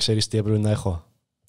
Ξέρεις τι έπρεπε να έχω?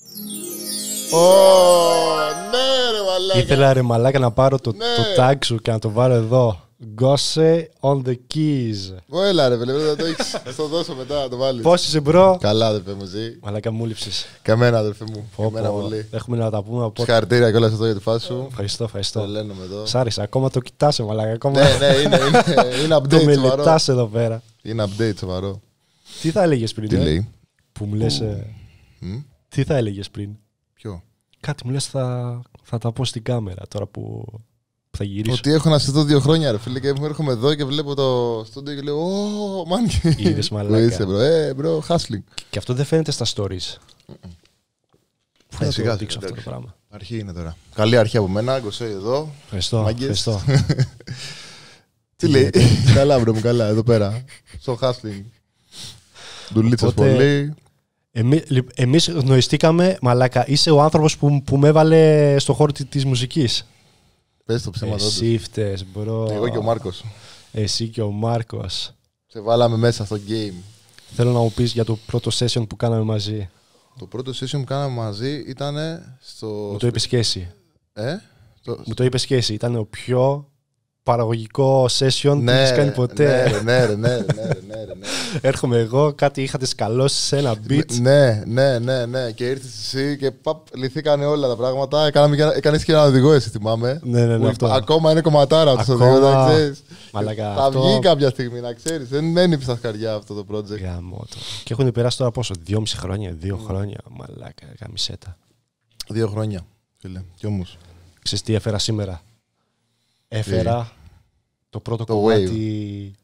Ναι ρε μαλάκα. Ήθελα ρε μαλάκα να πάρω το tag σου και να το βάλω εδώ. Gosse on the keys. Έλα ρε παιδί, να το έχεις. Θα το δώσω μετά, να το βάλεις. Πώς είσαι μπρο? Καλά αδερφέ μου, ζει. Μαλάκα μου λείψεις. Καμένα αδερφέ μου. Καμένα πολύ. Έχουμε να τα πούμε από... Συγχαρητήρια κιόλας εδώ για τη φάση σου. Ευχαριστώ. Το λένε εδώ. Σ' άρεσε, ακόμα το κοιτάς μαλάκα. Ακόμα... Ναι, είναι update το σοβαρό. μελετάς εδώ πέρα. Είναι update σοβαρό. Τι θα έλεγες πριν? Τι λέει? Που μου λες... Τι θα έλεγες πριν? Ποιο? Κάτι μου λες θα τα πω στην κάμερα τώρα που θα γυρίσω. Ότι έχω να σε δω 2 χρόνια ρε φίλε, και έρχομαι εδώ και βλέπω το στούντιο και λέω «Ω, μάνι». Είδες μαλάκα. Είσαι μπρο, hustling. Και αυτό δεν φαίνεται στα stories. Πού θα το δείξω αυτό το πράγμα? Αρχή είναι τώρα. Καλή αρχή από μένα, Γκοσέ εδώ. Ευχαριστώ. Τι λέει? Καλά μπρο μου, καλά, εδώ πέρα. Στο hustling. Δουλίτσες πολύ. Εμείς γνωριστήκαμε, μαλάκα. Είσαι ο άνθρωπος που με έβαλε στο χώρο της μουσικής. Πες το ψέμα τότε. Εσύ φταίς, μπρο. Εγώ και ο Μάρκος. Εσύ και ο Μάρκος. Σε βάλαμε μέσα στο game. Θέλω να μου πεις για το πρώτο session που κάναμε μαζί. Το πρώτο session που κάναμε μαζί ήταν στο... Μου το είπες και εσύ. Μου το είπες και εσύ. Ήταν ο πιο παραγωγικό session που έχεις κάνει ποτέ. Ναι. Έρχομαι εγώ, κάτι είχατε σκαλώσει σε ένα beat. Ναι. Και ήρθες εσύ και λυθήκανε όλα τα πράγματα. Έκανες και έναν οδηγό, εσύ θυμάμαι. Ναι, αυτό. Ακόμα είναι κομματάρα αυτό το οδηγό, να ξέρεις. Μαλάκα, θα βγει κάποια στιγμή, να ξέρεις. Δεν μένει στα σκαριά αυτό το project. Γαμώτο. Και έχουν περάσει τώρα πόσο? 2,5 χρόνια, 2 χρόνια. Μαλάκα, γαμισέτα. 2 χρόνια, φίλε. Κι όμως. Ξέρεις τι έφερα σήμερα? Έφερα το πρώτο κομμάτι.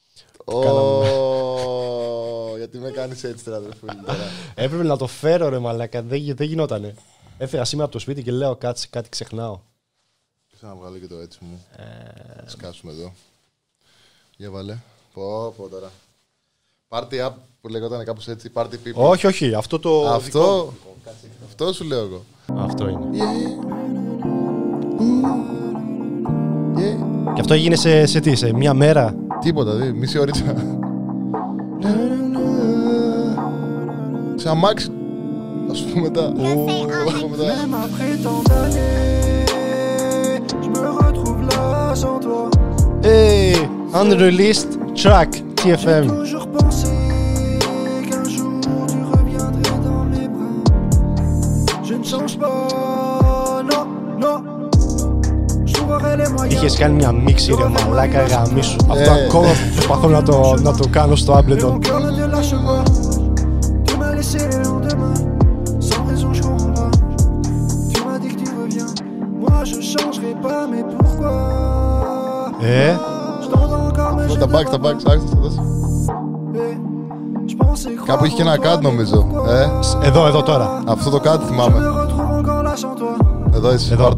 Γιατί με κάνεις έτσι τώρα, αδερφούλη. Έπρεπε να το φέρω ρε μαλάκα, δεν γινότανε. Έφερα σήμερα από το σπίτι και λέω κάτι ξεχνάω. Θα να βγάλω και το έτσι μου. Σκάσουμε εδώ. Για βάλε. Πω τώρα. Party up που λέγονταν κάπως έτσι. Party people. Όχι, αυτό το... Αυτό σου λέω εγώ. Αυτό είναι. Και αυτό έγινε σε μία μέρα? Τίποτα, μισή ωρίτσα. Σε αμάξι. Θα σου πω μετά. Hey, unreleased track, TFM. Είχες κάνει μια μίξη ρε μαλάκα γαμίσου. Αυτό ακόμα προσπαθώ να το κάνω στο Ableton. Τα back, κάπου είχε και ένα κάτι νομίζω. Εδώ τώρα. Αυτό το κάτι θυμάμαι. Εδώ είσαι. Εδώ.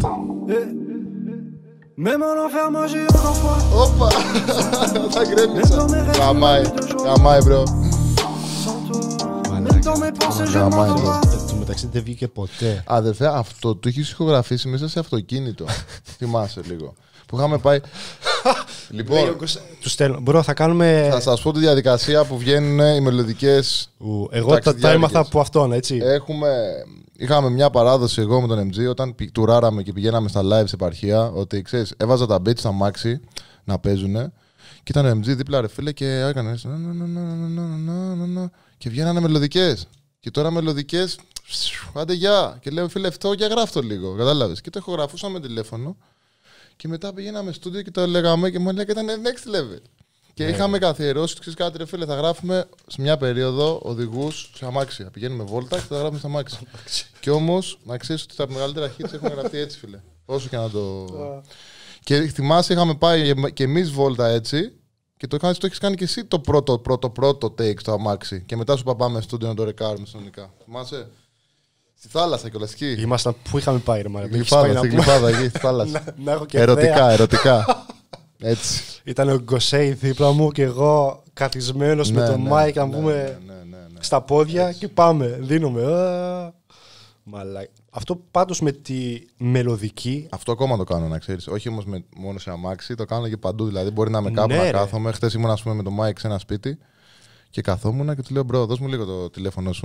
Όπα. Θα γκρέμισα. Γαμάει μπρο. Γαμάει μπρο. Το μεταξύ δεν βγήκε ποτέ. Αδερφέ, αυτό το έχεις ηχογραφήσει μέσα σε αυτοκίνητο. Θυμάσαι λίγο. Που είχαμε πάει. Λοιπόν, του στέλνω. Μπρο, θα κάνουμε. Θα σας πω τη διαδικασία που βγαίνουν οι μελλοντικές. Εγώ τα έμαθα από αυτόν, έτσι. Είχαμε μια παράδοση εγώ με τον MG όταν τουράραμε και πηγαίναμε στα live σε επαρχία. Ότι ξέρεις, έβαζα τα beats στα μάξι να παίζουνε. Και ήταν ο MG δίπλα ρε φίλε και έκανε. Και βγαίνανε μελλοντικές. Και τώρα μελλοντικές. Άντε γεια. Και λέω φίλε, αυτό και γράφτο λίγο. Κατάλαβες. Και το ηχογραφούσαμε τηλέφωνο. Και μετά πηγαίναμε στο στούντιο και το λέγαμε και μου έλεγε ήταν next level. Και είχαμε καθιερώσει, ξέρεις κάτι ρε φίλε, θα γράφουμε σε μια περίοδο οδηγούς σε αμάξια. Πηγαίνουμε βόλτα και θα γράφουμε σε αμάξια. Και όμως, να ξέρεις ότι τα μεγαλύτερα hits έχουν γραφτεί έτσι φίλε. Όσο και να το... Και θυμάσαι είχαμε πάει και εμείς βόλτα έτσι και το έχεις κάνει και εσύ το πρώτο take στο αμάξι. Και μετά σου πάμε στο στούντιο να το ρεκάρουμε συνολικά. Θυμάσαι? Στη θάλασσα κιόλας εκεί. Ήμασταν, πού είχαμε πάει ρε μάρα? Στην Γλυφάδα εκεί, στη θάλασσα. Να έχω και ερωτικά. Έτσι. Ήταν ο Γκοσέι δίπλα μου και εγώ καθισμένος με το mic να πούμε στα πόδια και πάμε, δίνουμε. Μαλάκα. Αυτό πάντως με τη μελωδική. Αυτό ακόμα το κάνω να ξέρεις. Όχι όμως μόνο σε αμάξι, το κάνω και παντού. Δηλαδή μπορεί να είμαι κάπου να κάθομαι. Χθες ήμουν ας πούμε με το mic σε ένα σπίτι και καθόμουν και του λέω μπρο, δώσ' μου λίγο το τηλέφωνο σου.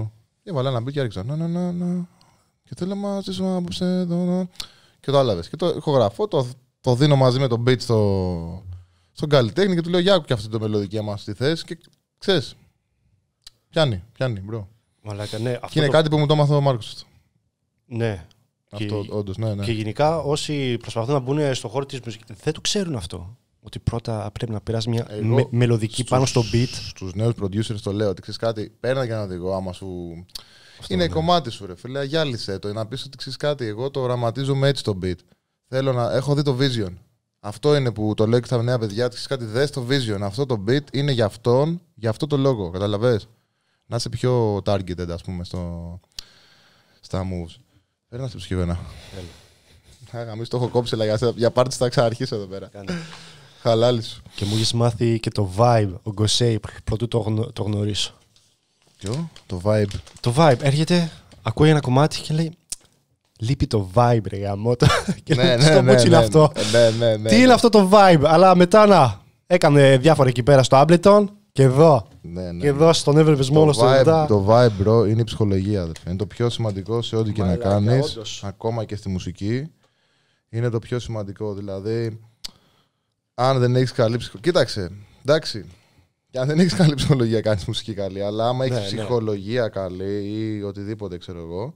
Και έβαλα ένα beat και έριξα. Και θέλω να ζήσουμε απόψε εδώ. Και το άλαβες. Και το ηχογραφώ, το δίνω μαζί με το beat στον καλλιτέχνη και του λέω: Γιάκου και αυτή το μελωδική μας τι θες. Και ξέρεις. Πιάνει, μπρο. Μαλάκα, ναι, και είναι κάτι που μου το έμαθε ο Μάρκος. Ναι. Αυτό, όντως, ναι. Και γενικά όσοι προσπαθούν να μπουν στον χώρο της μουσικής δεν το ξέρουν αυτό. Ότι πρώτα πρέπει να περάσει μια μελωδική πάνω στο beat. Στους νέους producers το λέω ότι ξέρεις κάτι, παίρνει και ένα οδηγό άμα σου. Αυτό είναι κομμάτι σου, ρε φίλε. Αγιάλισε το. Να πεις ότι ξέρεις κάτι, εγώ το οραματίζομαι έτσι το beat. Θέλω να. Έχω δει το vision. Αυτό είναι που το λέω και στα νέα παιδιά. Ξέρεις κάτι, δες το vision. Αυτό το beat είναι για αυτόν, για αυτό το λόγο. Καταλαβες. Να είσαι πιο targeted, ας πούμε, στα moves. Φέρε να σε ψυχιβένα. Γαμίς, το έχω κόψει, αλλά για πάρτι θα ξαναρχίσω εδώ πέρα. Χαλάλι σου. Και μου έχεις μάθει και το vibe, ο Γκοσέι, πρωτού το γνωρίσω. Ποιο? Το vibe. Το vibe. Έρχεται, ακούει ένα κομμάτι και λέει λείπει το vibe, ρε γαμώτο. Και λέει, στο πούτσι είναι αυτό. Τι είναι αυτό το vibe. Αλλά μετά έκανε διάφορα εκεί πέρα στο Ableton και εδώ. Και εδώ στον έβλεπες μόνος του. Το vibe, bro, είναι η ψυχολογία, αδερφέ. Είναι το πιο σημαντικό σε ό,τι και να κάνεις, ακόμα και στη μουσική. Είναι το πιο σημαντικό. Δηλαδή, αν δεν έχεις καλή ψυχολογία. Κοίταξε, εντάξει. Και αν δεν έχεις καλή ψυχολογία, κάνεις μουσική καλή. Αλλά άμα έχεις ψυχολογία καλή ή οτιδήποτε, ξέρω εγώ,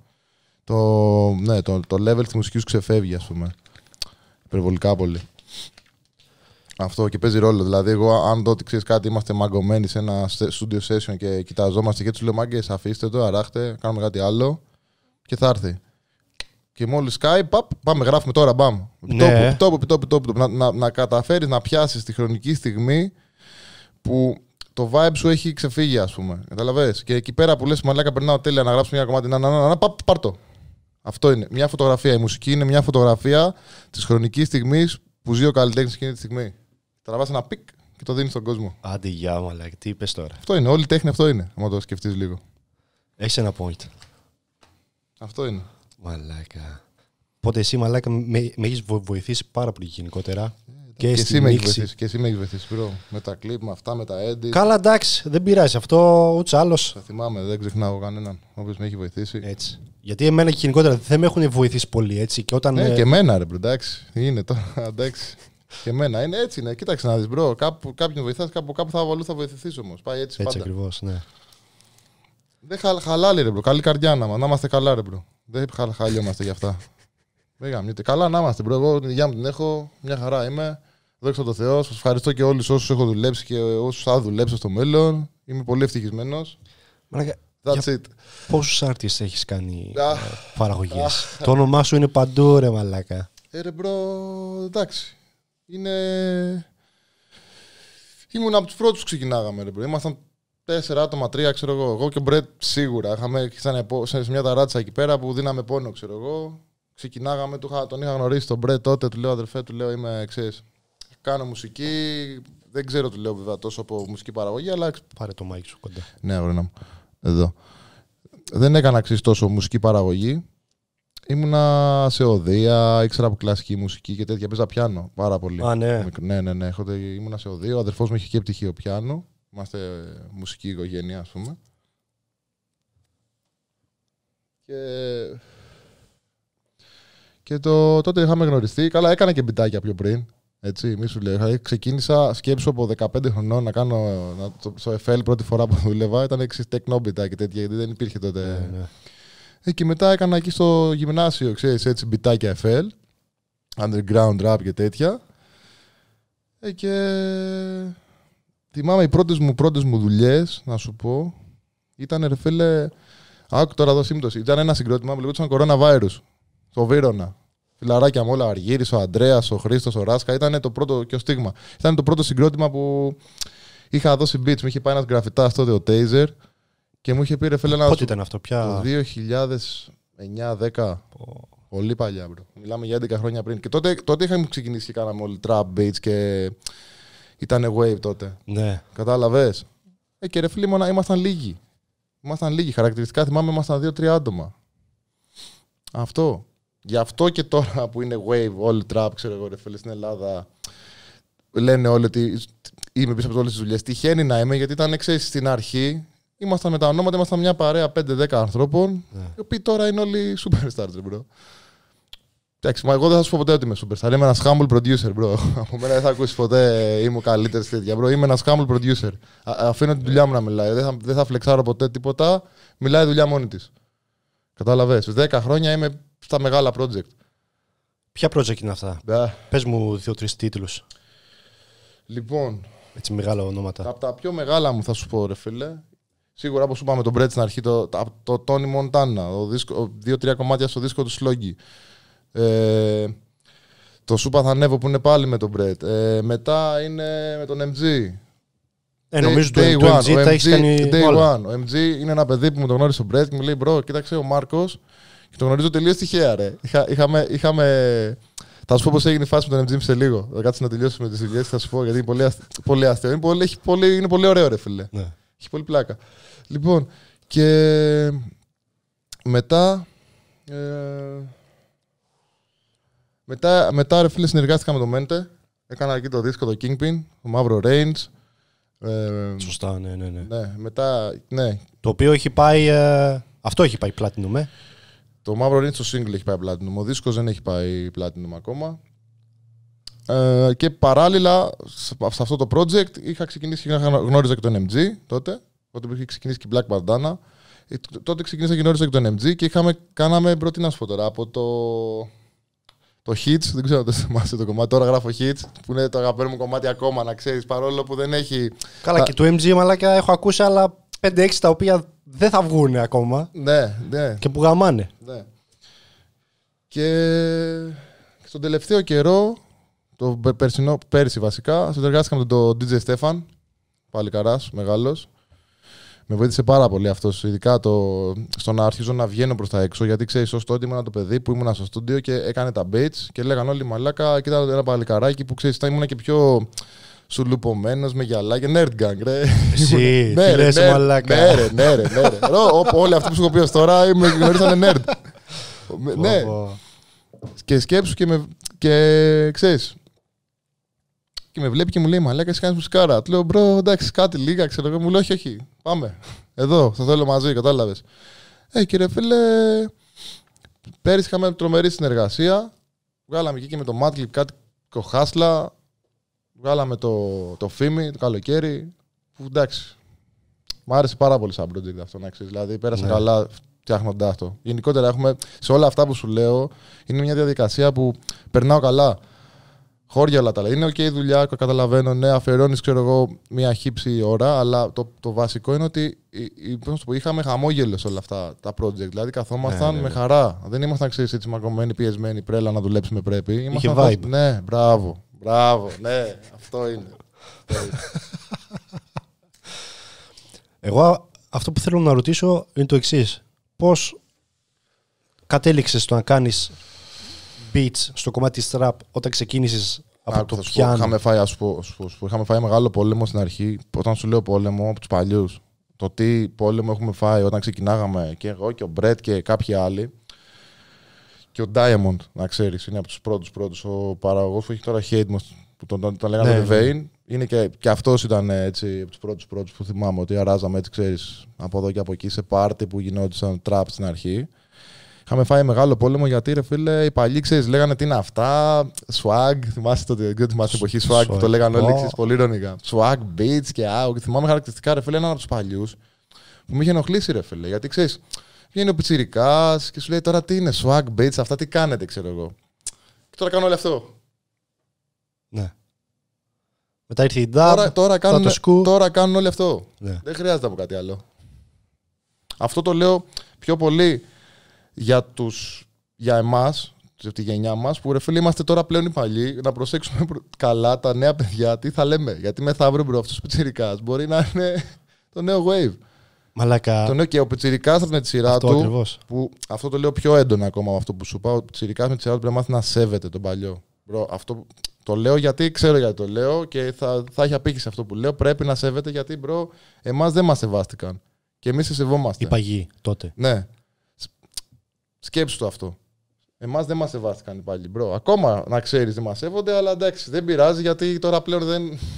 το level της μουσικής σου ξεφεύγει, ας πούμε. Υπερβολικά πολύ. Αυτό και παίζει ρόλο. Δηλαδή, εγώ, αν δω ότι ξέρεις κάτι, είμαστε μαγκωμένοι σε ένα studio session και κοιταζόμαστε και τους λέω: Μάγκες, αφήστε το, αράχτε, κάνουμε κάτι άλλο και θα έρθει. Και μόλις σκάει, πάμε, γράφουμε τώρα, μπαμ. Επιτόπου. Να καταφέρεις να πιάσεις τη χρονική στιγμή που το vibe σου έχει ξεφύγει, ας πούμε. Καταλαβες. Και εκεί πέρα που λες: Μαλάκα, περνάω τέλεια να γράψω μια κομμάτι. Πάρ' το. Αυτό είναι. Μια φωτογραφία. Η μουσική είναι μια φωτογραφία της χρονικής στιγμής που ζει ο καλλιτέχνης εκείνη τη στιγμή. Τραβάς ένα πικ και το δίνεις στον κόσμο. Άντε γεια, μαλάκα, τι είπες τώρα. Αυτό είναι. Όλη η τέχνη αυτό είναι. Αν το σκεφτείς λίγο. Έχεις ένα point. Αυτό είναι. Μαλάκα. Οπότε εσύ, μαλάκα, με έχεις βοηθήσει πάρα πολύ γενικότερα. Και εσύ με έχεις βοηθήσει, bro. Με τα κλιπ, με αυτά, με τα edit. Καλά, εντάξει, δεν πειράζει. Αυτό ούτε άλλος. Θα θυμάμαι, δεν ξεχνάω κανέναν ο οποίος με έχει βοηθήσει. Έτσι. Γιατί εμένα και γενικότερα δεν με έχουν βοηθήσει πολύ, έτσι. Και όταν. Και εμένα, ρε, bro, εντάξει. Είναι τώρα, εντάξει. Και εμένα είναι έτσι, ναι. Κοίταξε να δεις, bro. Κάποιον βοηθάς, κάπου θα βοηθηθείς όμως. Πάει έτσι πάντα. Έτσι ακριβώς, ναι. Δεν χαλάλι, ρε, bro. Καλή καρδιά να είμαστε καλά, ρε, bro. Δεν χαλιόμαστε γι' αυτά. Δεν γαμιέται. Καλά να είμαστε, bro. Εγώ την υγεία μου την έχω, μια χαρά είμαι. Δόξα τω Θεώ. Σας ευχαριστώ και όλους όσους έχω δουλέψει και όσους θα δουλέψω στο μέλλον. Είμαι πολύ ευτυχισμένος. That's it. Πόσους artists έχεις κάνει παραγωγές? Το όνομά σου είναι παντού, ρε μαλάκα. Ρε, bro, εντάξει. Ήμουν από τους πρώτους που ξεκινάγαμε, ρε, bro. Ήμασταν 4 άτομα, 3, ξέρω εγώ. Εγώ και ο Μπρετ σίγουρα. Είχαμε σε μια ταράτσα εκεί πέρα που δίναμε πόνο, ξέρω εγώ. Ξεκινάγαμε, τον είχα γνωρίσει τον Μπρετ τότε. Του λέω: Αδερφέ, του λέω: Είμαι, ξέρεις, κάνω μουσική. Δεν ξέρω, του λέω βέβαια τόσο από μουσική παραγωγή, αλλά. Πάρε το μάικ σου κοντά. Ναι, αγώνα μου. Εδώ. Δεν έκανα ξέρεις τόσο μουσική παραγωγή. Ήμουνα σε οδεία, ήξερα από κλασική μουσική και τέτοια. Παίζα πιάνο πάρα πολύ. Α, ναι. Ναι. Ήμουνα σε οδεία. Ο αδερφός μου είχε και πτυχίο πιάνο. Είμαστε μουσική οικογένεια, ας πούμε. Και τότε είχαμε γνωριστεί. Καλά, έκανα και μπιτάκια πιο πριν. Έτσι, μη σου λέω. Ξεκίνησα σκέψου από 15 χρονών να κάνω στο FL πρώτη φορά που δούλευα. Ήταν τεκνόμπιτα και τέτοια, γιατί δεν υπήρχε τότε. Ναι. Και μετά έκανα εκεί στο γυμνάσιο, ξέρεις, έτσι μπιτάκια FL. Underground rap και τέτοια. Και θυμάμαι οι πρώτες μου δουλειές, να σου πω, ήταν ρε φίλε. Άκου τώρα εδώ σύμπτωση. Ήταν ένα συγκρότημα που λεγόταν Coronavirus. Στο Βύρωνα. Φιλαράκια μου όλα, ο Αργύρης, ο Αντρέας, ο Χρήστος, ο Ράσκα. Ήταν το πρώτο και ο Στίγμα. Ήταν το πρώτο συγκρότημα που είχα δώσει beats. Μου είχε πάει ένας γραφιτάς τότε, ο Taser, και μου είχε πει ρε φίλε ένα. Πότε ήταν αυτό, Το 2009-10. Πολύ παλιά, bro. Μιλάμε για 11 χρόνια πριν. Και τότε είχαμε ξεκινήσει και κάναμε όλοι trap beats και ήταν wave τότε. Ναι. Κατάλαβες. Και ρε φίλε, ήμασταν λίγοι. Χαρακτηριστικά θυμάμαι, ήμασταν 2-3 άτομα. Αυτό. Γι' αυτό και τώρα που είναι wave, όλοι trap, ξέρω εγώ, ρε φίλε, στην Ελλάδα, λένε όλοι ότι είμαι πίσω από όλες τις δουλειές. Τυχαίνει να είμαι, γιατί ήταν, ξέρεις, στην αρχή ήμασταν με τα ονόματα, ήμασταν μια παρέα 5-10 ανθρώπων, οι οποίοι τώρα είναι όλοι superstars, bro. Εντάξει, μα εγώ δεν θα σου πω ποτέ ότι είμαι superstar. Είμαι ένας humble producer, bro. Από μένα δεν θα ακούσει ποτέ είμαι ο καλύτερος τέτοια, bro. Είμαι ένας humble producer. Αφήνω τη δουλειά μου να μιλάει. Δεν θα φλεξάρω ποτέ τίποτα. Μιλάει η δουλειά μόνη της. Κατάλαβες. 10 χρόνια είμαι στα μεγάλα project. Ποια project είναι αυτά? Πες μου 2-3 τίτλους. Λοιπόν. Έτσι μεγάλα ονόματα. Από τα πιο μεγάλα μου θα σου πω, ρε φίλε. Σίγουρα, όπως σου είπαμε τον Brett στην αρχή, το Tony Montana, 2-3 κομμάτια στο δίσκο του Sloggy. Το Σούπα θα ανέβω που είναι πάλι με τον Brett. Μετά είναι με τον MG. Νομίζω το MG τα έχεις κάνει όλα. Ο MG είναι ένα παιδί που μου το γνώρισε ο Brett και μου λέει bro, κοίταξε ο Μάρκος και το γνωρίζω τελείως τυχαία, ρε. Θα σου πω πώς έγινε η φάση με τον MG σε λίγο. Θα κάτσεις να τελειώσουμε τις δουλειές, θα σου πω γιατί είναι πολύ αστείο. Είναι πολύ ωραίο, ρε φίλε. Ναι. Έχει πολύ πλάκα. Λοιπόν, και μετά. Μετά, ρε φίλε, συνεργάστηκα με τον Mente. Έκανα εκεί το δίσκο, το Kingpin, το Μαύρο Range. Σωστά, ναι. Ναι, μετά, ναι. Το οποίο έχει πάει. Αυτό έχει πάει Platinum, Το Μαύρο Range το single έχει πάει Platinum. Ο δίσκος δεν έχει πάει Platinum ακόμα. Και παράλληλα, σε αυτό το project είχα ξεκινήσει και γνώριζα και τον MG τότε. Τότε είχε ξεκινήσει και η Black Bandana. Τότε ξεκίνησα και γνώριζα και τον MG και κάναμε πρώτη να σου πω τώρα από το Hits, δεν ξέρω αν το θυμάσαι το κομμάτι. Τώρα γράφω Hits, που είναι το αγαπημένο μου κομμάτι ακόμα, να ξέρεις, παρόλο που δεν έχει. Καλά, και του MG μαλάκα έχω ακούσει άλλα 5-6 τα οποία δεν θα βγουν ακόμα. Ναι. Και που γαμάνε. Ναι. Και στον τελευταίο καιρό, πέρσι βασικά, συνεργάστηκα με τον DJ Stefan, πάλι καράς, μεγάλος. Με βοήθησε πάρα πολύ αυτός, ειδικά στο να αρχίζω να βγαίνω προς τα έξω. Γιατί ξέρεις, ως τότε ήμουν το παιδί που ήμουν στο στούντιο και έκανε τα beats και λέγανε όλοι μαλάκα. Και ήταν ένα παλικαράκι που ξέρεις, ήμουν και πιο σουλουπωμένος με γυαλάκια. Nerd gang, ρε. Εσύ, τι λες, μαλάκα. Ναι, ρε. Όλοι αυτοί που σου έχω πει ως τώρα με γνωρίζανε nerd. Ναι. Και σκέψου και ξέρεις. Και με βλέπει και μου λέει μαλάκα, εσύ κάνεις μουσικάρα. Του λέω μπρο, εντάξει, κάτι λίγα, ξέρω εγώ. Μου λέει όχι. Πάμε. Εδώ, θα θέλω μαζί, κατάλαβες. Κύριε φίλε, πέρυσι είχαμε τρομερή συνεργασία. Βγάλαμε εκεί και με το Madclip κάτι κοχάσλα. Βγάλαμε το Φίμι, το καλοκαίρι. Που εντάξει. Μου άρεσε πάρα πολύ σαν project αυτό, να ξέρεις. Δηλαδή, πέρασα καλά φτιάχνοντας το. Γενικότερα, έχουμε σε όλα αυτά που σου λέω, είναι μια διαδικασία που περνάω καλά. Χώρια όλα τα λέει. Είναι η δουλειά, καταλαβαίνω, ναι, αφιερώνεις, ξέρω εγώ, μία χύψη ώρα, αλλά το βασικό είναι ότι είχαμε χαμόγελο σε όλα αυτά τα project. Δηλαδή, καθόμασταν με χαρά. Δεν ήμασταν, ξέρεις, έτσι μαγκωμένοι, πιεσμένοι, πρέλα να δουλέψουμε πρέπει. Είχε vibe. Ναι, μπράβο, ναι, αυτό είναι. Εγώ αυτό που θέλω να ρωτήσω είναι το εξής. Πώς κατέληξες στο να κάνεις beats στο κομμάτι της trap όταν ξεκίνησες από το πιάνο? Είχαμε φάει μεγάλο πόλεμο στην αρχή. Όταν σου λέω πόλεμο, από τους παλιούς. Το τι πόλεμο έχουμε φάει όταν ξεκινάγαμε και εγώ και ο Brett και κάποιοι άλλοι. Και ο Diamond, να ξέρεις, είναι από τους πρώτους. Ο παραγωγός που έχει τώρα hate μας, που τον λέγανε The Vein. Είναι και αυτός ήταν έτσι, από τους πρώτους που θυμάμαι ότι αράζαμε έτσι, ξέρεις, από εδώ και από εκεί σε πάρτι που γινόντουσαν trap στην αρχή. Είχαμε φάει μεγάλο πόλεμο γιατί, ρε φίλε, οι παλιοί, ξέρεις, λέγανε τι είναι αυτά. Swag, θυμάσαι την εποχή swag που το λέγανε όλοι, ξέρεις, πολύ ειρωνικά. Swag, beats και out. Θυμάμαι χαρακτηριστικά, ρε φίλε, έναν από τους παλιούς που με είχε ενοχλήσει, ρε φίλε. Γιατί ξέρεις, βγαίνει ο πιτσιρικάς και σου λέει τώρα τι είναι swag, beats, αυτά τι κάνετε, ξέρω εγώ. Και τώρα κάνω όλο αυτό. Ναι. Μετά ήρθε η dub, τώρα κάνουν όλο αυτό. Ναι. Δεν χρειάζεται από κάτι άλλο. Αυτό το λέω πιο πολύ για εμάς, τη γενιά μας, που ρε φίλοι είμαστε τώρα πλέον οι παλιοί, να προσέξουμε καλά τα νέα παιδιά τι θα λέμε. Γιατί μεθαύριο μπρο αυτός ο πιτσιρικάς μπορεί να είναι το νέο wave. Μαλάκα. Το νέο και ο πιτσιρικάς με τη σειρά αυτό του. Ακριβώς. Που αυτό το λέω πιο έντονα ακόμα από αυτό που σου είπα. Ο πιτσιρικάς με τη σειρά του πρέπει να μάθει να σέβεται τον παλιό. Μπρο, αυτό το λέω γιατί ξέρω γιατί το λέω και θα έχει απήχηση αυτό που λέω. Πρέπει να σέβεται γιατί, μπρο, εμάς δεν μας σεβάστηκαν. Και εμείς σε σεβόμαστε. Οι παγιοί τότε. Ναι. Σκέψου το αυτό. Εμάς δεν μας σεβάστηκαν οι πάλι, μπρο. Ακόμα να ξέρεις δεν μας σέβονται, αλλά εντάξει, δεν πειράζει γιατί τώρα πλέον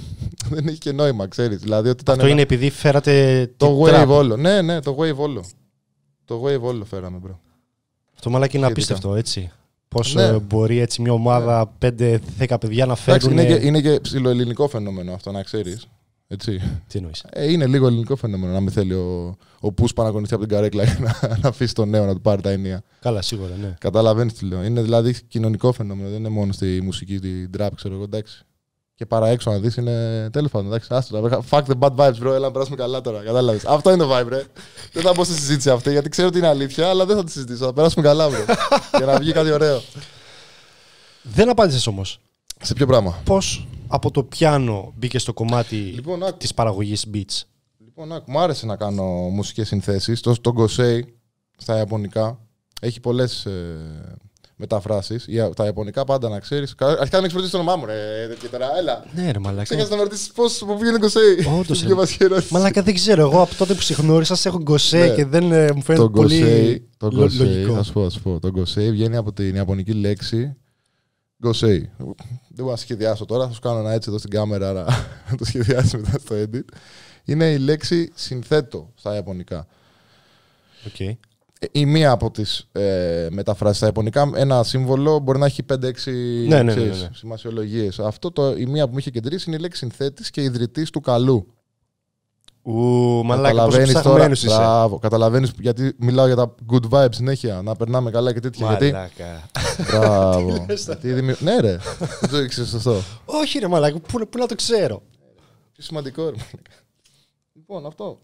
δεν έχει και νόημα, ξέρεις. Δηλαδή, ότι αυτό είναι επειδή φέρατε το Wave όλο. Ναι, το Wave όλο. Το Wave όλο φέραμε, bro. Αυτό μαλάκι είναι απίστευτο, έτσι. Πώς μπορεί έτσι μια ομάδα 5-10 παιδιά να φέρουν. Είναι και ψιλοελληνικό φαινόμενο αυτό, να ξέρεις. Έτσι. Τι εννοείς? Είναι λίγο ελληνικό φαινόμενο να μην θέλει ο Πούς παραγωνιστεί από την καρέκλα να αφήσει τον νέο να του πάρει τα ενία. Καλά, σίγουρα, ναι. Καταλαβαίνεις τι λέω. Είναι δηλαδή κοινωνικό φαινόμενο. Δεν είναι μόνο στη μουσική, την trap, ξέρω εγώ, εντάξει. Και παρά έξω να δεις είναι. Τέλος πάντων, εντάξει. Άστο. Fuck the bad vibes, bro. Έλα να περάσουμε καλά τώρα. Κατάλαβες. Αυτό είναι το vibe, ρε. Δεν θα μπω στη συζήτηση αυτή γιατί ξέρω ότι είναι αλήθεια, αλλά δεν θα τη συζητήσω. Θα περάσουμε καλά, bro. Για να βγει κάτι ωραίο. Δεν απάντησες όμως. Σε ποιο πράγμα? Πώς από το πιάνο μπήκε στο κομμάτι της παραγωγής beats? Λοιπόν, μου άρεσε να κάνω μουσικές συνθέσεις. Το Gosei στα ιαπωνικά έχει πολλές μεταφράσεις. Τα ιαπωνικά πάντα να ξέρεις. Αρχικά να έχεις ρωτήσει το όνομά μου, ρε. Και τώρα, έλα. Ναι, ρε μαλάκα. Ξέχασες να με ρωτήσεις πού βγαίνει το Gosei. Όντως. Μαλάκα, δεν ξέρω. Εγώ από τότε που συγνώρισα έχω Gosei και δεν μου φαίνεται πολύ λογικό. Ας πω. Το Gosei βγαίνει από την ιαπωνική λέξη Gosei. Δεν μπορώ να σχεδιάσω τώρα. Θα σου κάνω ένα έτσι εδώ στην κάμερα να το σχεδιάσει μετά στο edit. Είναι η λέξη συνθέτω στα ιαπωνικά. Okay. Η μία από τις μεταφράσεις στα ιαπωνικά, ένα σύμβολο μπορεί να έχει 5-6 σημασιολογίες. Η μία που μου είχε κεντρήσει είναι η λέξη συνθέτης και ιδρυτής του καλού. Μαλάκα, πόσο ψαχμένος είσαι. Μπράβο, καταλαβαίνεις γιατί μιλάω για τα good vibes συνέχεια, να περνάμε καλά και τέτοια. Μαλάκα. Μπράβο. Ναι ρε, δεν το ήξερες σωστό. Όχι ρε μαλάκα, πού να το ξέρω. Πιο σημαντικό ρε. Λοιπόν, αυτό.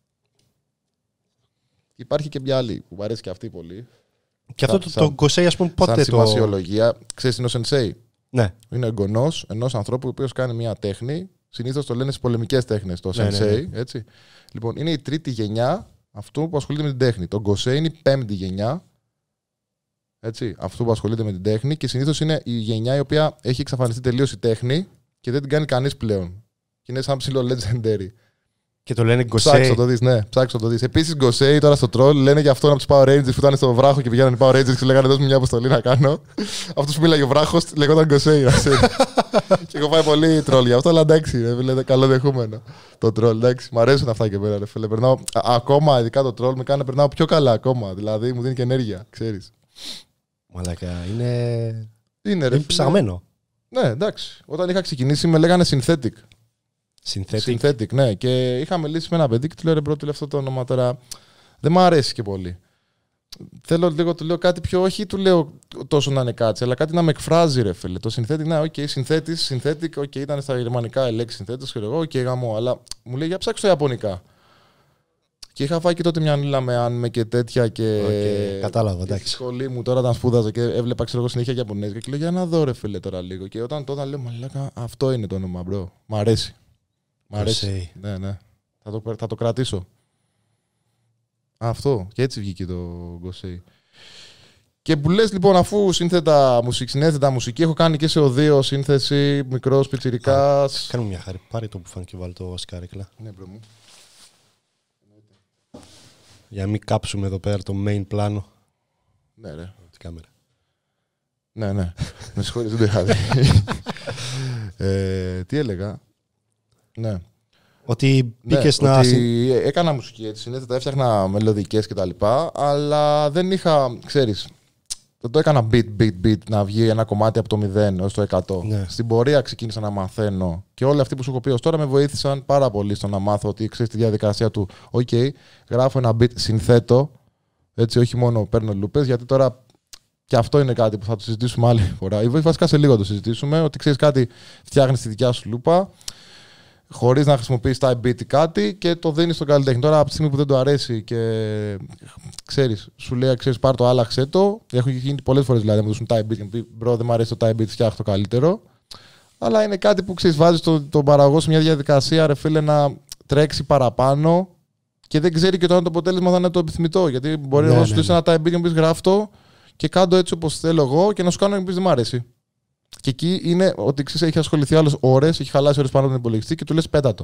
Υπάρχει και μια άλλη που μου αρέσει και αυτή πολύ. Και αυτό το Gosei, ας πούμε, πότε σαν σημασιολογία. Ξέρεις τι είναι ο Sensei? Ναι. Είναι εγγονός ενός ανθρώπου ο οποίος κάνει μια τέχνη. Συνήθως το λένε στις πολεμικές τέχνες, το Sensei. Ναι. Έτσι. Λοιπόν, είναι η τρίτη γενιά αυτού που ασχολείται με την τέχνη. Το Gosei είναι η πέμπτη γενιά. Έτσι, αυτού που ασχολείται με την τέχνη. Και συνήθως είναι η γενιά η οποία έχει εξαφανιστεί τελείως η τέχνη και δεν την κάνει κανείς πλέον. Και είναι σαν ψηλό legendary. Και το λένε Gosei. Ψάξω το δεις, ναι, ψάξω το δεις. Επίσης Gosei τώρα στο troll λένε για αυτόν από τους Power Rangers που ήταν στο βράχο και πηγαίνανε οι Power Rangers και λέγανε δώσ' μου μια αποστολή να κάνω. Αυτός που μίλαγε ο βράχος λεγόταν Gosei. Και έχω πάει πολύ troll για αυτό, αλλά εντάξει, είναι καλοδεχούμενο το troll. Εντάξει, μου αρέσουν αυτά και πέρα. Περνάω, ακόμα, ειδικά το troll με κάνει να περνάω πιο καλά ακόμα. Δηλαδή μου δίνει και ενέργεια, ξέρεις. Μαλάκα, είναι ψαγμένο. Ναι, εντάξει. Όταν είχα ξεκινήσει με λέγανε synthetic. Synthetic, ναι. Και είχα μιλήσει με ένα παιδί και του λέω ρε μπρο, αυτό το όνομα τώρα δεν μου αρέσει και πολύ. Θέλω λίγο, του λέω κάτι πιο, όχι του λέω τόσο να είναι κάτι, αλλά κάτι να με εκφράζει ρε φίλε. Το synthetic, ναι, οκ, synthetic, ήταν στα γερμανικά η λέξη synthetic, ξέρω εγώ, γαμώ, αλλά μου λέει για ψάξω τα ιαπωνικά. Και είχα φάει και τότε μια νύλα με αν με και τέτοια και. Κατάλαβα, εντάξει. Στη σχολή μου τώρα όταν σπούδαζα και έβλεπα ξέρω εγώ συνέχεια Ιαπωνέζικα και λέω για να δω ρε φίλε τώρα λίγο. Και όταν λέω μαλάκα, αυτό είναι το όνομα, μπρο. Μ' αρέσει. Μ' αρέσει. Ναι. Θα το κρατήσω. Αυτό. Και έτσι βγήκε το Gosei. Και που λες λοιπόν, αφού συνέθετα μουσική, έχω κάνει και σε οδείο σύνθεση, μικρός πιτσιρικάς. Κάνε μου μια χάρη. Πάρε το μπουφάν και βάλει το σκάρεκλα. Ναι, μπρο μου. Για να μην κάψουμε εδώ πέρα το main πλάνο. Ναι, ρε. Τη κάμερα. Ναι. Με συγχωρείς, δεν το είχα δει. Τι έλεγα. Ναι. Ότι μπήκες να. Ότι έκανα μουσική έτσι. Συνήθως έφτιαχνα μελωδικές κτλ. Αλλά δεν είχα, ξέρεις. Δεν το έκανα beat να βγει ένα κομμάτι από το 0 έως το 100. Ναι. Στην πορεία ξεκίνησα να μαθαίνω. Και όλοι αυτοί που σου έχω πει ως τώρα με βοήθησαν πάρα πολύ στο να μάθω ότι ξέρεις τη διαδικασία του. OK, γράφω ένα beat, συνθέτω. Έτσι, όχι μόνο παίρνω λούπες, γιατί τώρα. Και αυτό είναι κάτι που θα το συζητήσουμε άλλη φορά. Ή βασικά σε λίγο το συζητήσουμε. Ότι ξέρεις κάτι, φτιάχνεις τη δικιά σου λούπα. Χωρίς να χρησιμοποιείς type beat ή κάτι και το δίνεις στον καλλιτέχνη. Τώρα από τη στιγμή που δεν του αρέσει και ξέρεις, σου λέει πάρ' το, άλλαξε το. Έχω γίνει πολλές φορές δηλαδή να μου δώσουν type beat και μου πει μπρο, δεν μου αρέσει το type beat, φτιάχνω το καλύτερο. Αλλά είναι κάτι που ξέρεις, βάζεις τον παραγωγό σε μια διαδικασία, ρε φίλε, να τρέξει παραπάνω και δεν ξέρει και τώρα το αποτέλεσμα θα είναι το επιθυμητό. Γιατί μπορεί να σου δώσει ένα type beat και μου πεις γράφτο και κάντο έτσι όπως θέλω εγώ και να σου κάνω και μου πεις δεν μου αρέσει. Και εκεί είναι ότι ξέρεις, έχει ασχοληθεί άλλες ώρες, έχει χαλάσει ώρες πάνω από τον υπολογιστή και του λες πέτατο.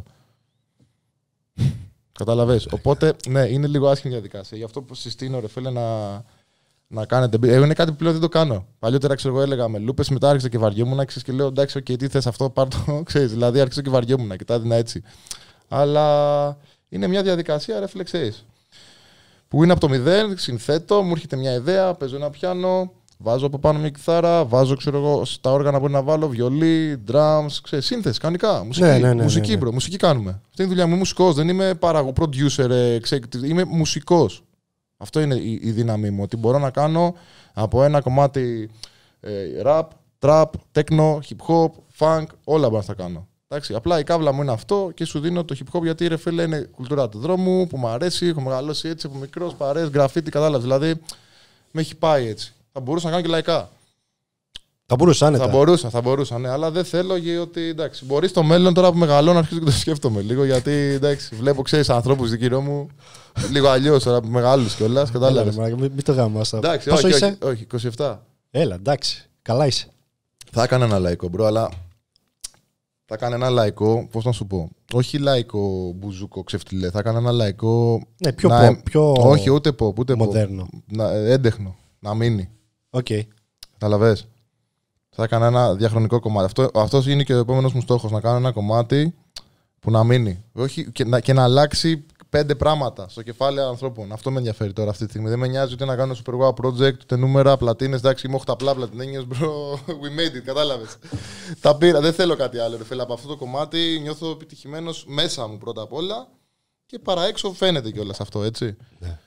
Καταλαβες. Οπότε, ναι, είναι λίγο άσχημη διαδικασία. Γι' αυτό που συστήνω, ρε φίλε, να κάνετε. Εγώ είναι κάτι που πλέον δεν το κάνω. Παλιότερα ξέρω εγώ έλεγα με λούπες, μετά άρχισα και βαριόμουν και λέω εντάξει, okay, τι θες αυτό, πάρ' το, ξέρεις. Δηλαδή άρχισα και βαριόμουν και τα έδινα έτσι. Αλλά είναι μια διαδικασία, ρε φίλε, ξέρεις. Που είναι από το μηδέν, συνθέτω, μου έρχεται μια ιδέα, παίζω ένα πιάνο, βάζω από πάνω μια κιθάρα, βάζω ξέρω εγώ, στα όργανα που να βάλω, βιολί, drums, ξέρεις, σύνθεση κανονικά. Μουσική, bro, μουσική κάνουμε. Αυτή είναι η δουλειά μου. Είμαι μουσικός, δεν είμαι producer, είμαι μουσικός. Αυτό είναι η δύναμή μου, ότι μπορώ να κάνω από ένα κομμάτι rap, trap, techno, hip hop, funk, όλα μπορώ να τα κάνω. Εντάξει, απλά η κάβλα μου είναι αυτό και σου δίνω το hip hop γιατί ρε φίλε είναι κουλτούρα του δρόμου που μου αρέσει, έχω μεγαλώσει έτσι από μικρός, παρέες, γραφίτι, κατάλαβες. Δηλαδή με έχει πάει έτσι. Θα μπορούσα να κάνω και λαϊκά. Θα μπορούσα, άνετα. Θα μπορούσα, ναι, αλλά δεν θέλω γιατί εντάξει, μπορεί στο μέλλον τώρα που μεγαλώνω να αρχίσω και το σκέφτομαι λίγο γιατί εντάξει, βλέπω ξέρεις ανθρώπους γύρω μου λίγο αλλιώς τώρα που μεγάλους κιόλας. Κατάλαβες. Μην το γάμας. Εντάξει, όχι, 27. Έλα, εντάξει, καλά είσαι. Θα έκανα ένα λαϊκό, μπρο, αλλά. Θα έκανα ένα λαϊκό, πώς να σου πω. Όχι λαϊκό μπουζούκο ξεφτιλέ. Θα έκανα ένα λαϊκό. Ναι, πιο όχι, ούτε pop, ούτε μοντέρνο. Έντεχνο. Να μείνει. Οκ. Καταλαβες. Θα έκανα ένα διαχρονικό κομμάτι. Αυτός είναι και ο επόμενος μου στόχος. Να κάνω ένα κομμάτι που να μείνει. Όχι, και να αλλάξει 5 πράγματα στο κεφάλι ανθρώπων. Αυτό με ενδιαφέρει τώρα αυτή τη στιγμή. Δεν με νοιάζει ούτε να κάνω super wow project, ούτε νούμερα, πλατίνες. Εντάξει, είμαι 8 απλά πλατινένιος, bro. We made it, κατάλαβες. Τα πήρα, δεν θέλω κάτι άλλο. Ρε, από αυτό το κομμάτι νιώθω επιτυχημένος μέσα μου πρώτα απ' όλα και παραέξω φαίνεται κιόλας αυτό, έτσι. Ναι.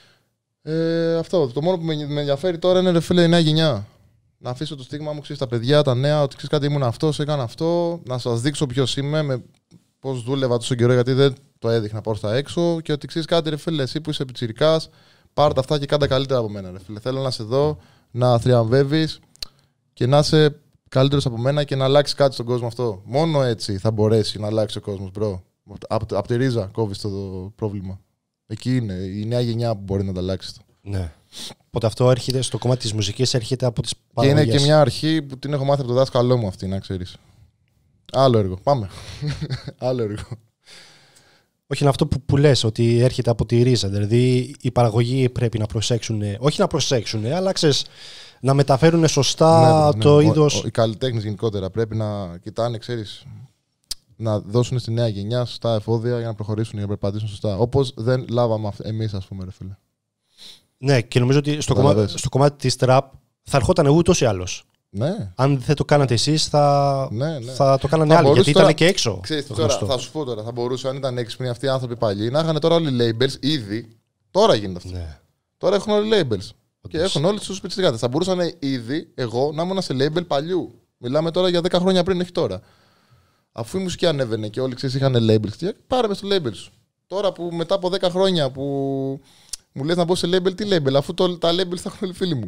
Αυτό. Το μόνο που με ενδιαφέρει τώρα είναι ρε φίλε η νέα γενιά. Να αφήσω το στίγμα μου, ξέρεις, τα παιδιά, τα νέα, ότι ξέρεις κάτι, ήμουν αυτός, έκανα αυτό. Να σας δείξω ποιος είμαι, πώς δούλευα τόσο καιρό, γιατί δεν το έδειχνα πάω στα έξω. Και ότι ξέρεις κάτι, ρε φίλε, εσύ που είσαι πιτσιρικάς, πάρ' τα αυτά και κάντε καλύτερα από μένα, ρε φίλε. Θέλω να σε δω, να θριαμβεύεις και να είσαι καλύτερος από μένα και να αλλάξει κάτι στον κόσμο αυτό. Μόνο έτσι θα μπορέσει να αλλάξει ο κόσμος, μπρο. Από τη ρίζα κόβεις το πρόβλημα. Εκεί είναι η νέα γενιά που μπορεί να τα αλλάξει. Ναι. Οπότε αυτό έρχεται στο κομμάτι της μουσικής, έρχεται από τις παραγωγές. Και είναι και μια αρχή που την έχω μάθει από το δάσκαλό μου αυτή, να ξέρεις. Άλλο έργο. Πάμε. Άλλο έργο. Όχι, είναι αυτό που λες, ότι έρχεται από τη ρίζα. Δηλαδή οι παραγωγοί πρέπει να προσέξουν, όχι να προσέξουν, αλλά ξέρεις, να μεταφέρουν σωστά το είδος. Οι καλλιτέχνες γενικότερα πρέπει να κοιτάνε, ξέρεις, να δώσουν στη νέα γενιά σωστά εφόδια για να προχωρήσουν, για να περπατήσουν σωστά. Όπως δεν λάβαμε εμείς, ας πούμε, ρε φίλε. Ναι, και νομίζω ότι στο κομμάτι της trap θα ερχόταν ούτως ή άλλως. Ναι. Αν δεν το κάνατε εσείς, θα το κάνανε άλλοι. Γιατί τώρα, ήταν και έξω. Ξέρεις, τώρα, θα σου πω τώρα, θα μπορούσαν, αν ήταν έξυπνοι αυτοί οι άνθρωποι παλιοί, να είχαν τώρα όλοι labels ήδη. Τώρα γίνεται αυτό. Ναι. Τώρα έχουν όλοι labels. Και έχουν όλοι τους πιτσιρικάτες. Θα μπορούσαν ήδη εγώ να ήμουν σε label παλιού. Μιλάμε τώρα για 10 χρόνια πριν, όχι τώρα. Αφού η μουσική ανέβαινε και όλοι ξέρεις είχαν labels, πάρε με στο label σου. Τώρα που μετά από 10 χρόνια που μου λες να μπω σε label, τι label, αφού τα labels θα έχουν όλοι φίλοι μου.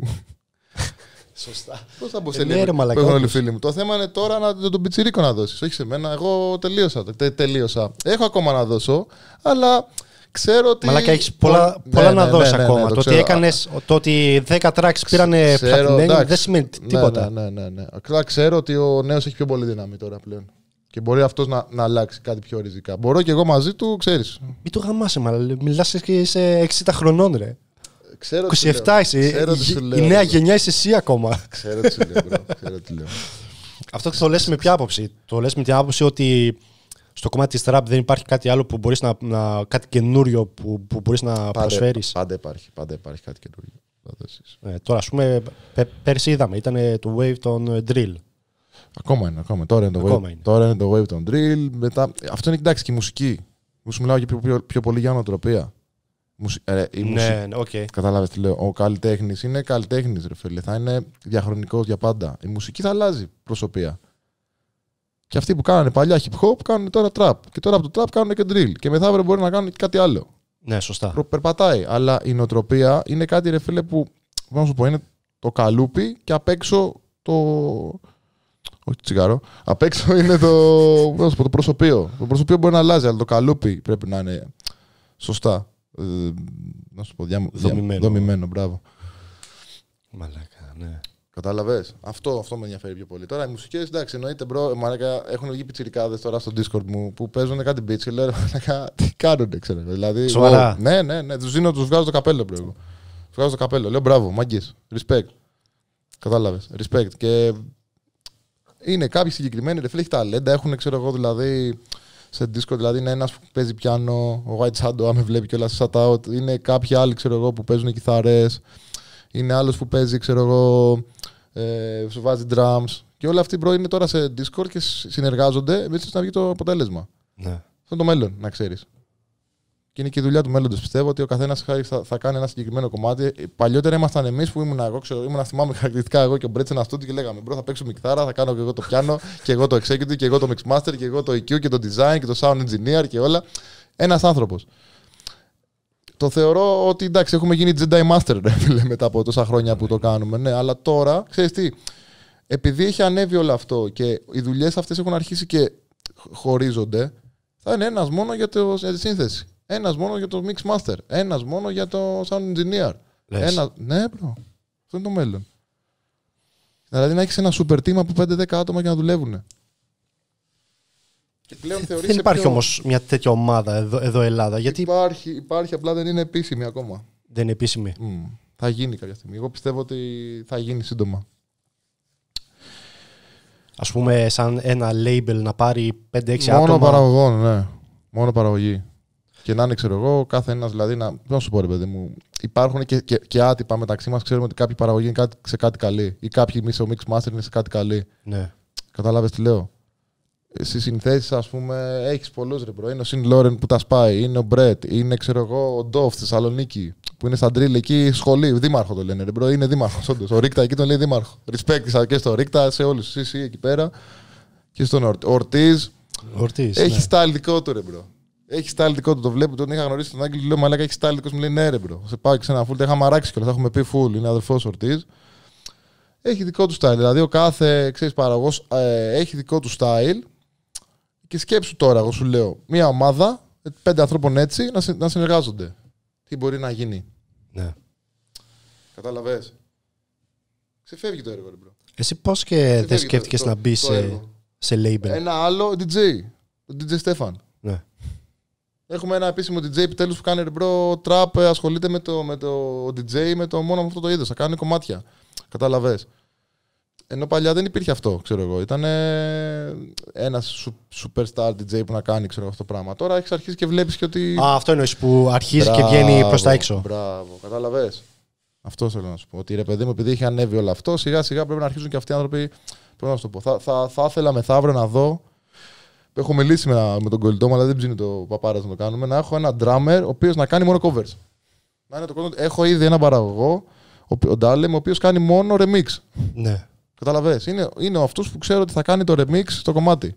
Σωστά. Πώς θα μπω σε label που έχουν όλοι φίλοι μου. Το θέμα είναι τώρα τον πιτσιρίκο να δώσεις, όχι σε μένα. Εγώ τελείωσα. Έχω ακόμα να δώσω, αλλά ξέρω ότι. Μαλάκα, έχεις πολλά να δώσεις ακόμα. Το ότι έκανες, το ότι 10 tracks πήρανε πλατινένιο δεν σημαίνει τίποτα. Ναι. Ξέρω ότι ο νέος έχει πιο πολύ δύναμη τώρα πλέον. Και μπορεί αυτός να αλλάξει κάτι πιο ριζικά. Μπορώ και εγώ μαζί του, ξέρεις. Μην το γαμάσαι, μάλλον. Μιλάς και σε 60 χρονών, ρε. 27 είσαι. Η νέα γενιά είσαι εσύ ακόμα. Ξέρω τι λέω. Αυτό το λες με ποια άποψη? Το λες με την άποψη ότι στο κομμάτι της trap δεν υπάρχει κάτι άλλο που μπορείς κάτι καινούριο που μπορείς να προσφέρεις? Πάντα υπάρχει κάτι καινούριο. Τώρα, ας πούμε, πέρσι είδαμε, ήταν το wave των drill. Ακόμα είναι. Τώρα είναι το wave των drill. Μετά. Αυτό είναι, εντάξει, και η μουσική. Σου μιλάω πιο πολύ για νοοτροπία. Ναι, okay. Κατάλαβες τι λέω. Ο καλλιτέχνης είναι καλλιτέχνης, ρε φίλε. Θα είναι διαχρονικός για πάντα. Η μουσική θα αλλάζει προσωπία. Και αυτοί που κάνανε παλιά hip hop κάνουν τώρα trap. Και τώρα από το trap κάνουν και drill. Και μεθαύριο μπορεί να κάνουν και κάτι άλλο. Ναι, σωστά. Περπατάει. Αλλά η νοοτροπία είναι κάτι, ρε φίλε, που να σου πω, είναι το καλούπι και απ' έξω το. Όχι το τσιγάρο. Απ' έξω είναι το προσωπείο. Το προσωπείο μπορεί να αλλάζει, αλλά το καλούπι πρέπει να είναι σωστά. Να σου πω, δομημένο, μπράβο. Μαλάκα, ναι. Κατάλαβες. Αυτό με ενδιαφέρει πιο πολύ. Τώρα οι μουσικές, εντάξει, εννοείται, μπρο, μαλάκα, έχουν βγει πιτσιρικάδες τώρα στο Discord μου που παίζουν κάτι beats και λέω, μαλάκα, τι κάνουνε, ξέρω. Δηλαδή, σοβαρά. Ναι, τους βγάζω το καπέλο, μπρο. Βγάζω το καπέλο. Λέω μπράβο, μάγκες. Respect. Κατάλαβες. Respect. Και είναι κάποιοι συγκεκριμένοι, ρε φίλε, έχει ταλέντα. Έχουν, ξέρω εγώ, δηλαδή. Σε Discord, δηλαδή είναι ένας που παίζει πιάνο, ο White Shadow, αν με βλέπει κιόλας, shout out. Είναι κάποιοι άλλοι, ξέρω εγώ, που παίζουν κιθάρες. Είναι άλλος που παίζει, ξέρω εγώ, σου βάζει drums. Και όλοι αυτοί είναι τώρα σε Discord και συνεργάζονται έτσι ώστε να βγει το αποτέλεσμα. Ναι. Αυτό είναι το μέλλον, να ξέρεις. Και είναι και η δουλειά του μέλλοντος. Πιστεύω ότι ο καθένας θα κάνει ένα συγκεκριμένο κομμάτι. Παλιότερα ήμασταν εμείς που ήμουν, θυμάμαι χαρακτηριστικά εγώ και ο Μπρέτς ένα στούντιο και λέγαμε: Μπρο, θα παίξω μικτάρα, θα κάνω και εγώ το πιάνο, και εγώ το executive, και εγώ το mix master, και εγώ το EQ και το design και το sound engineer και όλα. Ένας άνθρωπος. Το θεωρώ ότι εντάξει, έχουμε γίνει Jedi Master μετά από τόσα χρόνια που το κάνουμε. Ναι, αλλά τώρα, ξέρεις τι, επειδή έχει ανέβει όλο αυτό και οι δουλειές αυτές έχουν αρχίσει και χωρίζονται, θα είναι ένας μόνο για τη σύνθεση. Ένας μόνο για το Mix Master. Ένας μόνο για το Sound Engineer. Ναι, bro. Αυτό είναι το μέλλον. Δηλαδή να έχεις ένα super team από 5-10 άτομα για να δουλεύουν. Και πλέον δεν υπάρχει όμως μια τέτοια ομάδα εδώ Ελλάδα. Γιατί... Υπάρχει, απλά δεν είναι επίσημη ακόμα. Δεν είναι επίσημη. Θα γίνει κάποια στιγμή. Εγώ πιστεύω ότι θα γίνει σύντομα. Ας πούμε, σαν ένα label να πάρει 5-6 άτομα. Μόνο παραγωγών, ναι. Μόνο παραγωγή. Και να είναι, ξέρω εγώ, κάθε ένας, δηλαδή, να σου πω, ρε παιδί μου, υπάρχουν και άτυπα μεταξύ μας. Ξέρουμε ότι κάποιοι παραγωγοί είναι σε κάτι καλοί ή κάποιοι στο Mix Master είναι σε κάτι καλοί. Ναι. Κατάλαβες τι λέω. Στις συνθέσεις, ας πούμε, έχεις πολλούς, ρε μπρο. Είναι ο Σιν Λόρεν που τα σπάει, είναι ο Μπρετ, είναι, ξέρω εγώ, ο Ντόφ στη Θεσσαλονίκη που είναι στα ντρίλ εκεί, σχολή, δήμαρχο το λένε, ρε μπρο. Είναι δήμαρχος, όντως. Ο Ρίκτα εκεί τον λέει δήμαρχο. Respect και στο Ρίκτα, σε όλους εσύ εκεί πέρα. Και στον Ορτίζ. Έχει style δικό του, ρε μπρο. Έχει style δικό του, το βλέπω. Τον είχα γνωρίσει τον Άγγελο, λέω μαλάκα, έχει style δικό του. Μου λέει ναι, ρε μπρο. Σε πάω και σε ένα full, τα είχαμε αράξει κιόλας, θα έχουμε πει full. Είναι αδερφός Ορτίζ. Έχει δικό του style. Δηλαδή ο κάθε παραγωγός έχει δικό του style. Και σκέψου τώρα, εγώ σου λέω, μια ομάδα 5 ανθρώπων έτσι να συνεργάζονται. Τι μπορεί να γίνει. Ναι. Καταλαβες. Ξεφεύγει το έργο, ρε μπρο. Εσύ πώς και δεν σκέφτηκες να μπει σε label. Ένα άλλο DJ. Ο DJ Στέφαν. Ναι. Έχουμε ένα επίσημο DJ επιτέλους που κάνει, ρε μπρο, τραπ, ασχολείται με το DJ, μόνο με αυτό το είδος. Θα κάνει κομμάτια. Καταλαβες. Ενώ παλιά δεν υπήρχε αυτό, ξέρω εγώ. Ήταν ένας superstar DJ που να κάνει, ξέρω, αυτό το πράγμα. Τώρα έχεις αρχίσει και βλέπεις και ότι. Αυτό εννοείς που αρχίζει και βγαίνει προς τα έξω. Μπράβο, κατάλαβες. Αυτό θέλω να σου πω. Ότι ρε παιδί μου, επειδή έχει ανέβει όλο αυτό, σιγά σιγά πρέπει να αρχίσουν και αυτοί οι άνθρωποι. Πρέπει να σου το πω. Θα ήθελα μεθαύριο να δω. Έχω μιλήσει με τον κολλητό μου, αλλά δεν ψήνει το παπάρας να το κάνουμε. Να έχω ένα drummer ο οποίος να κάνει μόνο covers. Να είναι έχω ήδη ένα παραγωγό, ο Ντάλεμ, ο οποίος κάνει μόνο remix. Ναι. Καταλαβες. Είναι αυτός που ξέρω ότι θα κάνει το remix στο κομμάτι.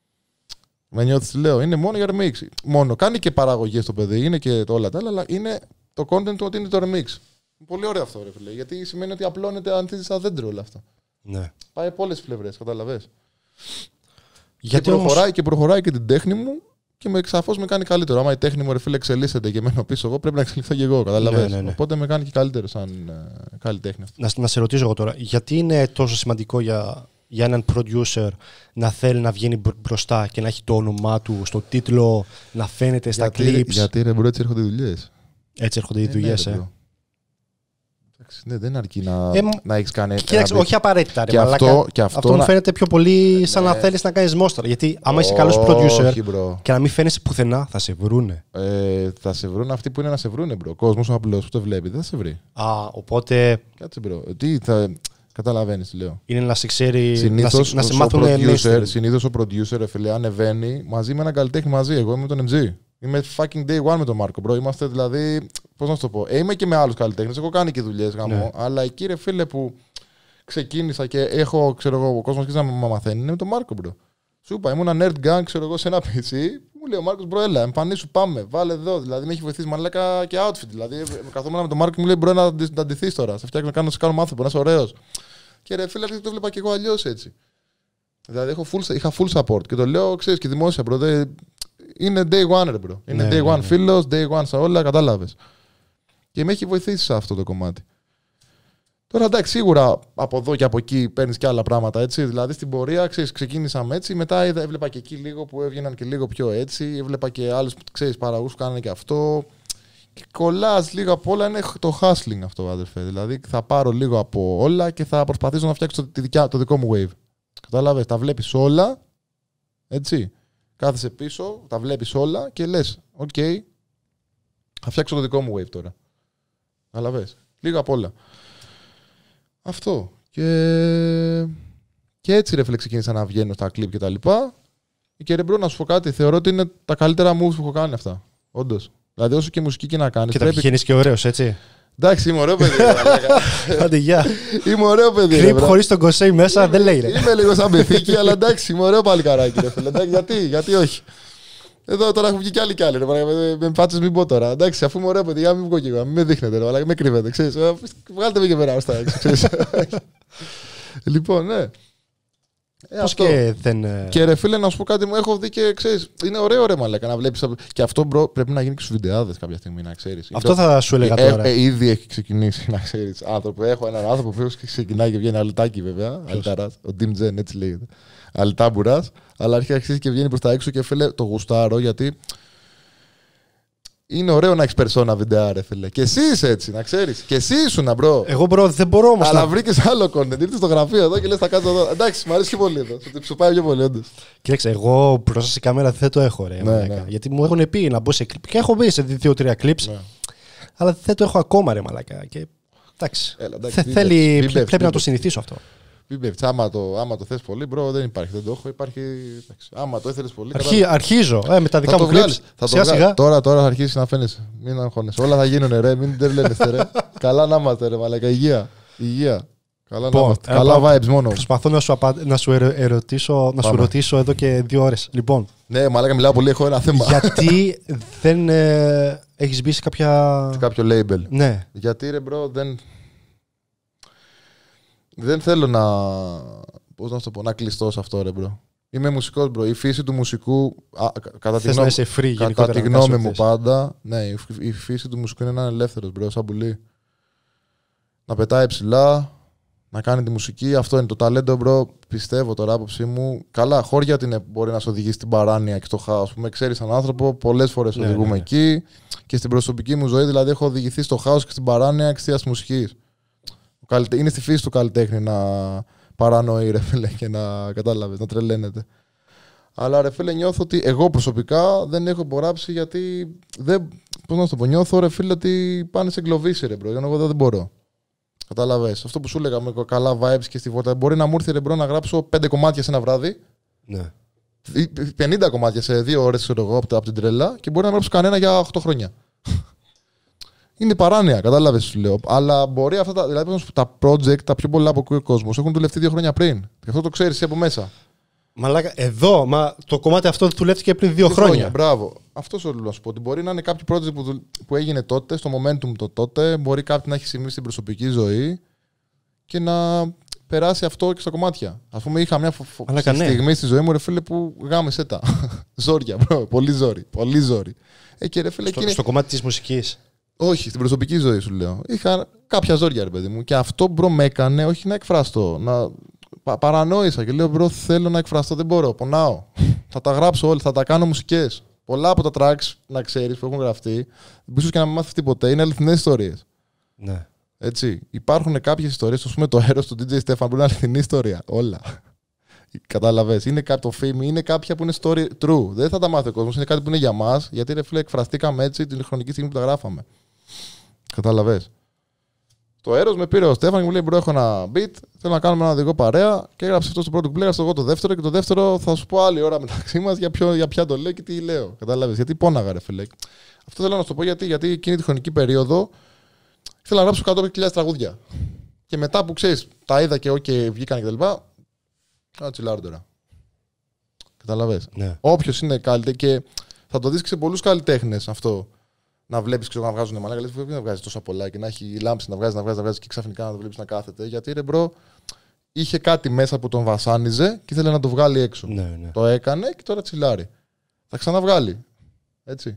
Με νιώθεις τι λέω. Είναι μόνο για remix. Μόνο. Κάνει και παραγωγές το παιδί. Είναι και όλα τα άλλα. Αλλά είναι το content του ότι είναι το remix. Πολύ ωραίο αυτό, ρε φίλε. Γιατί σημαίνει ότι απλώνεται ανθίζει σαν δέντρο όλα αυτά. Ναι. Πάει από όλες τις πλευρές. Καταλαβες. Γιατί και προχωράει και την τέχνη μου και σαφώς με κάνει καλύτερο. Άμα η τέχνη μου, ρε φίλε, εξελίσσεται και μένω πίσω εγώ, πρέπει να εξελιχθώ και εγώ. Καταλαβες. Ναι. Οπότε με κάνει και καλύτερο σαν καλλιτέχνη αυτό. Να σε ρωτήσω εγώ τώρα, γιατί είναι τόσο σημαντικό για έναν producer να θέλει να βγαίνει μπροστά και να έχει το όνομά του στο τίτλο, να φαίνεται στα clips. Γιατί ρε μπρο, έτσι έρχονται οι δουλειές. Έτσι έρχονται οι δουλειές, Ναι, δεν αρκεί να έχεις κάνει. Κοίταξε, όχι απαραίτητα. Ρε, αυτό μου φαίνεται πιο πολύ σαν να θέλεις να κάνεις μόστρα. Γιατί άμα είσαι καλός producer και να μην φαίνεσαι πουθενά, θα σε βρούνε. Θα σε βρουν αυτοί που είναι να σε βρούνε, μπρο. Ο κόσμος ο απλός που το βλέπει δεν θα σε βρει. Οπότε. Κάτσε, μπρο. Καταλαβαίνεις τι λέω. Είναι να σε ξέρει. Να σε μάθουν mainstream. Συνήθως ο producer, φίλε, ανεβαίνει μαζί με έναν καλλιτέχνη μαζί. Εγώ είμαι με τον MG. Είμαι fucking day one με τον Μάρκο, bro. Είμαστε δηλαδή. Πώς να σου το πω. Είμαι και με άλλους καλλιτέχνες. Έχω κάνει και δουλειές γάμο. Ναι. Αλλά εκεί, ρε φίλε, που ξεκίνησα και έχω, ξέρω εγώ, ο κόσμος αρχίζει να με μαθαίνει είναι με τον Μάρκο, bro. Σου είπα, ήμουν ένα nerd gang, ξέρω εγώ, σε ένα PC. Μου λέει ο Μάρκος, bro, έλα, εμφανίσου, πάμε. Βάλε εδώ. Δηλαδή με έχει βοηθήσει μαλάκα και outfit. Δηλαδή καθόμουν με τον Μάρκο και μου λέει, bro, να ντυθείς τώρα. Σε φτιάξω να κάνω μάθημα, να είσαι ωραίος. Και ρε φίλε, το βλέπα και εγώ αλλιώς έτσι. Δηλαδή είχα full support και το λέω, ξέρεις, και δημόσια, bro. Είναι day one, ρε bro. Είναι day one φίλος, day one σε όλα, κατάλαβες. Και με έχει βοηθήσει σε αυτό το κομμάτι. Τώρα εντάξει, σίγουρα από εδώ και από εκεί παίρνεις και άλλα πράγματα, έτσι. Δηλαδή στην πορεία, ξέρεις, ξεκίνησαμε έτσι. Μετά έβλεπα και εκεί λίγο που έβγαιναν και λίγο πιο έτσι. Έβλεπα και άλλους, ξέρεις, παραγωγούς που κάνανε και αυτό. κολλάς λίγο από όλα, είναι το hustling αυτό, αδερφέ. Δηλαδή θα πάρω λίγο από όλα και θα προσπαθήσω να φτιάξω το δικό μου wave. Κατάλαβες, τα βλέπεις όλα, έτσι. Κάθεσαι πίσω, τα βλέπεις όλα και λες, ok, θα φτιάξω το δικό μου wave τώρα. Κατάλαβες, λίγο από όλα. Αυτό. Και έτσι ρε φίλε ξεκίνησα να βγαίνω στα κλιπ και τα λοιπά. Και ρε μπρο, να σου πω κάτι, θεωρώ ότι είναι τα καλύτερα moves που έχω κάνει αυτά. Όντως. Δηλαδή, όσο και μουσική και να κάνεις. Και τα πηγαίνεις και ωραίος, έτσι. Εντάξει, είμαι ωραίο παιδί. Άντε, γεια. Είμαι ωραίο παιδί. Κλιπ χωρίς τον Κωσέι μέσα δεν λέει. Είμαι λίγο σαν πεθήκη, αλλά εντάξει, είμαι ωραίο παλικαράκι. Γιατί όχι. Εδώ τώρα έχουν βγει κι άλλοι κι άλλοι. Με φάτσες μην πω τώρα. Εντάξει, αφού είμαι ωραίο παιδί, μην βγω κι εγώ. Μην με δείχνετε, αλλά με κρύβετε. Βγάλτε με και μέρα στα έξω. Λοιπόν, ναι. Πώς και δεν. Και ρε φίλε, να σου πω κάτι, μου έχω δει και ξέρεις, είναι ωραίο ρε μαλάκα να βλέπεις. Και αυτό μπρο, πρέπει να γίνει και στους βιντεάδες κάποια στιγμή, να ξέρεις. Αυτό θα σου έλεγα τώρα. Ήδη έχει ξεκινήσει, να ξέρεις. Άνθρωπο. Έχω έναν άνθρωπο που ξεκινάει και βγαίνει αλτάκι βέβαια. Αλτάρας, ο Dim Jen, έτσι λέγεται. Αλτάμπουρας. Αλλά αρχίζει και βγαίνει προς τα έξω και φίλε, το γουστάρω γιατί. Είναι ωραίο να έχεις περσόνα βιντεά, ρε φίλε. Και εσύ είσαι έτσι, να ξέρεις. Και εσύ ήσουν, μπρο. Εγώ, μπρο, δεν μπορώ όμως. Αλλά βρήκες άλλο content. Ήρθες στο γραφείο εδώ και λες θα κάτσω εδώ. Εντάξει, μου αρέσει και πολύ εδώ. Σου πάει πιο πολύ, όντως. Κοίταξε, εγώ μπροστά σε κάμερα δεν το έχω, ρε. Ναι. Γιατί μου έχουν πει να μπω σε κλιπ. Και έχω μπει σε 2-3 clips. Ναι. Αλλά δεν το έχω ακόμα, ρε μαλάκα. Και εντάξει. Πρέπει να το συνηθίσω αυτό. Άμα το θες πολύ, μπρο, δεν υπάρχει. Δεν το έχω. Υπάρχει. Άμα το ήθελες πολύ. Αρχίζω με τα δικά μου clips. Σιγά. Τώρα θα αρχίσει να φαίνεσαι. Μην αγχώνεσαι. Όλα θα γίνουν, ρε. Μην τρελαίνεστε, ρε. Καλά να είμαστε, ρε. Μαλάκα. Υγεία. Καλά να είμαστε. Καλά vibes μόνο. Προσπαθώ να σου ρωτήσω εδώ και 2 ώρες. Λοιπόν. Ναι, μαλάκα, μιλάω πολύ. Έχω ένα θέμα. Γιατί δεν έχεις μπει σε κάποιο label. Ναι. Γιατί, ρε, μπρο, δεν θέλω να κλειστώ σε αυτό, ρε μπρο. Είμαι μουσικός, μπρο. Η φύση του μουσικού, κατά τη γνώμη μου πάντα, ναι, η φύση του μουσικού είναι να είναι ελεύθερος, μπρο, σαν πουλί. Να πετάει ψηλά, να κάνει τη μουσική. Αυτό είναι το ταλέντο, μπρο. Πιστεύω τώρα, άποψή μου. Καλά, χώρια μπορεί να σε οδηγήσει στην παράνοια και στο χάος. Με ξέρεις σαν άνθρωπο, πολλές φορές οδηγούμε εκεί. Και στην προσωπική μου ζωή, δηλαδή, έχω οδηγηθεί στο χάος και στην παράνοια εξαιτίας της μουσικής. Είναι στη φύση του καλλιτέχνη να παρανοεί, ρε φίλε, και να κατάλαβες, να τρελαίνεται. Αλλά ρε φίλε, νιώθω ότι εγώ προσωπικά δεν έχω υπογράψει γιατί πώς να το πω, νιώθω ρε φίλε ότι πάνε σε εγκλωβίσει, ρε μπρο, εγώ δεν μπορώ. Κατάλαβες, αυτό που σου έλεγα με καλά vibes και στη βότα, μπορεί να μου έρθει ρε μπρο να γράψω 5 κομμάτια σε ένα βράδυ, ναι. 50 κομμάτια σε 2 ώρες, ξέρω εγώ, από την τρέλα και μπορεί να γράψω κανένα για 8 χρόνια. Είναι παράνοια, κατάλαβες σου λέω. Αλλά μπορεί αυτά δηλαδή, τα project, τα πιο πολλά που ακούει ο κόσμος, έχουν δουλευτεί 2 χρόνια πριν. Και αυτό το ξέρεις εσύ από μέσα. Μαλάκα, εδώ, το κομμάτι αυτό δουλεύτηκε πριν 2 χρόνια. Μπράβο. Αυτό σου λέω να σου πω. Ότι μπορεί να είναι κάποιο project που έγινε τότε, στο momentum το τότε, μπορεί κάποιο να έχει συμβεί στην προσωπική ζωή και να περάσει αυτό και στα κομμάτια. Ας πούμε, είχα μια στιγμή στη ζωή μου, ρε φίλε, που γάμισε τα. Ζόρια, μπρο. Πολύ ζόρι. Πολύ ζόρι. Και, ρε, φίλε, στο κομμάτι της μουσικής. Όχι, στην προσωπική ζωή σου λέω. Είχα κάποια ζόρια, ρε παιδί μου. Και αυτό, μπρο, με έκανε όχι να εκφραστώ. Παρανόησα και λέω, μπρο, θέλω να εκφραστώ, δεν μπορώ. Πονάω. Θα τα γράψω όλα, θα τα κάνω μουσικές. Πολλά από τα tracks, να ξέρεις, που έχουν γραφτεί, ίσως και να μην μάθεις τίποτε, είναι αληθινές ιστορίες. Ναι. Έτσι. Υπάρχουν κάποιες ιστορίες, ας πούμε, το έρος του DJ Stefan που είναι αληθινή ιστορία. Όλα. Κατάλαβες. Είναι το film, είναι κάποια που είναι story true. Δεν θα τα μάθει ο κόσμος, είναι κάτι που είναι για μας, γιατί ρε φίλε, εκφραστήκαμε έτσι την χρονική στιγμή που τα γράφαμε. Κατάλαβες. Το έρος με πήρε ο Στέφαν και μου λέει: Μπρο, έχω ένα beat, θέλω να κάνουμε ένα οδηγό παρέα. Και έγραψε αυτό στο πρώτο που έγραψε εγώ το δεύτερο. Και το δεύτερο θα σου πω άλλη ώρα μεταξύ μας για ποια το λέω και τι λέω. Κατάλαβες. Γιατί πόναγα, ρε φίλε. Αυτό θέλω να σου το πω γιατί εκείνη τη χρονική περίοδο ήθελα να γράψω 100.000 τραγούδια. Και μετά που ξέρεις, τα είδα και OK, βγήκαν κτλ. Τσιλάρω τώρα. Καταλαβες. Ναι. Όποιος είναι καλλιτέχνης και θα το δεις και σε πολλούς καλλιτέχνες αυτό. Να βλέπεις και να βγάζουν μαλάκα. Λες, να βγάζεις τόσα πολλά και να έχει λάμψη να βγάζει και ξαφνικά να το βλέπεις να κάθεται. Γιατί ρε μπρο, είχε κάτι μέσα που τον βασάνιζε και ήθελε να το βγάλει έξω. Ναι. Το έκανε και τώρα τσιλάρει. Θα ξαναβγάλει. Έτσι.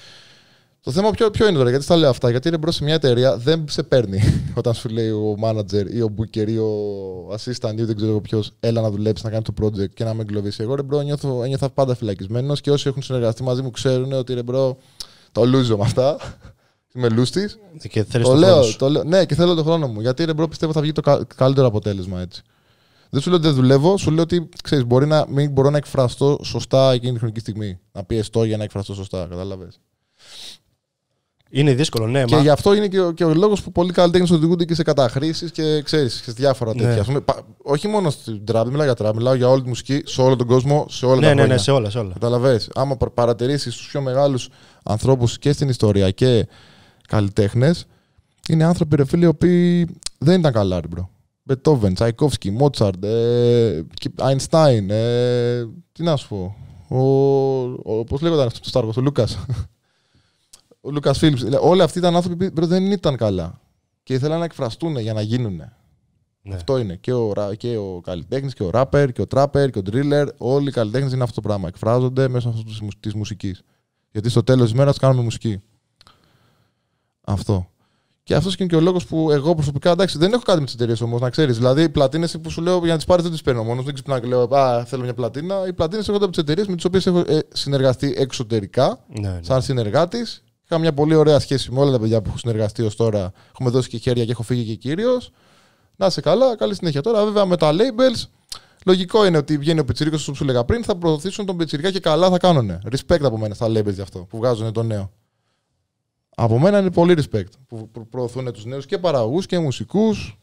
Το θέμα ποιο είναι τώρα, γιατί στα λέω αυτά. Γιατί ρε μπρο, σε μια εταιρεία δεν σε παίρνει όταν σου λέει ο manager ή ο booker ή ο assistant ή δεν ξέρω ποιο, έλα να δουλέψει, να κάνει το project και να με εγκλωβίσει. Εγώ ρε μπρο, ένιωθα πάντα φυλακισμένος και όσοι έχουν συνεργαστεί μαζί μου ξέρουν ότι ρε μπρο, το λούζω με αυτά. Τη μελούς της. Και θέλεις το χρόνο σου. Ναι, και θέλω τον χρόνο μου. Γιατί ρε μπρο, πιστεύω θα βγει το καλύτερο αποτέλεσμα έτσι. Δεν σου λέω ότι δεν δουλεύω, σου λέω ότι ξέρεις, μπορεί να μην μπορώ να εκφραστώ σωστά εκείνη τη χρονική στιγμή. Να πιεστώ για να εκφραστώ σωστά. Κατάλαβες. Είναι δύσκολο, ναι. Και γι' αυτό είναι και ο λόγος που πολλοί καλλιτέχνες οδηγούνται και σε καταχρήσεις και ξέρεις, σε διάφορα τέτοια. Ας πούμε, όχι μόνο στην τραπ, δεν μιλάω για τραπ, μιλάω για όλη τη μουσική, σε όλο τον κόσμο, σε όλα τα χρόνια. Ναι, σε όλα. Καταλαβαίνεις. Άμα παρατηρήσεις τους πιο μεγάλους ανθρώπους και στην ιστορία και καλλιτέχνες, είναι άνθρωποι ρε φίλοι οι οποίοι δεν ήταν καλά, ρε μπρο. Μπετόβεν, Τσαϊκόφσκι, Μότσαρντ, Αϊνστάιν, τι να σου πω. Πώς λέγονταν αυτό το Στάργος, ο Λούκας. Ο Λούκας Φίλιπς. Όλοι αυτοί ήταν άνθρωποι που δεν ήταν καλά. Και ήθελαν να εκφραστούν για να γίνουν. Ναι. Αυτό είναι. Και ο καλλιτέχνης και ο ράπερ και ο τράπερ και ο ντρίλερ. Όλοι οι καλλιτέχνες είναι αυτό το πράγμα. Εκφράζονται μέσω της μουσικής. Γιατί στο τέλος της μέρας κάνουμε μουσική. Αυτό. Και αυτός είναι και ο λόγος που εγώ προσωπικά, εντάξει, δεν έχω κάτι με τις εταιρείες όμως, να ξέρεις. Δηλαδή, οι πλατίνες που σου λέω για να τις πάρεις δεν τις παίρνω μόνος. Δεν ξυπνάω και λέω, θέλω μια πλατίνα. Οι πλατίνες έρχονται από τις εταιρείες με τις οποίες έχω συνεργαστεί εξωτερικά, σαν συνεργάτης. Είχα μια πολύ ωραία σχέση με όλα τα παιδιά που έχω συνεργαστεί ως τώρα. Έχουμε δώσει και χέρια και έχω φύγει και κύριος. Να είσαι καλά, καλή συνέχεια. Τώρα, βέβαια, με τα labels, λογικό είναι ότι βγαίνει ο πιτσιρίκος που σου λέγα πριν, θα προωθήσουν τον πιτσιρικά και καλά θα κάνουνε. Respect από μένα στα labels γι' αυτό που βγάζουν το νέο. Από μένα είναι πολύ respect που προωθούν τους νέους και παραγωγούς και μουσικούς.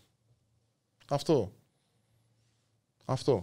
Αυτό.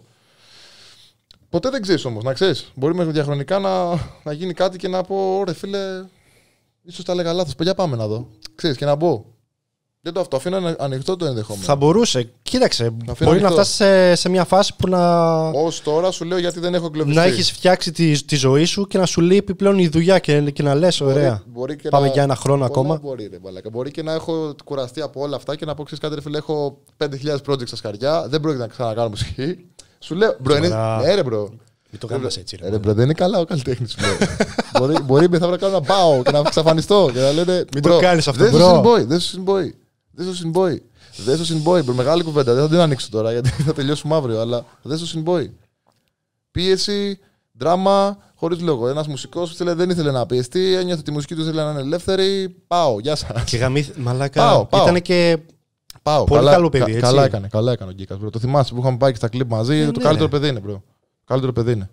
Ποτέ δεν ξέρεις όμως, να ξέρεις. Μπορεί μέχρι διαχρονικά να γίνει κάτι και να πω, ρε φίλε, ίσως τα έλεγα λάθος. Παιδιά, πάμε να δω. Ξέρεις, και να μπω. Δεν το αυτό, αφήνω ανοιχτό το ενδεχόμενο. Θα μπορούσε. Κοίταξε, μπορεί να φτάσει σε μια φάση που να. Ως τώρα σου λέω γιατί δεν έχω εγκλωβιστεί. Να έχεις φτιάξει τη ζωή σου και να σου λείπει πλέον η δουλειά και να λες, ωραία. Πάμε για ένα χρόνο ακόμα. Μπορεί και να έχω κουραστεί από όλα αυτά και να πω, ξέρεις κάτι, ρε φίλε, έχω 5.000 projects στα σκαριά. Δεν πρόκειται να ξανακάνω μουσική. Σου λέω, μπρο, είναι. Ναι, ρε, μπρο. Μην το κάνεις έτσι, ρε. Δεν είναι καλά ο καλλιτέχνης. Μπορεί μετά να κάνω να πάω και να εξαφανιστώ. Μην το κάνεις αυτό, μπρο. Δες το Συνμπόι. Δες το Συνμπόι. Μεγάλη κουβέντα. Δεν θα την ανοίξω τώρα γιατί θα τελειώσουμε αύριο. Αλλά δες το Συνμπόι. Πίεση, δράμα, χωρίς λόγο. Ένας μουσικός δεν ήθελε να πιεστεί. Ένιωθε τη μουσική του ήθελε να είναι ελεύθερη. Πάω, γεια σας. Και μαλάκα. Ήταν και. Πολύ καλό παιδί. Έτσι. Καλά έκανε ο Γκίκας. Το θυμάσαι που είχαμε πάει και στα κλιπ μαζί. Το καλύτερο παιδί είναι, bro. Καλύτερο παιδί είναι.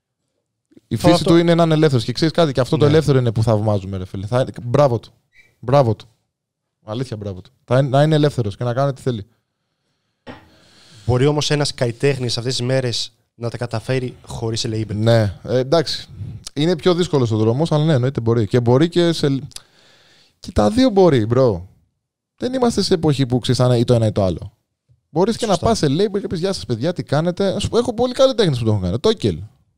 Η φύση του είναι να είναι ελεύθερος. Και ξέρεις κάτι, και αυτό το ελεύθερο είναι που θαυμάζουμε, ρε φίλε. Μπράβο του. Αλήθεια, μπράβο του. Να είναι ελεύθερος και να κάνει ό,τι θέλει. Μπορεί όμως ένας καλλιτέχνης αυτές τις μέρες να τα καταφέρει χωρίς label. Ναι, εντάξει. Είναι πιο δύσκολος ο δρόμος, αλλά ναι, εννοείται μπορεί. Και μπορεί και σε. Και τα δύο μπορεί, bro. Δεν είμαστε σε εποχή που ξέρεις ή το ένα ή το άλλο. Μπορείς και να πας σε label και πεις, γεια σας, παιδιά, τι κάνετε. Έχω πολύ καλλιτέχνες που το έχουν κάνει. Τόκελ.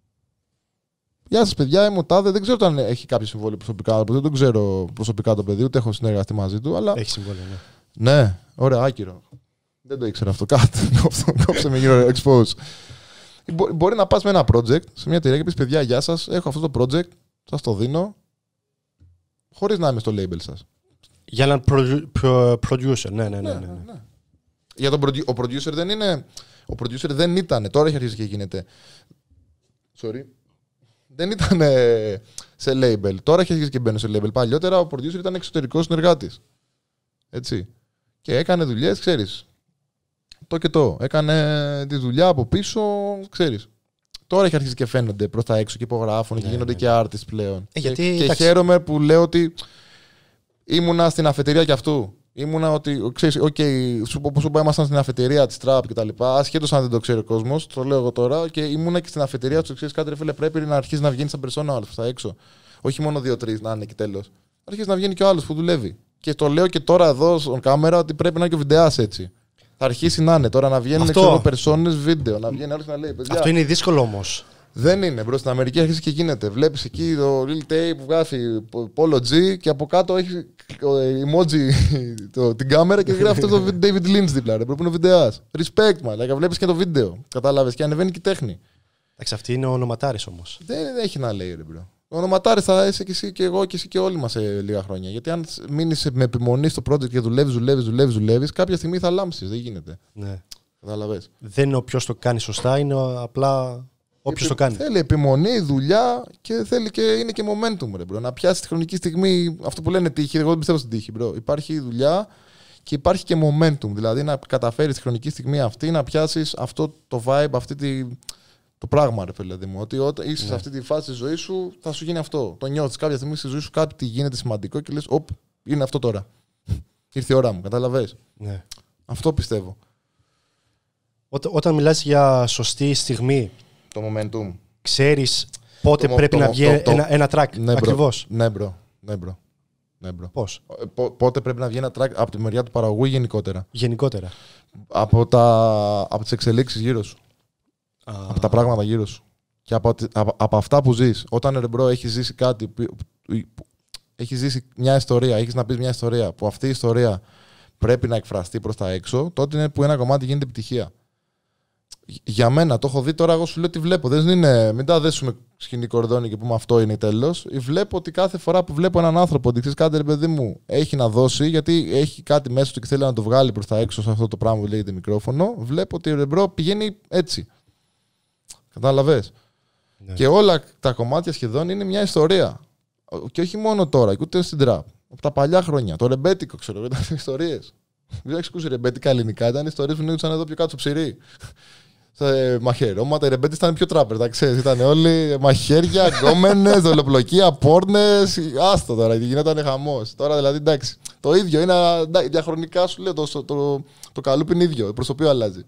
Γεια σας, παιδιά, είμαι ο Τάδε. Δεν ξέρω αν έχει κάποιο συμβόλαιο προσωπικά. Δεν τον ξέρω προσωπικά το παιδί, ούτε έχω συνεργαστεί μαζί του. Αλλά. Έχει συμβόλαιο, ναι. Ναι, ωραία, άκυρο. Δεν το ήξερα αυτό. Κάτι. Κόψε με γύρω expose. Μπορεί να πας με ένα project σε μια εταιρεία και πεις, παιδιά, γεια σας, έχω αυτό το project, σας το δίνω, χωρίς να είμαι στο label σας. Για έναν producer, ναι. Για τον ο producer δεν είναι. Ο producer δεν ήταν. Τώρα έχει αρχίσει και γίνεται. Sorry. Δεν ήταν σε label. Τώρα έχει αρχίσει και μπαίνει σε label. Παλιότερα ο producer ήταν εξωτερικός συνεργάτης. Έτσι. Και έκανε δουλειές, ξέρεις. Το και το. Έκανε τη δουλειά από πίσω, ξέρεις. Τώρα έχει αρχίσει και φαίνονται προς τα έξω και υπογράφουν και γίνονται και artists πλέον. Και χαίρομαι που λέω ότι ήμουνα στην αφετηρία κι αυτού. Ήμουνα ότι, ξέρεις, όπως σου είπα, ήμασταν στην αφετηρία της τραπ και τα λοιπά. Ασχέτως αν δεν το ξέρει ο κόσμος, το λέω εγώ τώρα. Και ήμουνα και στην αφετηρία του, ξέρεις κάτι, ρε φίλε, πρέπει να αρχίσει να βγαίνει σαν περσόνα ο άλλος προς τα έξω. Όχι μόνο 2-3 να είναι και τέλος. Αρχίσει να βγαίνει και ο άλλος που δουλεύει. Και το λέω και τώρα εδώ στον κάμερα ότι πρέπει να είναι και ο βιντεάς έτσι. Θα αρχίσει να είναι τώρα να βγαίνουν περσόνες βίντεο. Να βγαίνει άλλος να λέει. Παιδιά, αυτό είναι δύσκολο όμως. Δεν είναι, μπρο. Στην Αμερική αρχίζει και γίνεται. Βλέπεις εκεί το Lil Tay που γράφει Polo G και από κάτω έχει emoji την κάμερα και γράφει αυτό το David Lynch δίπλα. Πρέπει να είναι βιντεάς. Respect, man. Βλέπεις και το βίντεο. Κατάλαβες και ανεβαίνει και η τέχνη. Εντάξει, αυτή είναι ο ονοματάρης όμως. Δεν έχει να λέει, ρε μπρο. Ο ονοματάρης θα είσαι και εσύ και εγώ και εσύ και όλοι μας σε λίγα χρόνια. Γιατί αν μείνεις με επιμονή στο project και δουλεύεις, κάποια στιγμή θα λάμψεις. Δεν γίνεται. Ναι. Κατάλαβες. Δεν είναι ο ποιος το κάνει σωστά, είναι απλά Όποιος το κάνει. Θέλει επιμονή, δουλειά και θέλει και είναι και momentum, ρε bro. Να πιάσει τη χρονική στιγμή, αυτό που λένε τύχη. Εγώ δεν πιστεύω στην τύχη, bro. Υπάρχει δουλειά και υπάρχει και momentum. Δηλαδή να καταφέρει τη χρονική στιγμή αυτή να πιάσει αυτό το vibe, το πράγμα, ρε παιδί μου. Ότι όταν είσαι σε αυτή τη φάση τη ζωή σου, θα σου γίνει αυτό. Το νιώθει κάποια στιγμή στη ζωή σου, κάτι γίνεται σημαντικό και λε: Οπ, είναι αυτό τώρα. Ήρθε η ώρα μου, κατάλαβες. Ναι. Αυτό πιστεύω. Όταν μιλάς για σωστή στιγμή, Το momentum. ξέρεις πότε πρέπει να βγει ένα track, ναι, ακριβώς. Ναι, bro. Πώς? Πότε πρέπει να βγει ένα track από τη μεριά του παραγωγού ή γενικότερα. Γενικότερα. Από τις εξελίξεις γύρω σου. Από τα πράγματα γύρω σου. Και από αυτά που ζεις. Όταν, ρε bro, έχεις ζήσει κάτι, έχεις ζήσει μια ιστορία, έχεις να πεις μια ιστορία, που αυτή η ιστορία πρέπει να εκφραστεί προς τα έξω, τότε είναι που ένα κομμάτι γίνεται επιτυχία. Για μένα, το έχω δει τώρα, εγώ σου λέω τι βλέπω. Δεν είναι, μην τα δέσουμε σκηνή κορδόνι και πούμε αυτό είναι τέλος. Βλέπω ότι κάθε φορά που βλέπω έναν άνθρωπο ότι ξέρεις κάτι, ρε παιδί μου, έχει να δώσει, γιατί έχει κάτι μέσα του και θέλει να το βγάλει προς τα έξω σε αυτό το πράγμα που λέγεται μικρόφωνο, βλέπω ότι ρε bro πηγαίνει έτσι. Κατάλαβες. Ναι. Και όλα τα κομμάτια σχεδόν είναι μια ιστορία. Και όχι μόνο τώρα, ούτε στην τραπ. Από τα παλιά χρόνια. Το ρεμπέτικο, ξέρω, ήταν ιστορίες. Δεν έχει ακούσει ρεμπέτικα ελληνικά, ήταν ιστορίες που νίκησαν εδώ πιο κάτω ψηρή. Μαχαιρώματα, οι ρεμπέτες ήταν πιο τράπερ, τα ξέρεις. Ήταν όλοι μαχαίρια, γκόμενες, δολοπλοκία, πόρνες. Άστο τώρα, γινόταν χαμός. Τώρα δηλαδή εντάξει. Το ίδιο είναι διαχρονικά σου λέω. Το καλούπι είναι ίδιο, προς το οποίο αλλάζει.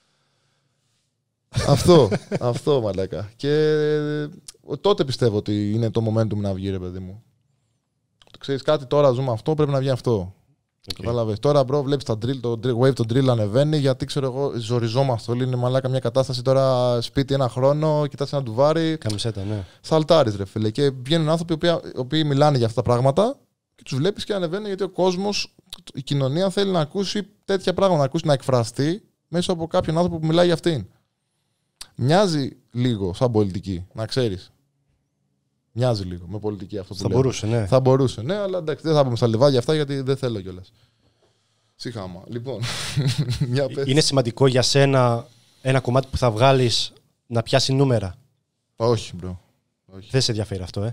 Αυτό μαλάκα. Και τότε πιστεύω ότι είναι το momentum να βγει, ρε παιδί μου. Ξέρεις κάτι, τώρα ζούμε αυτό, πρέπει να βγει αυτό. Κατάλαβες. Τώρα, bro, βλέπεις το wave, το drill ανεβαίνει, γιατί ξέρω εγώ, ζοριζόμαστε όλοι. Είναι μαλάκα μια κατάσταση τώρα σπίτι ένα χρόνο, κοιτάς ένα ντουβάρι. Καμισέτα, ναι. Σαλτάρεις, ρε φίλε. Και βγαίνουν άνθρωποι οι οποίοι μιλάνε για αυτά τα πράγματα και τους βλέπεις και ανεβαίνουν, γιατί ο κόσμος, η κοινωνία θέλει να ακούσει τέτοια πράγματα, να εκφραστεί μέσα από κάποιον άνθρωπο που μιλάει για αυτήν. Μοιάζει λίγο σαν πολιτική, να ξέρεις. Μοιάζει λίγο με πολιτική αυτό που λέω. Θα μπορούσε, ναι. Θα μπορούσε, ναι, αλλά εντάξει, δεν θα πούμε στα λιβάδια αυτά γιατί δεν θέλω κιόλας. Συχάμα. Λοιπόν, είναι σημαντικό για σένα ένα κομμάτι που θα βγάλεις να πιάσει νούμερα. Όχι, bro. Όχι. Δεν σε ενδιαφέρει αυτό,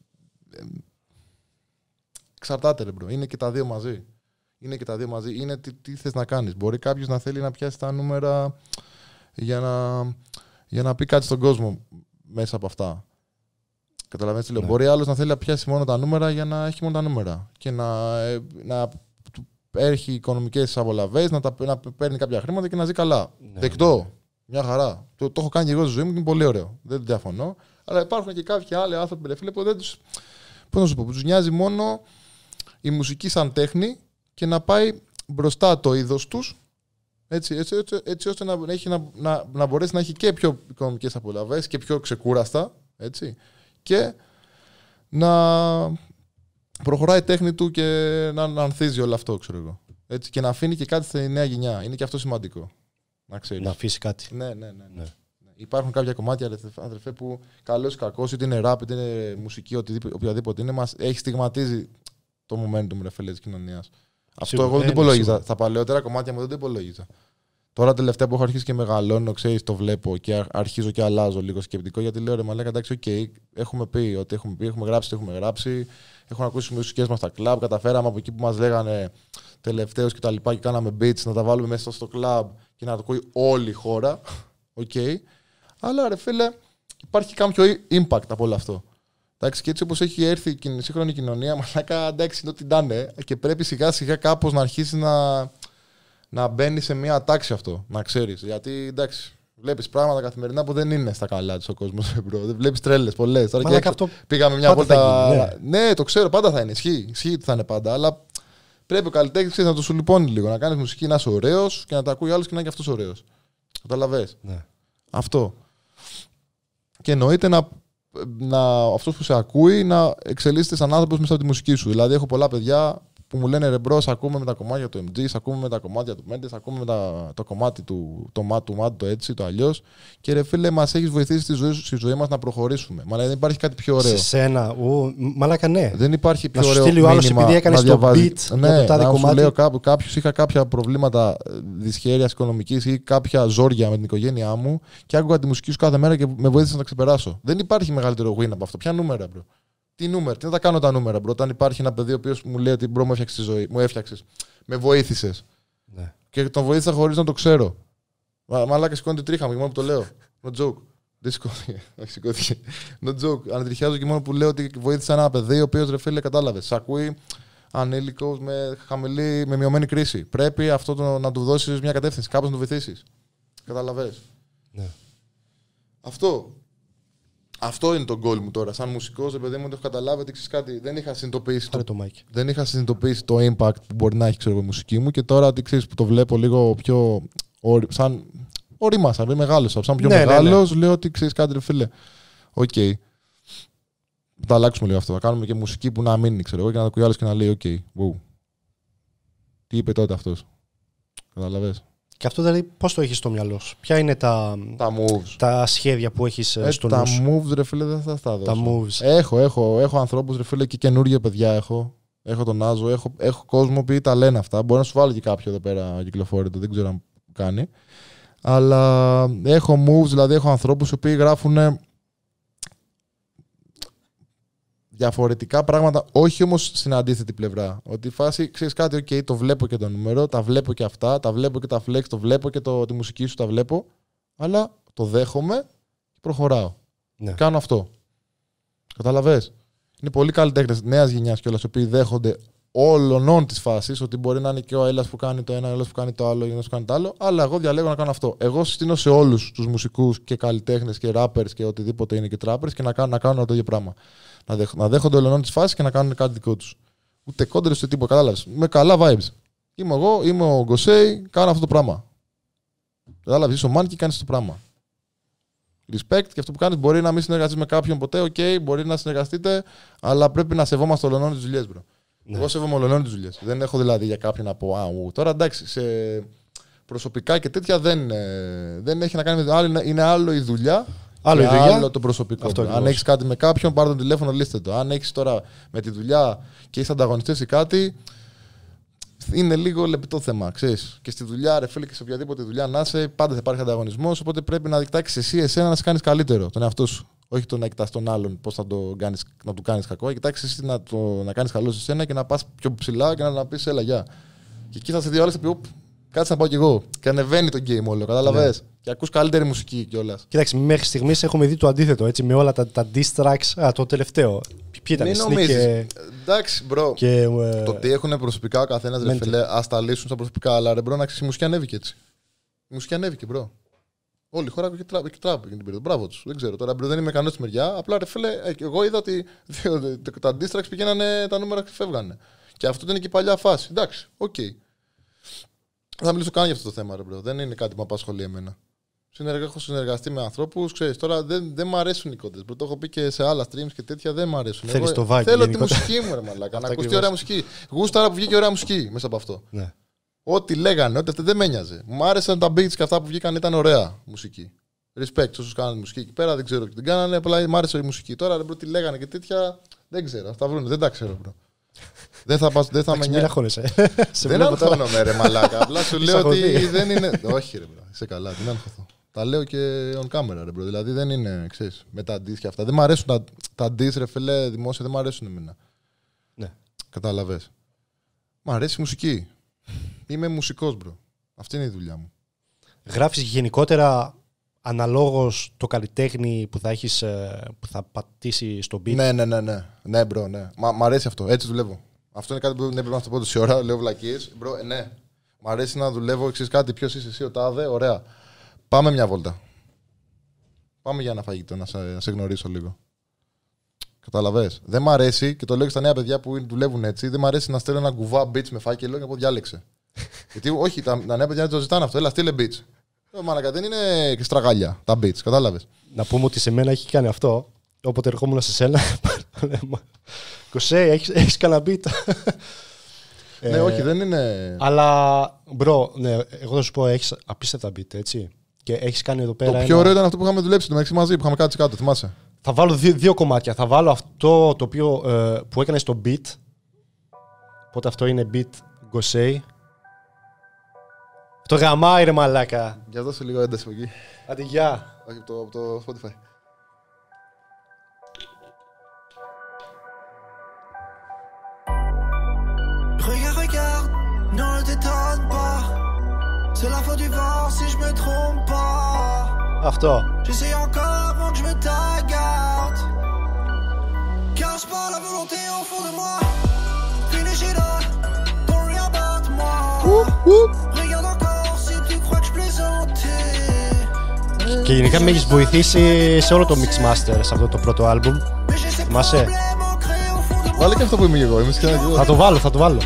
Εξαρτάται, ρε bro. Είναι και τα δύο μαζί. Είναι τι θες να κάνεις. Μπορεί κάποιος να θέλει να πιάσει τα νούμερα για να πει κάτι στον κόσμο μέσα από αυτά. Καταλαβαίνεις τι λέω. Ναι. Μπορεί άλλος να θέλει να πιάσει μόνο τα νούμερα για να έχει μόνο τα νούμερα και να έχει οικονομικές απολαβές, να παίρνει κάποια χρήματα και να ζει καλά. Ναι, δεκτό. Ναι. Μια χαρά. Το έχω κάνει και εγώ στη ζωή μου και είναι πολύ ωραίο. Δεν διαφωνώ. Αλλά υπάρχουν και κάποιοι άλλοι άνθρωποι, ρε φίλε, που δεν τους. Πώς να σου πω, που τους νοιάζει μόνο η μουσική σαν τέχνη και να πάει μπροστά το είδος τους. Έτσι ώστε να μπορέσει να έχει και πιο οικονομικές απολαβές και πιο ξεκούραστα. Έτσι. Και να προχωράει η τέχνη του και να ανθίζει όλο αυτό, ξέρω εγώ. Έτσι, και να αφήνει και κάτι στη νέα γενιά. Είναι και αυτό σημαντικό. Να αφήσει κάτι. Ναι. Υπάρχουν κάποια κομμάτια, αδερφέ, που καλός ή κακός, είτε είναι rap, είτε είναι μουσική, οποιαδήποτε είναι, μας έχει στιγματίζει το momentum, ρε φίλε, της κοινωνίας. Αυτό εγώ δεν το υπολόγιζα. Στα παλαιότερα κομμάτια μου δεν το υπολόγιζα. Τώρα τελευταία που έχω αρχίσει και μεγαλώνω, ξέρεις, το βλέπω και αρχίζω και αλλάζω λίγο σκεπτικό, γιατί λέω ρε μαλάκα, εντάξει, έχουμε πει ότι έχουμε γράψει, έχουμε ακούσει τις μουσικές μας στα κλαμπ, καταφέραμε από εκεί που μας λέγανε τελευταίως και τα λοιπά και κάναμε beats να τα βάλουμε μέσα στο κλαμπ και να το ακούει όλη η χώρα. Αλλά ρε φίλε, υπάρχει κάποιο impact από όλο αυτό. Εντάξει, και έτσι όπως έχει έρθει η σύγχρονη κοινωνία, μαλάκα, εντάξει, είναι ό,τι ήταν και πρέπει σιγά σιγά κάπως να αρχίσει να μπαίνει σε μια τάξη αυτό, να ξέρεις. Γιατί εντάξει, βλέπεις πράγματα καθημερινά που δεν είναι στα καλά της ο κόσμος. Δεν βλέπεις τρέλες πολλές. Τώρα και πήγαμε μια βόλτα. Ναι, το ξέρω, πάντα θα είναι. Ισχύει ότι θα είναι πάντα. Αλλά πρέπει ο καλλιτέχνης να το σου λιπώνει λίγο. Να κάνεις μουσική, να είσαι ωραίος και να τα ακούει άλλος και να είναι και αυτός ωραίος. Καταλαβες. Ναι. Αυτό. Και εννοείται αυτός που σε ακούει να εξελίσσεται σαν άνθρωπος μέσα από τη μουσική σου. Δηλαδή, έχω πολλά παιδιά που μου λένε ρε μπρο, ακούμε με τα κομμάτια του MG, ακούμε με τα κομμάτια του Μέντε, ακούμε με το κομμάτι του Μάτ, το έτσι, το αλλιώς. Και ρε φίλε, μας έχεις βοηθήσει στη ζωή μας να προχωρήσουμε. Μα δεν υπάρχει κάτι πιο ωραίο. Σε σένα, μαλάκα ναι. Δεν υπάρχει πιο ωραίο. Να σου στείλει ο άλλος επειδή έκανε το beat. Ναι, να σου λέω κάποιος είχα κάποια προβλήματα δυσχέρειας οικονομικής ή κάποια ζόρια με την οικογένειά μου και άκουγα τη μουσική σου κάθε μέρα και με βοήθησε να τα ξεπεράσω. Δεν υπάρχει μεγαλύτερο win από αυτό. Ποια νούμερα, bro. Τι νούμερα, τι να τα κάνω τα νούμερα, bro. Όταν υπάρχει ένα παιδί ο οποίος μου λέει ότι bro, μου έφτιαξες τη ζωή, μου έφτιαξες, με βοήθησες. Ναι. Και τον βοήθησα χωρίς να το ξέρω. Μαλάκα σηκώνει τη τρίχα μου και μόνο που το λέω. No joke. Δεν σηκώθηκε. Όχι, σηκώθηκε. No joke. Ανατριχιάζω και μόνο που λέω ότι βοήθησα ένα παιδί ο οποίος ρε φίλε κατάλαβε. Σ' ακούει ανήλικος με μειωμένη κρίση. Πρέπει αυτό να του δώσεις μια κατεύθυνση, κάπως να του βοηθήσεις. Καταλαβες. Ναι. Αυτό είναι το goal μου τώρα. Σαν μουσικός, παιδί μου, το έχω καταλάβει ότι ξέρεις κάτι. Δεν είχα συνειδητοποιήσει το impact που μπορεί να έχει η μουσική μου και τώρα ξέρεις που το βλέπω λίγο πιο. Σαν ορίμασα, μεγάλωσα. Σαν πιο μεγάλος, λέω ότι ξέρεις κάτι, ρε φίλε. Οκ. Θα τα αλλάξουμε λίγο αυτό. Θα κάνουμε και μουσική που να μείνει, ξέρω εγώ, και να το ακούει άλλος και να λέει: οκ, τι είπε τότε αυτός. Καταλαβες. Και αυτό δηλαδή πώς το έχεις στο μυαλό σου, ποια είναι τα σχέδια που έχεις στο νου σου. Τα moves, ρε φίλε, δεν θα τα δώσω. Τα moves. Έχω ανθρώπους, ρε φίλε, και καινούργια παιδιά έχω. Έχω τον Άζο, έχω κόσμο που τα λένε αυτά. Μπορεί να σου βάλω και κάποιο εδώ πέρα κυκλοφόρητο, δεν ξέρω αν κάνει. Αλλά έχω moves, δηλαδή έχω ανθρώπους οι οποίοι γράφουν διαφορετικά πράγματα, όχι όμως στην αντίθετη πλευρά. Ότι η φάση, ξέρεις κάτι, ok, το βλέπω και το νούμερο, τα βλέπω και αυτά, τα βλέπω και τα flex, το βλέπω και τη μουσική σου, τα βλέπω, αλλά το δέχομαι και προχωράω. Ναι. Κάνω αυτό. Καταλαβες. Είναι πολύ καλλιτέχνες νέας γενιάς κιόλας, οι οποίοι δέχονται όλων της φάσης, ότι μπορεί να είναι και ο Έλλας που κάνει το ένα, ο Έλλας που κάνει το άλλο, ο Έλλας που κάνει το άλλο, αλλά εγώ διαλέγω να κάνω αυτό. Εγώ συστήνω σε όλους τους μουσικούς και καλλιτέχνες και rappers και οτιδήποτε είναι και trappers και να κάνουν το ίδιο πράγμα. Να δέχονται όλων της φάσης και να κάνουν κάτι δικό τους. Ούτε κόντρες ούτε τίποτα, κατάλαβες. Με καλά vibes. Είμαι εγώ, είμαι ο Γκοσέι, κάνω αυτό το πράγμα. Κατάλαβες, είσαι ο Μάνκι, κάνεις αυτό το πράγμα. Respect, και αυτό που κάνεις μπορεί να μην συνεργαστείς με κάποιον ποτέ, ok, μπορεί να συνεργαστείτε, αλλά πρέπει να σεβόμαστε ολονών τις δουλειές, bro. Ναι. Εγώ σέβομαι ολονών τις δουλειές. Δεν έχω δηλαδή για κάποιον να πω, τώρα εντάξει, σε προσωπικά και τέτοια δεν έχει να κάνει με άλλο, είναι άλλο η δουλειά. Άλλο το προσωπικό. Αν έχεις κάτι με κάποιον, πάρε τον τηλέφωνο, λύστε το. Αν έχεις τώρα με τη δουλειά και είσαι ανταγωνιστής ή κάτι, είναι λίγο λεπτό θέμα, ξέρεις. Και στη δουλειά, ρε φίλε, και σε οποιαδήποτε δουλειά να είσαι, πάντα θα υπάρχει ανταγωνισμός. Οπότε πρέπει να κοιτάξεις εσύ εσένα να σε κάνεις καλύτερο, τον εαυτό σου. Όχι το να κοιτάς τον άλλον πώς θα να του κάνεις κακό. Κοιτάξεις εσύ να κάνεις καλό σε εσένα και να πας πιο ψηλά και να πεις έλα γεια. Και εκεί θα σε δει όλες και κάτσε να πάω κι εγώ. Και ανεβαίνει το game όλο, κατάλαβες. Ναι. Και ακούς καλύτερη μουσική κιόλας. Κοίταξε, μέχρι στιγμής έχουμε δει το αντίθετο, έτσι, με όλα τα diss tracks. Το τελευταίο. Ποιοι ήταν, νομίζεις. Εντάξει, μπρο. Το τι έχουν προσωπικά ο καθένας, ρε φίλε, ας τα λύσουν στα προσωπικά. Αλλά ρε μπρο, να ξέρεις, η μουσική ανέβηκε έτσι. Η μουσική ανέβηκε, μπρο. Όλη η χώρα και τραπ για την περίοδο. Μπράβο τους. Δεν ξέρω. Τώρα δεν είμαι ικανός στη μεριά. Απλά ρε φίλε, εγώ είδα ότι τα diss tracks πηγαίνανε, τα νούμερα φεύγανε. Και αυτό ήταν και η παλιά φάση. Εντάξει, οκ. Θα μιλήσω καν για αυτό το θέμα, ρε μπρο. Δεν είναι κάτι που με απασχολεί εμένα. Έχω συνεργαστεί με ανθρώπους, ξέρεις, τώρα δεν μ' αρέσουν οι κόντες. Το έχω πει και σε άλλα streams και τέτοια, δεν μ' αρέσουν. Θέλεις το vibe. Θέλω τη μουσική μου, ρε μαλάκα. Να ακουστεί ωραία μουσική. Γούσταρα που βγήκε ωραία μουσική μέσα από αυτό. Ναι. Ό,τι λέγανε, ό,τι αυτό δεν με ένοιαζε. Μου άρεσαν τα beats και αυτά που βγήκαν, ήταν ωραία μουσική. Respect όσους κάνανε μουσική εκεί πέρα, δεν ξέρω τι την κάνανε, απλά μου άρεσε η μουσική. Τώρα ρε μπρο, τι λέγανε και τέτοια, δεν ξέρω. Αυτά βρουν, δεν τα ξέρω, μπρο. Δεν θα με νοιάζει. Δεν αγχώνομαι, ρε μαλάκα. Απλά σου λέω ότι δεν είναι. Όχι, ρε μπρο, είσαι καλά, την άγχωθω. Τα λέω και on camera, ρε μπρο. Δηλαδή δεν είναι, ξέρεις, με τα diss και αυτά. Δεν μ' αρέσουν τα diss, ρε φίλε, δημόσια, δεν μ' αρέσουν εμένα. Ναι. Κατάλαβες. Μ' αρέσει η μουσική. Είμαι μουσικός, μπρο. Αυτή είναι η δουλειά μου. Γράφεις γενικότερα αναλόγως το καλλιτέχνη που θα έχεις, που θα πατήσει στο beat. Ναι. Ναι, μπρο, ναι. Μ' αρέσει αυτό. Έτσι δουλεύω. Αυτό είναι κάτι που δεν πρέπει να το πω τόση ώρα. Λέω βλακίες. Μπρο, ναι. Μ' αρέσει να δουλεύω. Ξέρεις κάτι, ποιος είσαι εσύ, ο τάδε. Ωραία. Πάμε μια βόλτα. Πάμε για ένα φαγητό να σε γνωρίσω λίγο. Καταλαβες. Δεν μ' αρέσει, και το λέω και στα νέα παιδιά που δουλεύουν έτσι, δεν μ' αρέσει να στέλνω ένα κουβά beats με φάκελο και να πω διάλεξε. Γιατί όχι, τα νέα παιδιά το ζητάνε αυτό. Έλα, στείλε beats. Μαλάκα, δεν είναι και στραγάλια τα beats, κατάλαβες. Να πούμε ότι σε μένα έχει κάνει αυτό. Όποτε ερχόμουν σε σένα, Κωσέ, έχεις κανένα beat. Ναι, όχι, δεν είναι. Αλλά, μπρο, ναι, εγώ θα σου πω, έχεις απίστευτα beat, έτσι. Και έχεις κάνει εδώ πέρα. Το πιο ωραίο ήταν αυτό που είχαμε δουλέψει το μεταξύ μαζί, που είχαμε κάτσει κάτω, θυμάσαι. Θα βάλω δύο κομμάτια. Θα βάλω αυτό το οποίο που έκανε στο beat. Οπότε αυτό είναι beat Gosei. Το γαμάει ρε μαλάκα. Για δώσε λίγο ένταση από εκεί. Άντε γεια. Όχι, από το Spotify. Regarde, ne t'étonne pas. C'est la faute du vent si je me trompe pas. Αυτό. J'essaye encore avant que je me tagarde. Cache pas la volonté au fond de moi. Finish it up, don't rien battre moi. Regarde encore si tu crois que je plaisantais. Και γενικά με έχεις βοηθήσει σε όλο το Mix Master σε αυτό το πρώτο άλμπουμ. Θυμάσαι. Βάλε και αυτό που είμαι και εγώ, είμαι σχεδόν και εγώ. Θα το βάλω.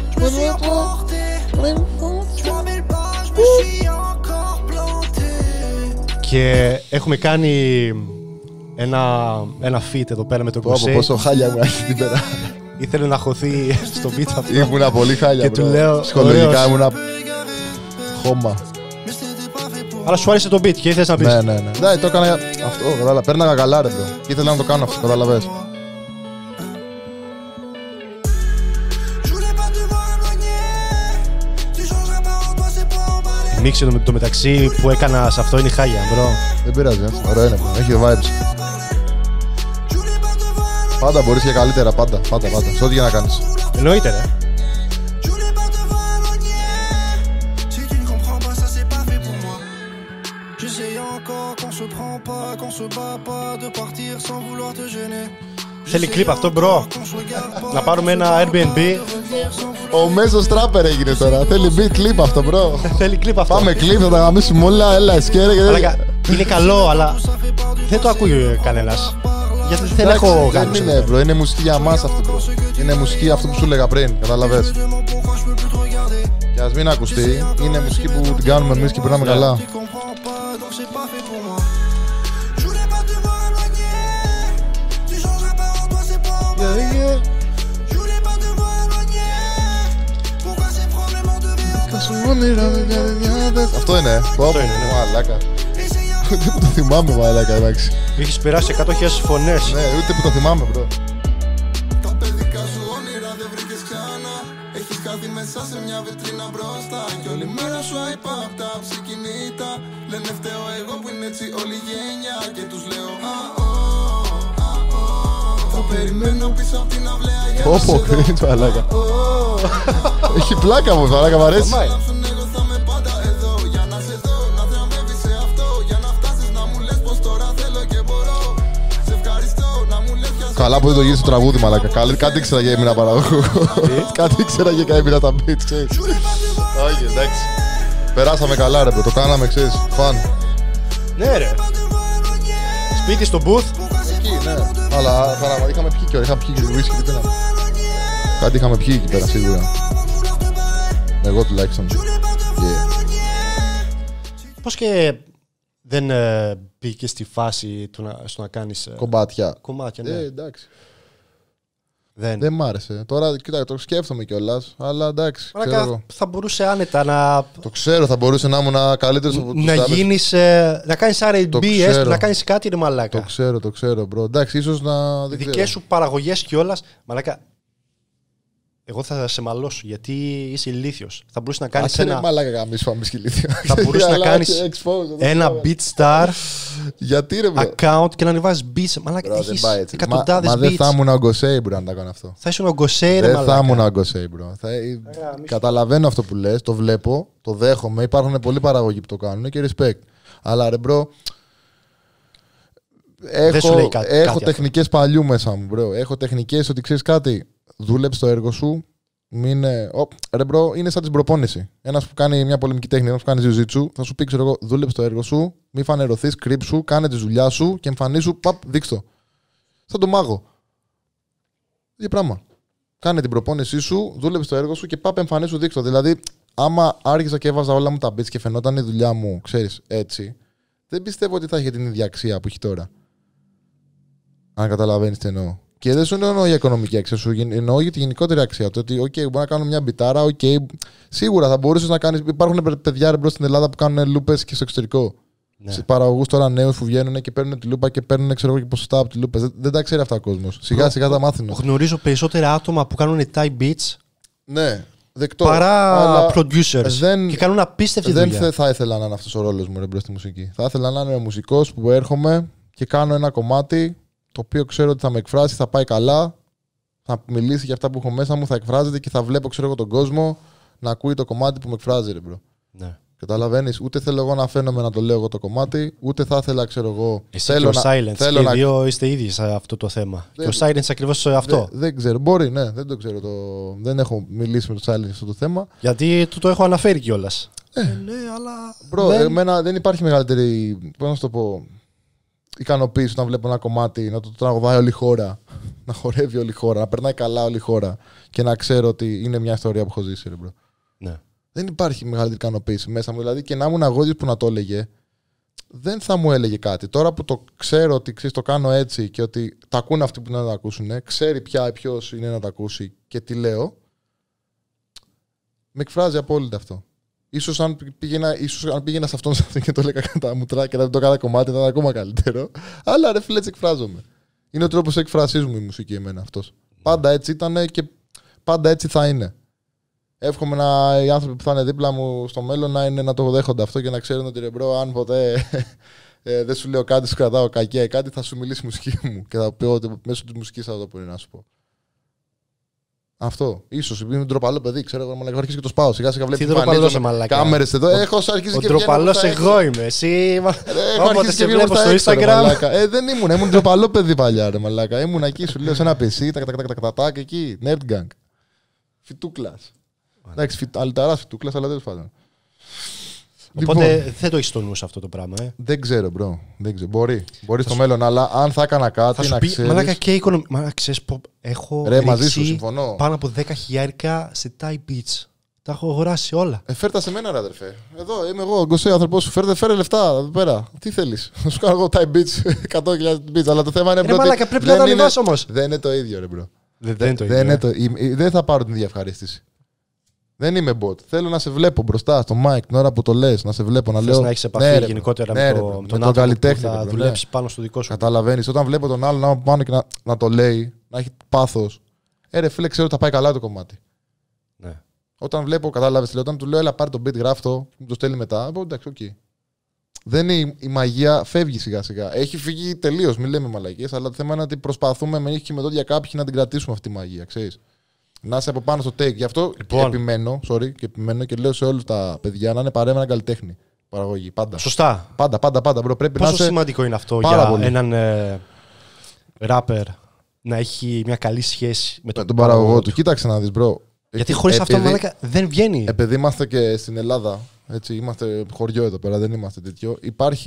Και έχουμε κάνει ένα feat εδώ πέρα με τον Gosei. Πόσο χάλια μου έχει την πέρα. Ήθελε να χωθεί στο beat αυτό. Ήμουνα πολύ χάλια. Και του λέω, ψυχολογικά ήμουνα χώμα. Αλλά σου άρεσε το beat και ήθελες να πεις. Ναι. Ναι, το έκανα αυτό, κατάλαβα. Πέρναγα καλά ρε bro. Και ήθελα να το κάνω αυτό, κατάλαβες. Η μίξη το μεταξύ που έκανα σε αυτό είναι χάλια, μπρο. Δεν πειράζει, ωραίο είναι, έχει vibes. Πάντα μπορείς και καλύτερα, πάντα. Σε ό,τι για να κάνεις. Εννοείται ρε. Θέλει κλιπ αυτό, μπρο. Να πάρουμε ένα Airbnb. Ο μέσος τράπερ έγινε τώρα. Θέλει beat κλιπ αυτό, μπρο. Θέλει κλιπ αυτό. Πάμε κλιπ, θα τα γαμίσουμε όλα. Έλα, σκέρε και είναι καλό, αλλά δεν το ακούει κανένας. Γιατί δεν έχω γάμιση. Δεν είναι, μπρο. Είναι μουσική για μας αυτή, μπρο. Είναι μουσική αυτό που σου έλεγα πριν. Καταλαβες. Και ας μην ακουστεί, είναι μουσική που την κάνουμε εμείς και περνάμε καλά. Αυτό είναι. Μαλάκα. Ούτε που το θυμάμαι, μαλάκα, εντάξει. Έχεις περάσει 100.000 φωνές. Ναι, ούτε που το θυμάμαι, μπρο. Τα παιδικά σου όνειρα δεν βρήκες ξανά. Έχεις χάθει μέσα σε μια βιτρίνα μπροστά. Κι όλη μέρα σου είπα απ' τα ψηκινήτα. Λένε φταίω εγώ που είναι έτσι όλη η γενιά. Και τους λέω θα περιμένω πίσω απ' την αυλαία για να σε δω. Πω, μαλάκα. Έχει πλάκα μου, μαλάκα, μ' αρέσει. Εγώ θα είμαι πάντα εδώ για να σε δω. Να θριαμβεύεις σε αυτό. Για να φτάσεις να μου λες πως τώρα θέλω και μπορώ. Σε ευχαριστώ να μου λες πια. Καλά που δεν το γύρισε το τραγούδι, μαλάκα. Κάτι ήξερα και έμεινα παραγωγό. Κάτι ήξερα και έμεινα τα beats, ξέρεις. Όχι, εντάξει. Περάσαμε καλά, ρε, το κάναμε, ξέρεις. Φαν. Ναι, ρε. Σπίτι στο booth. Εκεί, ναι. Αλλά είχαμε πιει και είχαμε πιει και whisky και πήραμε. Κάτι είχαμε πιει εκεί πέρα, σίγουρα. Εγώ τουλάχιστον. Πώς και δεν μπήκε στη φάση στο να κάνεις Κομμάτια. κομμάτια, ναι. Εντάξει. Δεν μ' άρεσε. Τώρα, κοίτα, το σκέφτομαι κιόλας, αλλά εντάξει. θα μπορούσε άνετα να... Το ξέρω, θα μπορούσε να ήμουν καλύτερος από τους άλλους. Να κάνεις R&B, έστω να κάνεις κάτι, ρε μαλάκα. Το ξέρω, μπρο. Εντάξει, ίσως να... Δικές σου παραγωγές κιόλας, μαλάκα. Εγώ θα σε μαλώσω γιατί είσαι ηλίθιος. Θα μπορούσε να κάνεις ένα. Μαλάκα γαμίσου, πάμε ηλίθιο. Θα μπορούσε να κάνεις ένα Beatstar. Γιατί ρε, bro. Account και να ανεβάζεις beats. Μαλάκα, έχεις εκατοντάδες beats. Μα δεν θα ήμουν ο Gosei, bro, να τα κάνω αυτό. Θα ήσουν ο Gosei, ρε μαλάκα. Δεν θα ήμουν ο Gosei, bro. Καταλαβαίνω αυτό που λες, το βλέπω, το δέχομαι. Υπάρχουν πολλοί παραγωγοί που το κάνουν και respect. Αλλά ρε, bro. Έχω τεχνικές παλιού μέσα μου, bro. Έχω τεχνικές ότι ξέρεις κάτι. Δούλεψε το έργο σου. Ρε μπρο, είναι σαν την προπόνηση. Ένας που κάνει μια πολεμική τέχνη, ένας που κάνει jiu-jitsu, θα σου πει: ξέρω εγώ, δούλεψε το έργο σου, μη φανερωθείς, κρύψου, κάνε τη δουλειά σου και εμφανίσου, παπ, δείξ' το. Σαν το μάγο. ίδιο πράγμα. Κάνε την προπόνησή σου, δούλεψε το έργο σου και παπ, εμφανίσου, δείξ' το. Δηλαδή, άμα άρχισα και έβαζα όλα μου τα beats και φαινόταν η δουλειά μου, ξέρεις, έτσι, δεν πιστεύω ότι θα είχε την ίδια αξία που έχει τώρα. Αν καταλαβαίνεις τι εννοώ. Και δεν σου εννοώ για οικονομική αξία, σου εννοώ για τη γενικότερη αξία. Το ότι, OK, μπορώ να κάνω μια μπιτάρα, OK. Σίγουρα θα μπορούσε να κάνει. Υπάρχουν παιδιά ρε μπρο στην Ελλάδα που κάνουν λούπες και στο εξωτερικό. Ναι. Σε παραγωγούς τώρα νέους που βγαίνουν και παίρνουν τη λούπα και παίρνουν και ποσοστά από τη λούπα. Δεν τα ξέρει αυτά ο κόσμος. Σιγά σιγά τα μάθουν. Γνωρίζω περισσότερα άτομα που κάνουν Thai beats. Ναι. Δεκτό, παρά producers. Και κάνουν απίστευτη δουλειά. Δεν θα ήθελα να είναι αυτός ο ρόλος μου ρε μπρο στη μουσική. Θα ήθελα να είμαι ο μουσικός που έρχομαι και κάνω ένα κομμάτι το οποίο ξέρω ότι θα με εκφράσει, θα πάει καλά, θα μιλήσει για αυτά που έχω μέσα μου, θα εκφράζεται και θα βλέπω, ξέρω εγώ, τον κόσμο να ακούει το κομμάτι που με εκφράζει, ρε μπρο. Ναι. Καταλαβαίνεις, ούτε θέλω εγώ να φαίνομαι να το λέω εγώ το κομμάτι, ούτε θα ήθελα, ξέρω εγώ. Εσύ και ο Silence. Και οι δύο είστε ήδη σε αυτό το θέμα. Και ο Silence ακριβώς αυτό. Δεν ξέρω, μπορεί, ναι, δεν το ξέρω. Δεν έχω μιλήσει με το Silence αυτό το θέμα. Γιατί το έχω αναφέρει κιόλας. Ναι, αλλά. Μπρο, εμένα δεν υπάρχει μεγαλύτερη. Πώς να σου το πω. Ικανοποίηση όταν βλέπω ένα κομμάτι να το τραγουδάει όλη η χώρα, να χορεύει όλη η χώρα, να περνάει καλά όλη η χώρα και να ξέρω ότι είναι μια ιστορία που έχω ζήσει, ρε μπρο. Ναι. Δεν υπάρχει μεγαλύτερη ικανοποίηση μέσα μου. Δηλαδή και να ήμουν αγώδης που να το έλεγε, δεν θα μου έλεγε κάτι. Τώρα που το ξέρω ότι ξέρεις, το κάνω έτσι και ότι τα ακούνε αυτοί που να τα ακούσουν, ξέρει ποιος είναι να τα ακούσει και τι λέω, με εκφράζει απόλυτα αυτό. Ίσως αν πήγαινα σε αυτόν και το έλεγα κατά μουτρά και δεν το έκανα κομμάτι, θα ήταν ακόμα καλύτερο. Αλλά ρε φίλε, έτσι εκφράζομαι. Είναι ο τρόπος εκφρασής μου η μουσική εμένα αυτός. Πάντα έτσι ήταν και πάντα έτσι θα είναι. Εύχομαι οι άνθρωποι που θα είναι δίπλα μου στο μέλλον να το δέχονται αυτό και να ξέρουν ότι ρε μπρο, αν ποτέ δεν σου λέω κάτι, σου κρατάω κακία ή κάτι, θα σου μιλήσει η μουσική μου και θα πω ότι μέσω της μουσικής θα το μπορεί να σου πω. Αυτό. Ίσως είμαι ντροπαλό παιδί, ξέρω εγώ, μαλάκα. Αρχίζει και το σπάω. Σιγά σιγά βλέπει κάμερες εδώ. Έχω αρχίσει και ντροπαλός εγώ είμαι. Εσύ. Όποτε σε βλέπω στο Instagram. Δεν ήμουν ντροπαλό παιδί παλιά, ρε μαλάκα. Ήμουν εκεί, σου λέω σε ένα PC, τακ εκεί. Nerd Gang. Φιτούκλας. Εντάξει, αλυταράς φιτούκλας, αλλά τέλος πάντων. Οπότε δεν το έχεις στο νου αυτό το πράγμα, Δεν ξέρω, μπρο. Μπορεί στο μέλλον, αλλά αν θα έκανα κάτι να ξέρεις. Μαλάκα και οικονομικά. Μαλάκα, ξέρεις, έχω μαζί σου, συμφωνώ. Πάνω από 10.000 σε Thai beats. Τα έχω αγοράσει όλα. Φέρτα σε μένα, ρε αδερφέ. Εδώ είμαι εγώ, γκοσέ άνθρωπος σου. Φέρε λεφτά εδώ πέρα. Τι θέλεις. Να σου κάνω εγώ Thai beats, 100.000 beats. Αλλά το θέμα είναι, μπρο. Μαλάκα, πρέπει να τα ανεβάσω όμως. Δεν είναι το ίδιο, ρε μπρο. Δεν θα πάρω την ίδια ευχαρίστηση. Δεν είμαι bot. Θέλω να σε βλέπω μπροστά στο mic την ώρα που το λες, να σε βλέπω να λέω. Να έχεις επαφή γενικότερα με τον άνθρωπο που θα δουλέψει πάνω στο δικό σου. Καταλαβαίνεις. Όταν βλέπω τον άλλον να πάνω και να το λέει, να έχει πάθος. Ρε φίλε, ξέρω ότι θα πάει καλά το κομμάτι. Ναι. Όταν βλέπω, κατάλαβες, όταν του λέω, έλα πάρε το beat, γράφτο, μου το στέλνει μετά. Εντάξει, οκ. Δεν είναι η μαγεία, φεύγει σιγά σιγά. Έχει φύγει τελείως, μην λέμε μαλακίες, αλλά το θέμα είναι ότι προσπαθούμε με νύχη και με δόντια κάποιοι να την κρατήσουμε αυτή τη μαγεία, ξέρεις. Να είσαι από πάνω στο take. Γι' αυτό επιμένω και λέω σε όλους τα παιδιά να είναι παρέα με έναν καλλιτέχνη. Παραγωγή. Πάντα. Σωστά. Πάντα. Μπρο, πρέπει πόσο να είσαι σημαντικό είναι αυτό για πολύ. Έναν rapper να έχει μια καλή σχέση με τον παραγωγό του. Κοίταξε να δεις, μπρο. Γιατί χωρίς αυτό μαλάκα δεν βγαίνει. Επειδή είμαστε και στην Ελλάδα, έτσι, είμαστε χωριό εδώ πέρα, δεν είμαστε τέτοιο.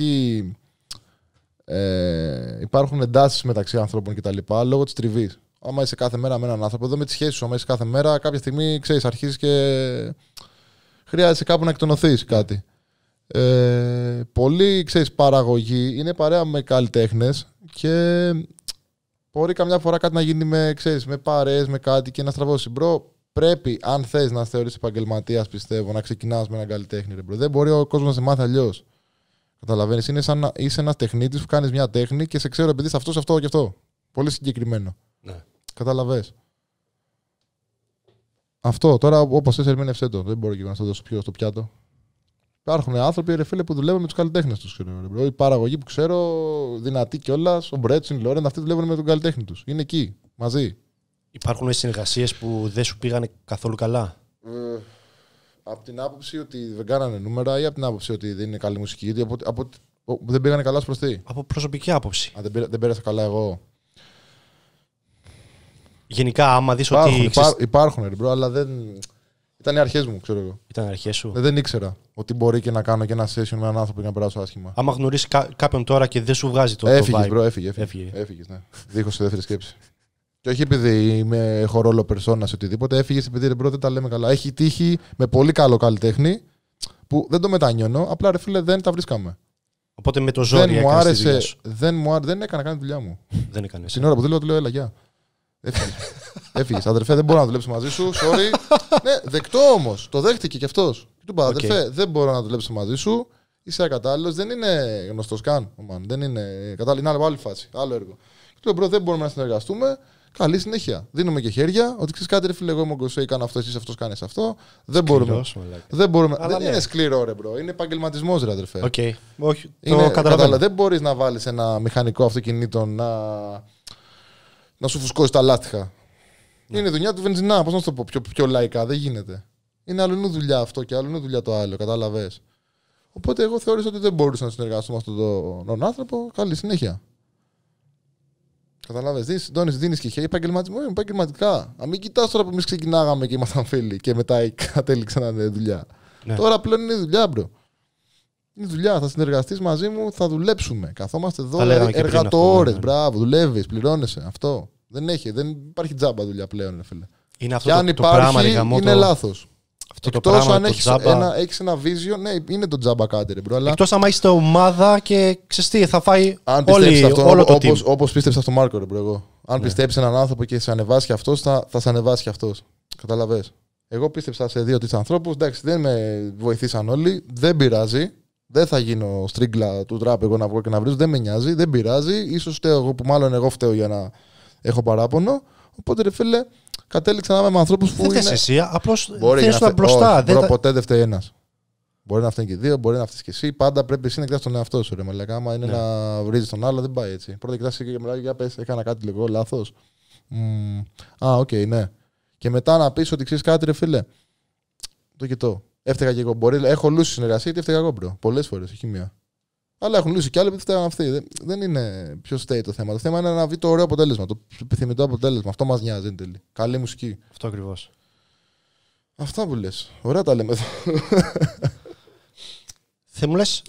Υπάρχουν εντάσεις μεταξύ ανθρώπων κτλ. Λόγω της τριβής. Άμα είσαι κάθε μέρα με έναν άνθρωπο, εδώ με τις σχέσεις σου, άμα είσαι κάθε μέρα, κάποια στιγμή ξέρεις, αρχίζεις και χρειάζεσαι κάπου να εκτονωθείς κάτι. Πολλοί, ξέρεις, παραγωγή είναι παρέα με καλλιτέχνες και μπορεί καμιά φορά κάτι να γίνει με παρέες, με κάτι και να στραβώσει. Μπρο, πρέπει, αν θες να θεωρείς επαγγελματίας, πιστεύω, να ξεκινάς με έναν καλλιτέχνη. Ρε, μπρο. Δεν μπορεί ο κόσμος να σε μάθει αλλιώς. Καταλαβαίνεις, είναι σαν να είσαι ένας τεχνίτης που κάνεις μια τέχνη και σε ξέρω επειδή είσαι αυτό και αυτό. Πολύ συγκεκριμένο. Ναι. Καταλαβες. Αυτό τώρα όπως θες ερμήνευσέ το. Δεν μπορώ και να το δώσω πιο στο πιάτο. Υπάρχουν άνθρωποι, ρε φίλε, που δουλεύουν με τους καλλιτέχνες τους. Η παραγωγή που ξέρω, δυνατή κιόλας, ο Μπρέτσιν, η Λόρεν, αυτοί δουλεύουν με τον καλλιτέχνη τους. Είναι εκεί, μαζί. Υπάρχουν συνεργασίες που δεν σου πήγανε καθόλου καλά. Από την άποψη ότι δεν κάνανε νούμερα ή από την άποψη ότι δεν είναι καλή μουσική. Γιατί δεν πήγανε καλά προς τι. Από προσωπική άποψη. Δεν πέρασα καλά εγώ. Γενικά, άμα δεις ότι. Υπάρχουν, ρε μπρο, αλλά δεν. Ήταν οι αρχές μου, ξέρω εγώ. Ήταν οι αρχές σου. Δεν ήξερα ότι μπορεί και να κάνω και ένα session με έναν άνθρωπο και να περάσω άσχημα. Άμα γνωρίσεις κάποιον τώρα και δεν σου βγάζει το. Έφυγες, μπρο, έφυγες, ναι. Δίχως σε δεύτερη σκέψη. Και όχι επειδή έχω ρόλο περσόνα σε οτιδήποτε, έφυγες επειδή ρε μπρο δεν τα λέμε καλά. Έχει τύχει με πολύ καλό καλλιτέχνη που δεν το μετανιώνω, απλά ρε φίλε δεν τα βρίσκαμε. Οπότε με το ζόρι δεν μου άρεσε. Δεν έκανα καν τη δουλειά μου. Δεν έκανες. Την ώρα που δεν λέω, έλα, γεια. Έφυγες. Αδερφέ, δεν μπορώ να δουλέψω μαζί σου. Sorry. Ναι, δεκτό όμως. Το δέχτηκε κι αυτός. Και του είπα, αδερφέ, δεν μπορώ να δουλέψω μαζί σου. Είσαι ακατάλληλος. Δεν είναι γνωστός καν. Δεν είναι κατάλληλο. Είναι άλλη φάση. Άλλο έργο. Και του λέω, μπρο, δεν μπορούμε να συνεργαστούμε. Καλή συνέχεια. Δίνουμε και χέρια. Ότι ξέρεις κάτι, ρε φίλε, εγώ είμαι ο Γκοσέι, κάνω αυτό, εσύ αυτός κάνεις αυτό. Δεν μπορούμε. Δεν είναι σκληρό, ρε μπρο. Είναι επαγγελματισμός, ρε αδερφέ. Okay. Όχι, το καταλαβαίνω. Δεν μπορείς να βάλεις ένα μηχανικό αυτοκινήτο να σου φουσκώσει τα λάστιχα. Ναι. Είναι δουλειά του βενζινά. Πώς να το πω πιο λαϊκά, δεν γίνεται. Είναι αλλού δουλειά αυτό και αλλού δουλειά το άλλο. Κατάλαβες. Οπότε εγώ θεώρησα ότι δεν μπορούσα να συνεργαστώ με αυτόν τον άνθρωπο. Καλή συνέχεια. Καταλάβες, δίνεις και χέρι επαγγελματικά. Να μην κοιτάς τώρα που εμείς ξεκινάγαμε και ήμασταν φίλοι και μετά κατέληξε να είναι δουλειά. Ναι. Τώρα πλέον είναι δουλειά, μπρο. Είναι δουλειά. Θα συνεργαστείς μαζί μου, θα δουλέψουμε. Καθόμαστε εδώ εργατοώρες. Μπράβο, δουλεύεις, πληρώνεσαι. Αυτό. Δεν υπάρχει τζάμπα δουλειά πλέον, φίλε. Είναι αυτό και αν υπάρχει, είναι λάθος. Εκτός αν έχεις ένα vision, ναι, είναι το τζάμπα κάτι, ρε μπρο. Εκτός αν είστε ομάδα και ξέρεις θα φάει όλο το team. Όπως πίστεψα στο Μάρκο, ρε μπρο, εγώ. Αν πιστέψεις έναν άνθρωπο και σε ανεβάσει και αυτός, θα σε ανεβάσει και αυτός. Καταλαβες. Εγώ πίστεψα σε 2-3 ανθρώπους. Εντάξει, δεν με βοηθήσαν όλοι. Δεν πειράζει. Δεν θα γίνω στρίγκλα του τραπ εγώ να βγω και να βρίζω. Δεν με νοιάζει. Δεν πειράζει. Ίσως φταίω εγώ που μάλλον εγώ φταίω για να έχω παράπονο. Οπότε, ρε φίλε, κατέληξα να είμαι με ανθρώπους που. Δεν θες εσύ, απλώς θες να μπροστά. Ποτέ δεν φταίει ένας. Μπορεί να φταίνει και δύο, μπορεί να φταίει και εσύ. Πάντα πρέπει εσύ να κοιτάς τον εαυτό σου. Ρε μαλάκα, άμα είναι να βρίζεις τον άλλο, δεν πάει έτσι. Πρώτα κοιτάς και μιλάει για πες, έκανα κάτι λίγο λάθος. Οκ, ναι. Και μετά να πεις ότι ξέρεις κάτι, ρε φίλε. Το κοιτώ. Έφταιγα και εγώ. Έχω λούσει συνεργασία, τι έφταιγα εγώ, μπρο. Πολλές φορές, όχι μία. Αλλά έχουν λούσει κι άλλοι που φταίγαν αυτοί. Δεν είναι ποιο φταίει το θέμα. Το θέμα είναι να βγει το ωραίο αποτέλεσμα, το επιθυμητό αποτέλεσμα. Αυτό μας νοιάζει εν τέλει. Καλή μουσική. Αυτό ακριβώς. Αυτά που λες. Ωραία τα λέμε εδώ. Θα μου λες,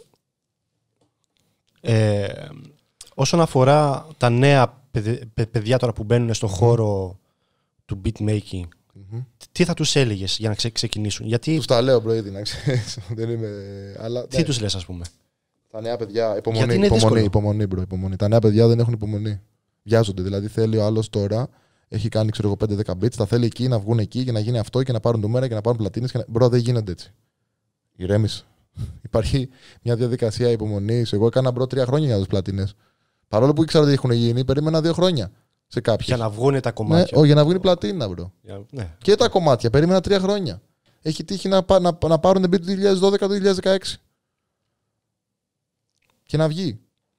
όσον αφορά τα νέα παιδιά τώρα που μπαίνουν στον χώρο του beatmaking, τι θα τους έλεγες για να ξεκινήσουν? Γιατί... Τους τα λέω, μπρο, ήδη, να ξέρεις. Τι τους λες, ας πούμε? Τα νέα παιδιά, υπομονή, μπρο, υπομονή. Τα νέα παιδιά δεν έχουν υπομονή. Βιάζονται. Δηλαδή θέλει ο άλλος τώρα, έχει κάνει 5-10 beats, θα θέλει εκεί να βγουν εκεί και να γίνει αυτό και να πάρουν νούμερα και να πάρουν πλατίνες. Μπρο, δεν γίνεται έτσι. Ηρέμησε. Υπάρχει μια διαδικασία υπομονής. Εγώ έκανα μπρο 3 χρόνια για τους πλατίνες. Παρόλο που ήξερα ότι έχουν γίνει, περίμενα 2 χρόνια σε κάποιους. Για να βγουν τα κομμάτια. Ναι, για να βγουν πλατίνα, μπρο. Ναι. Και τα κομμάτια, περίμενα 3 χρόνια. Έχει τύχει να πάρουν beat του 2012-2016. Και να βγει.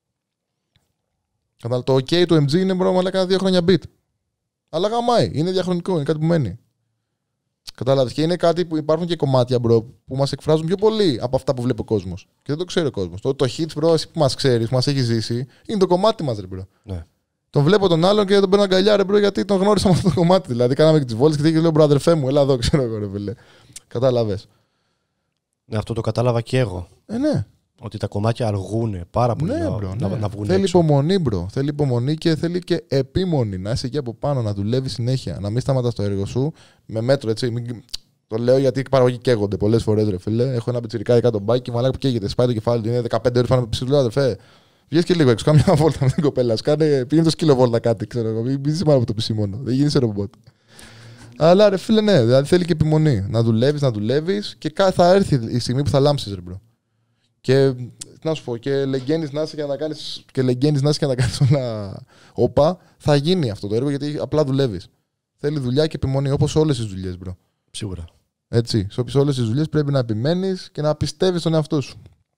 Το OK του MG είναι μπρο, αλλά κάνα 2 χρόνια beat. Αλλά γαμάει. Είναι διαχρονικό, είναι κάτι που μένει. Κατάλαβες. Και είναι κάτι που υπάρχουν και κομμάτια, μπρο, που μας εκφράζουν πιο πολύ από αυτά που βλέπει ο κόσμος. Και δεν το ξέρει ο κόσμος. Το hits, μπρο, εσύ που μας ξέρεις, που μας έχει ζήσει, είναι το κομμάτι μας, ρε μπρο. Ναι. Τον βλέπω τον άλλον και τον παίρνω αγκαλιά, ρε μπρο, γιατί τον γνώρισα με αυτό το κομμάτι. Δηλαδή, κάναμε και τις βόλτες και λέω, μπρο, αδερφέ μου, έλα εδώ, ξέρω εγώ, ρε φίλε. Κατάλαβες. Ναι, αυτό το κατάλαβα και εγώ. Ναι. Ότι τα κομμάτια αργούν πάρα πολύ να βγουν. Θέλει υπομονή, μπρο. Θέλει υπομονή και θέλει και επίμονη. Να είσαι εκεί από πάνω, να δουλεύει συνέχεια. Να μην σταματάς το έργο σου με μέτρο, έτσι. Το λέω γιατί οι παραγωγοί καίγονται πολλές φορές, ρε φίλε. Έχω ένα πιτσιρικά κάτω μπάκι, μαλάκα που καίγεται. Σπάει το κεφάλι του, είναι 15 ώρες πάνω από ψηλό, αδερφέ. Βγες και λίγο έξω, κάνε μια βόλτα με την κοπέλα. Πήγαινε το σκύλο βόλτα κάτι, ξέρω εγώ. Μην είσαι πάνω από το πισί μόνο. Δεν γίνει ρομπότ. Αλλά ρε φίλε, ναι, δηλαδή θέλει και επιμονή. Να δουλεύει και θα έρθει η στιγμή που θα λάμψει, ρε μπρο. Και να σου πω, και λεγγένεις να είσαι και να κάνεις όλα όπα, θα γίνει αυτό το έργο γιατί απλά δουλεύεις. Θέλει δουλειά και επιμονή, όπως όλες τις δουλειές, μπρο. Σίγουρα. Έτσι, σε όλες τις δουλειές πρέπει να επιμένεις και να πιστεύεις στον εαυτό σου.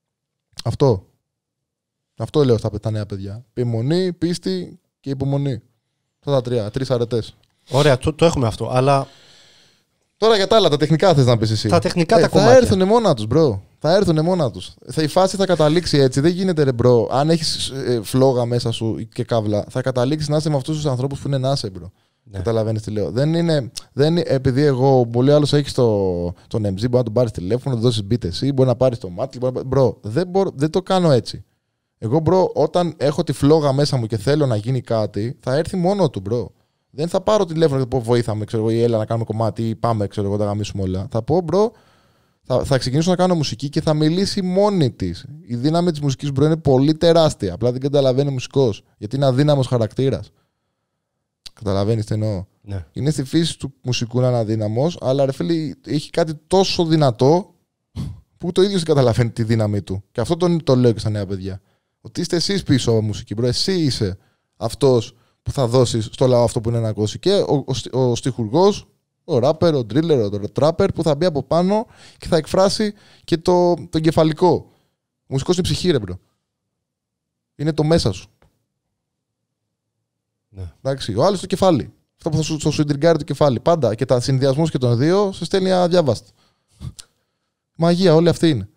Αυτό λέω στα νέα παιδιά. Επιμονή, πίστη και υπομονή. Αυτά τα 3 αρετές. Ωραία, το έχουμε αυτό, αλλά... Τώρα για τα άλλα, τα τεχνικά θες να πεις εσύ. Τα τεχνικά τα κομμάτια. Θα έρθουν μόνα τους, μπρο. Θα έρθουν μόνα τους. Η φάση θα καταλήξει έτσι. Δεν γίνεται, ρε μπρο. Αν έχεις φλόγα μέσα σου και καύλα, θα καταλήξει να είσαι με αυτούς τους ανθρώπους που είναι να είσαι, μπρο. Ναι. Καταλαβαίνεις τι λέω. Επειδή εγώ, πολύ άλλος έχεις τον MG, μπορεί να τον πάρεις τηλέφωνο, να δώσεις beat εσύ, μπορεί να πάρεις το μάτι. Μπρο, δεν το κάνω έτσι. Εγώ, μπρο, όταν έχω τη φλόγα μέσα μου και θέλω να γίνει κάτι, θα έρθει μόνο του, μπρο. Δεν θα πάρω τηλέφωνο και θα πω βοήθαμε, ξέρω εγώ, ή έλα να κάνουμε κομμάτι, ή πάμε, ξέρω εγώ, να γαμίσουμε όλα. Θα πω, μπρο, θα ξεκινήσω να κάνω μουσική και θα μιλήσει μόνη της. Η δύναμη της μουσικής, μπρο, είναι πολύ τεράστια. Απλά δεν καταλαβαίνει ο μουσικός. Γιατί είναι αδύναμος χαρακτήρας. Καταλαβαίνεις τι εννοώ. Ναι. Είναι στη φύση του μουσικού να είναι αδύναμος, αλλά ρε φίλε, έχει κάτι τόσο δυνατό που το ίδιο δεν καταλαβαίνει τη δύναμη του. Και αυτό το λέω και στα νέα παιδιά. Ότι είστε εσείς πίσω από μουσική, μπρο. Εσύ είσαι αυτός που θα δώσει στο λαό αυτό που είναι να ακούσει. Και ο στιχουργός, ο ράπερ, ο ντρίλερ, ο τράπερ που θα μπει από πάνω και θα εκφράσει και το κεφαλικό. Ο μουσικός είναι ψυχή, ρε μπρο. Είναι το μέσα σου. Ναι. Εντάξει, ο άλλος το κεφάλι. Αυτό που θα σου εντριγκάρει το κεφάλι. Πάντα και τα συνδυασμούς και των δύο σε στέλνει αδιάβαστα. Μαγεία, όλη αυτή είναι.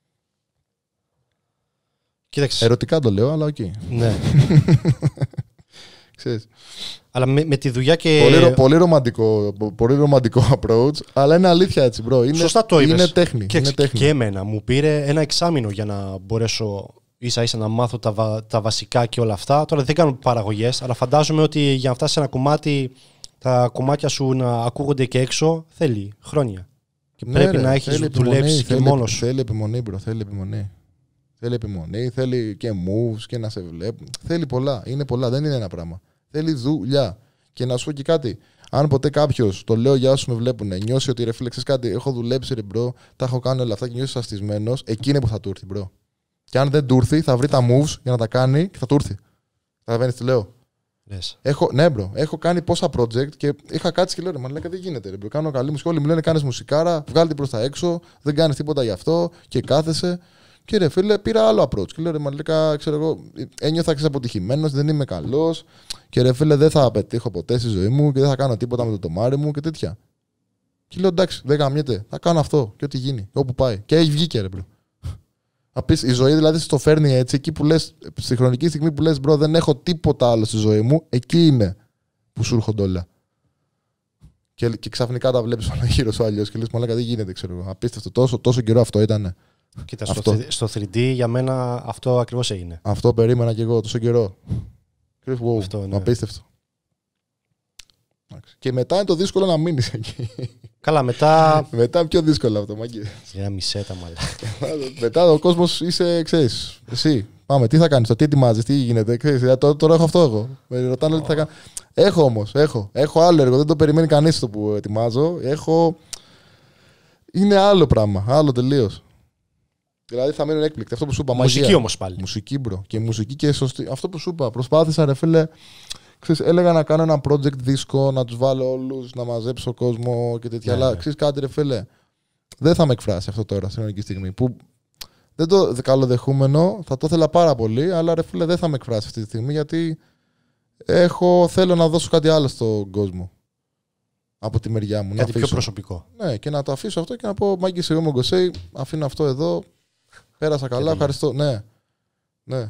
Κοίταξε. Ερωτικά το λέω, αλλά οκ. Ναι. Ξέρεις. Αλλά με τη δουλειά και. Πολύ ρομαντικό approach, αλλά είναι αλήθεια έτσι, bro. Σωστά το είπες. Είναι τέχνη. Και εμένα μου πήρε ένα εξάμηνο για να μπορέσω ίσα-ίσα να μάθω τα βασικά και όλα αυτά. Τώρα δεν κάνω παραγωγές, αλλά φαντάζομαι ότι για να φτάσει σε ένα κομμάτι, τα κομμάτια σου να ακούγονται και έξω, θέλει χρόνια. Και ναι, πρέπει να έχεις δουλέψει και μόνος σου. Θέλει επιμονή, bro. Θέλει επιμονή, θέλει και moves και να σε βλέπουν. Θέλει πολλά. Είναι πολλά, δεν είναι ένα πράγμα. Θέλει δουλειά. Και να σου πω και κάτι. Αν ποτέ κάποιος, το λέω για όσους με βλέπουν, νιώσει ότι ρε φίλε, ξέρεις κάτι, έχω δουλέψει ρε μπρο, τα έχω κάνει όλα αυτά και νιώσει αστισμένος, εκεί είναι που θα του έρθει, μπρο. Και αν δεν του έρθει, θα βρει τα moves για να τα κάνει και θα του έρθει. Καταλαβαίνεις τι λέω. Yes. Ναι, μπρο. Έχω κάνει πόσα project και είχα κάτσει και λέω ρε, μαλάκα δεν γίνεται. Ρε, μπρο. Κάνω καλή μουσική. Όλοι μου λένε κάνεις μουσικάρα, βγάλει την προς τα έξω, δεν κάνεις τίποτα γι' αυτό και κάθεσαι. Και ρε φίλε, πήρα άλλο approach. Και λέω ρε, μαλάκα, ξέρω εγώ, ένιωθα αποτυχημένος, δεν είμαι καλός. Και ρε φίλε, δεν θα πετύχω ποτέ στη ζωή μου και δεν θα κάνω τίποτα με το τομάρι μου και τέτοια. Και λέω εντάξει, δεν γαμιέται, θα κάνω αυτό και ό,τι γίνει, όπου πάει. Και έχει βγει και ρε, μπρο. Η ζωή δηλαδή στο φέρνει έτσι, εκεί που λες, στη χρονική στιγμή που λες, μπρο, δεν έχω τίποτα άλλο στη ζωή μου, εκεί είναι που σου έρχονται όλα. Και ξαφνικά τα βλέπεις όλα γύρω σου αλλιώς και λες, μαλάκα δεν γίνεται, ξέρω εγώ. Απίστευτο, τόσο καιρό αυτό ήταν. Κοίτα, στο 3D για μένα αυτό ακριβώς έγινε. Αυτό περίμενα κι εγώ τόσο καιρό. Wow, αυτό, ναι. Απίστευτο. Και μετά είναι το δύσκολο να μείνεις εκεί. Καλά, μετά. Μετά πιο δύσκολο αυτό, μάγκη. Για μισέτα, μάλλον. Μετά ο κόσμος είσαι, ξέρεις, εσύ. Πάμε, τι θα κάνεις, τι ετοιμάζεις, τι γίνεται. Ξέρεις, τώρα έχω αυτό εγώ. Με ρωτάνε τι θα κάνω. Έχω όμως, έχω άλλο έργο. Δεν το περιμένει κανείς αυτό που ετοιμάζω. Είναι άλλο πράγμα, άλλο τελείως. Δηλαδή θα μείνουν έκπληκτοι. Αυτό που σου είπα. Μουσική όμως πάλι. Μουσική, μπρο. Και μουσική και σωστή. Αυτό που σου είπα. Προσπάθησα, ρε φίλε. Ξέρεις, έλεγα να κάνω ένα project δίσκο, να τους βάλω όλους, να μαζέψω κόσμο και τέτοια. Αλλά ξέρεις κάτι, ρε φίλε. Δεν θα με εκφράσει αυτό τώρα, στην ελληνική στιγμή. Που δεν το καλοδεχούμενο, θα το ήθελα πάρα πολύ, αλλά ρε φίλε δεν θα με εκφράσει αυτή τη στιγμή γιατί θέλω να δώσω κάτι άλλο στον κόσμο. Από τη μεριά μου. Κάτι πιο προσωπικό. Ναι, και να το αφήσω αυτό και να πω μάγκη εγώ Μογκοσέη, αφήνω αυτό εδώ. Πέρασα καλά, ευχαριστώ. Ναι.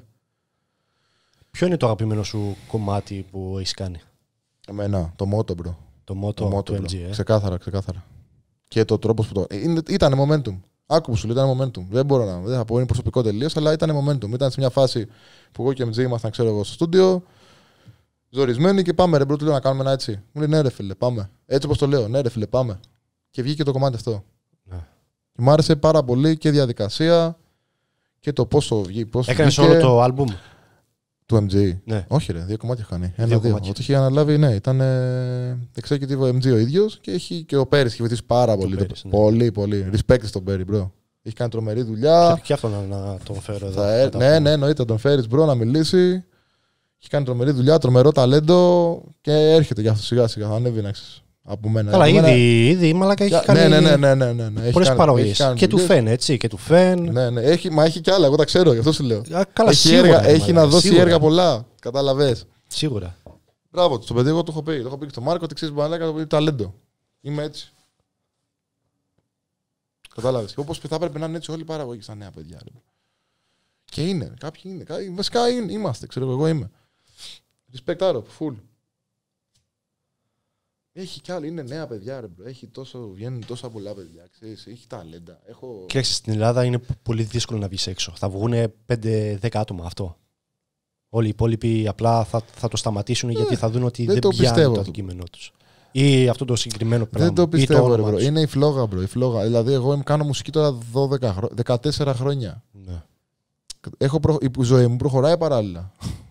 Ποιο είναι το αγαπημένο σου κομμάτι που έχεις κάνει? Εμένα, το Motto, bro. Το Motto του MG, Ξεκάθαρα. Και το τρόπος που το... Ήταν momentum. Άκου που σου λέει, ήταν momentum. Δεν θα πω, είναι προσωπικό τελείως, αλλά ήταν momentum. Ήταν σε μια φάση που εγώ και MG ήμασταν, ξέρω εγώ, στο στούντιο, ζορισμένοι και πάμε ρε μπρο, του λέω να κάνουμε ένα έτσι. Μου λέει ναι ρε φίλε, πάμε. Έτσι όπως το λέω, ναι ρε φίλε, πάμε. Και βγήκε το κομμάτι αυτό. Ναι. Και μου άρεσε πάρα πολύ και η διαδικασία και το πόσο βγήκε. Έκανες όλο το άλμπουμ του MG? Ναι. Όχι ρε, 2 κομμάτια είχα κάνει. Ένα-δύο. Ό,τι είχε αναλάβει, ναι, ήταν executive MG ο ίδιος και έχει και ο Πέρις έχει βοηθήσει πάρα πολύ. Πέρις, ναι. Πολύ. Respect στον Πέρι, bro. Έχει κάνει τρομερή δουλειά. Και αυτό να τον φέρω εδώ. Ναι, εννοείται, τον φέρεις, bro, να μιλήσει. Έχει κάνει τρομερή δουλειά, τρομερό ταλέντο και έρχεται γι' αυτό σιγά-σιγά. Θα ανέβει να ξέρεις. Από μένα. Καλά, ήδη η Μαλάκα έχει κάνει. Ναι. Πολλές παραγωγές. Και του Φεν, έτσι. Και του Φεν. Ναι. Έχει κι άλλα, εγώ τα ξέρω, γι' αυτό σου λέω. Καλά, έχει να δώσει έργα πολλά. Κατάλαβες. Σίγουρα. Μπράβο, στο παιδί, εγώ το έχω πει. Το έχω πει και στον Μάρκο ότι ξέρεις Μαλάκα, το ταλέντο. Είμαι έτσι. Κατάλαβες. Και όπως θα έπρεπε να είναι έτσι όλοι οι παραγωγοί στα νέα παιδιά. Και είναι. Κάποιοι είναι. Βασικά είμαστε, ξέρω εγώ είμαι. Respect out, full. Έχει κι άλλο, είναι νέα παιδιά, ρε μπρο. Βγαίνουν τόσα πολλά παιδιά, ξέρεις, έχει ταλέντα. Κοίταξε, στην Ελλάδα είναι πολύ δύσκολο να βγεις έξω. Θα βγουν 5-10 άτομα αυτό. Όλοι οι υπόλοιποι απλά θα το σταματήσουν γιατί θα δουν ότι δεν πιάνουν το αντικείμενό τους. Ή αυτό το συγκεκριμένο πράγμα. Δεν το πιστεύω, ρε μπρο. Είναι η φλόγα, μπρο. Δηλαδή, εγώ κάνω μουσική τώρα 14 χρόνια. Ναι. Η ζωή μου προχωράει παράλληλα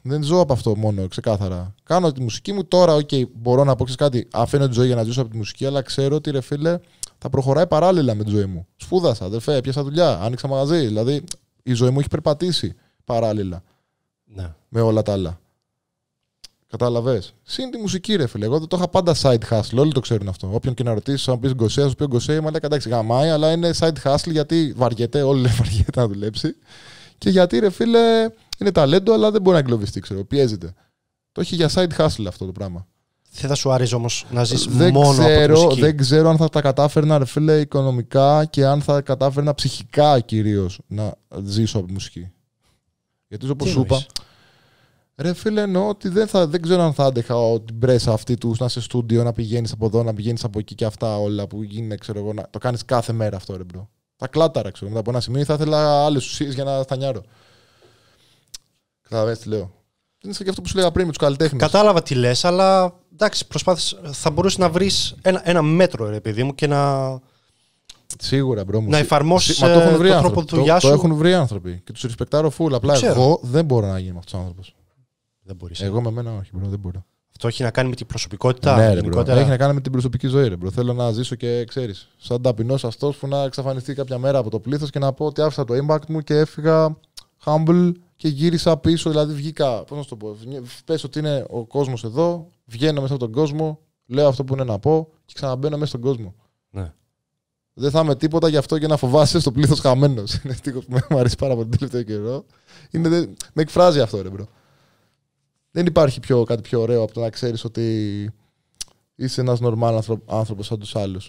Δεν ζω από αυτό μόνο, ξεκάθαρα. Κάνω τη μουσική μου τώρα, μπορώ να πω κάτι. Αφήνω τη ζωή για να ζήσω από τη μουσική, αλλά ξέρω ότι ρε φίλε θα προχωράει παράλληλα με τη ζωή μου. Σπούδασα, αδερφέ, πιάσα δουλειά, άνοιξα μαγαζί. Δηλαδή η ζωή μου έχει περπατήσει παράλληλα με όλα τα άλλα. Κατάλαβες. Συν τη μουσική, ρε φίλε. Εγώ δεν το είχα πάντα side hustle. Όλοι το ξέρουν αυτό. Όποιον και να ρωτήσει, αν πει γκοσέ, α πει γκοσέ, μα λέει εντάξει, γαμάει, αλλά είναι side hustle γιατί βαριέται. Όλοι λένε βαριέται να δουλέψει. Και γιατί, ρε φίλε, είναι ταλέντο, αλλά δεν μπορεί να εγκλωβιστεί, ξέρω. Πιέζεται. Το έχει για side hustle αυτό το πράγμα. Δεν θα σου άρεσε όμως να ζεις μόνο από τη μουσική? Δεν ξέρω αν θα τα κατάφερνα, ρε φίλε, οικονομικά και αν θα κατάφερνα ψυχικά κυρίως να ζήσω από τη μουσική. Γιατί όπως σου είπα. Ρε φίλε, εννοώ ότι δεν ξέρω αν θα άντεχα την πρέσα αυτή του να σε στούντιο, να πηγαίνεις από εδώ, να πηγαίνεις από εκεί και αυτά όλα που γίνεται, ξέρω εγώ, να το κάνεις κάθε μέρα αυτό, ρε μπρο. Θα κλάταρα, ξέρω, μετά από ένα σημείο θα ήθελα άλλες ουσίες για να στανιάρω. Καταλαβαίνεις τι λέω. Είναι και αυτό που σου λέγα πριν με τους καλλιτέχνες. Κατάλαβα τι λες, αλλά εντάξει, προσπάθησες, θα μπορούσες να βρεις ένα μέτρο, ρε παιδί μου, και να. Σίγουρα, μπρο μου. Να εφαρμόσεις τον τρόπο δουλειά σου. Το έχουν βρει άνθρωποι και τους ρισπεκτάρω φουλ. Απλά εγώ δεν μπορώ να γίνω αυτός ο άνθρωπος. Δεν μπορείς. Εγώ με μένα όχι, μπρο, δεν μπορώ. Αυτό έχει να κάνει με την προσωπικότητα. Ναι, ρε, μπρο. Έχει να κάνει με την προσωπική ζωή, ρε, μπρο. Θέλω να ζήσω και ξέρεις. Σαν ταπεινός αυτός που να εξαφανιστεί κάποια μέρα από το πλήθος και να πω ότι άφησα το impact μου και έφυγα humble και γύρισα πίσω. Δηλαδή βγήκα. Πώς να σου το πω. Πες ότι είναι ο κόσμος εδώ, βγαίνω μέσα από τον κόσμο, λέω αυτό που είναι να πω και ξαναμπαίνω μέσα στον κόσμο. Ναι. Δεν θα είμαι τίποτα γι' αυτό και να φοβάσαι στο πλήθος χαμένος. Είναι τείχος που μου αρέσει πάρα πολύ τον τελευταίο καιρό. Με εκφράζει αυτό, ρε, μπρο. Δεν υπάρχει κάτι πιο ωραίο από το να ξέρεις ότι είσαι ένας νορμάλ άνθρωπος σαν τους άλλους.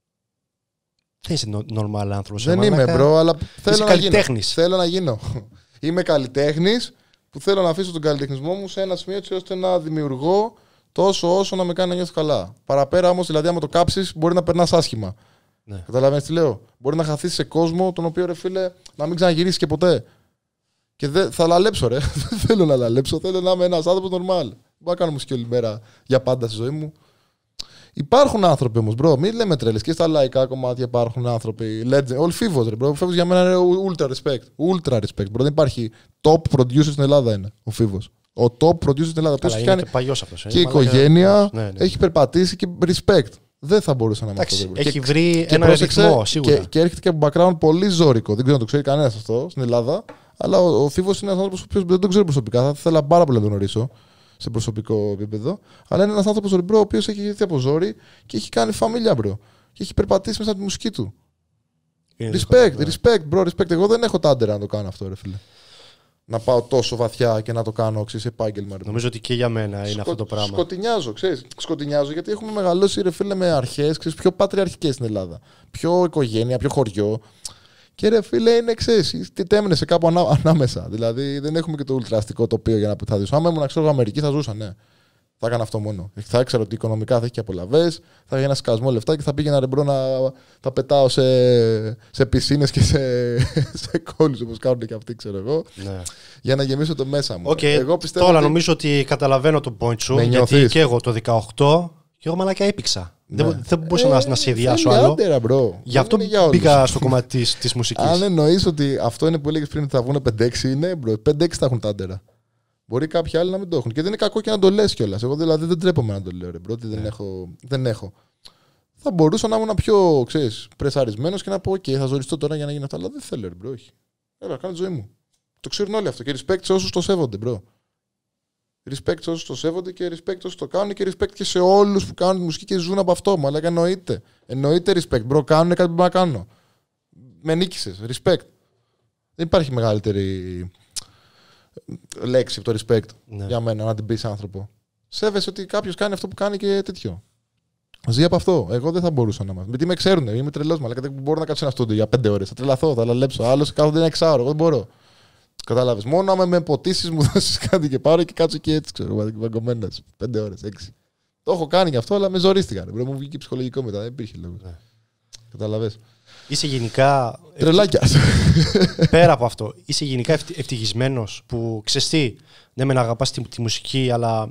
Δεν είσαι νορμάλ άνθρωπος. Δεν είμαι, μπρο, αλλά θέλω να γίνω. Είμαι καλλιτέχνης που θέλω να αφήσω τον καλλιτεχνισμό μου σε ένα σημείο έτσι ώστε να δημιουργώ τόσο όσο να με κάνει να νιώθω καλά. Παραπέρα όμως, δηλαδή, άμα το κάψεις, μπορεί να περνάς άσχημα. Ναι. Καταλαβαίνεις τι λέω. Μπορεί να χαθείς σε κόσμο τον οποίο, ρε φίλε, να μην ξαναγυρίσεις και ποτέ. Και θα λαλέψω, ρε. Δεν θέλω να λαλέψω. Θέλω να είμαι ένας άνθρωπος normal. Μπορώ να κάνω μουσική όλη μέρα για πάντα στη ζωή μου. Υπάρχουν άνθρωποι όμως, μπρο. Μην λέμε τρέλες. Και στα λαϊκά κομμάτια υπάρχουν άνθρωποι. Legend. Ο Φίβος, ρε. Ο Φίβος για μένα είναι ultra respect. Ultra respect. Μπρο. Δεν υπάρχει top producer στην Ελλάδα είναι ο Φίβος. Ο top producer στην Ελλάδα. Καλά, είναι και παλιός αυτός. Και η οικογένεια έχει περπατήσει και respect. Δεν θα μπορούσα να είμαι αυτό. Έχει βρει ένα ρυθμό, σίγουρα. Και έρχεται και από background πολύ ζώρικο. Δεν ξέρω αν το ξέρει κανένας αυτό στην Ελλάδα. Αλλά ο Φίβος είναι ένας άνθρωπος που δεν τον ξέρω προσωπικά. Θα ήθελα πάρα πολύ να τον γνωρίσω σε προσωπικό επίπεδο. Αλλά είναι ένας άνθρωπος, μπρο, ο οποίος έχει έρθει από ζόρι και έχει κάνει φαμίλια, μπρο. Και έχει περπατήσει μέσα από τη μουσική του. Respect, bro, respect. Εγώ δεν έχω τάντερα να το κάνω αυτό, ρε φίλε. Να πάω τόσο βαθιά και να το κάνω σε επάγγελμα. Νομίζω ότι και για μένα είναι αυτό το πράγμα. Σκοτεινιάζω, γιατί έχουμε μεγαλώσει, ρε φίλε, με αρχές πιο πατριαρχικές στην Ελλάδα. Πιο οικογένεια, πιο χωριό. Και ρε φίλε, είναι ξέρεις, τι τέμενε σε κάπου ανάμεσα. Δηλαδή δεν έχουμε και το ουλτραστικό τοπίο για να θα ζήσω. Άμα ήμουν ξέρω Αμερική, θα ζούσα, ναι. Θα έκανα αυτό μόνο. Θα ήξερα ότι οικονομικά θα έχει και απολαβές, θα έχει ένα σκασμό λεφτά και θα πήγαινα ρεμπρό να τα πετάω σε πισίνες και σε κόλλους όπως κάνουν και αυτοί, ξέρω εγώ. Ναι. Για να γεμίσω το μέσα μου. Okay. Εγώ πιστεύω τώρα ότι νομίζω ότι καταλαβαίνω τον point σου. Γιατί και εγώ το 18 και εγώ μαλάκα έπηξα. Ναι. Δεν μπορούσα να σχεδιάσω άλλο. Άντερα, γι' αυτό μπήκα στο κομμάτι της μουσικής. Αν εννοείς ότι αυτό είναι που έλεγες πριν ότι θα βγουν 5-6, ναι, μπρο. 5-6 θα έχουν τα άντερα. Μπορεί κάποιοι άλλοι να μην το έχουν. Και δεν είναι κακό και να το λες κιόλας. Εγώ δηλαδή δεν τρέπομαι να το λέω, ρε μπρο. Ότι δεν έχω. Θα μπορούσα να ήμουν πιο, ξέρεις, πρεσαρισμένος και να πω: OK, θα ζοριστώ τώρα για να γίνει αυτό. Αλλά δεν θέλω, ρε μπρο. Όχι. Έλα, κάνω τη ζωή μου. Το ξέρουν όλοι αυτό. Και respect σε όσους το σέβονται, μπρο. Respect σε όσους το σέβονται και respect σε όσους το κάνουν και respect και σε όλους που κάνουν μουσική και ζουν από αυτό. Μα λέγανε εννοείται. Εννοείται respect. Μπρο, κάνουν κάτι που μπορώ να κάνω. Με νίκησες. Respect. Δεν υπάρχει μεγαλύτερη λέξη από το respect για μένα να την πεις άνθρωπο. Σέβεσαι ότι κάποιος κάνει αυτό που κάνει και τέτοιο. Ζει από αυτό. Εγώ δεν θα μπορούσα να μάθω. Γιατί με ξέρουν. Είμαι τρελός. Μα λέγανε μπορώ να κάτσω ένα στούντιο για 5 ώρες. Θα τρελαθώ, θα λαλέψω. Άλλος κάθονται ένα εξάωρο. Εγώ δεν μπορώ. Κατάλαβες. Μόνο άμα με ποτίσεις μου δώσεις κάτι και πάρω και κάτσω και έτσι, ξέρω. Βαγκωμένας. 5 ώρες, 6. Το έχω κάνει και αυτό, αλλά με ζορίστηκα. Πρέπει να μου βγει και ψυχολογικό μετά. Δεν υπήρχε λόγο. Κατάλαβες. Είσαι γενικά. Τρελάκιας. Πέρα από αυτό, είσαι γενικά ευτυχισμένος που ξέρεις τι, ναι, μεν αγαπάς τη μουσική, αλλά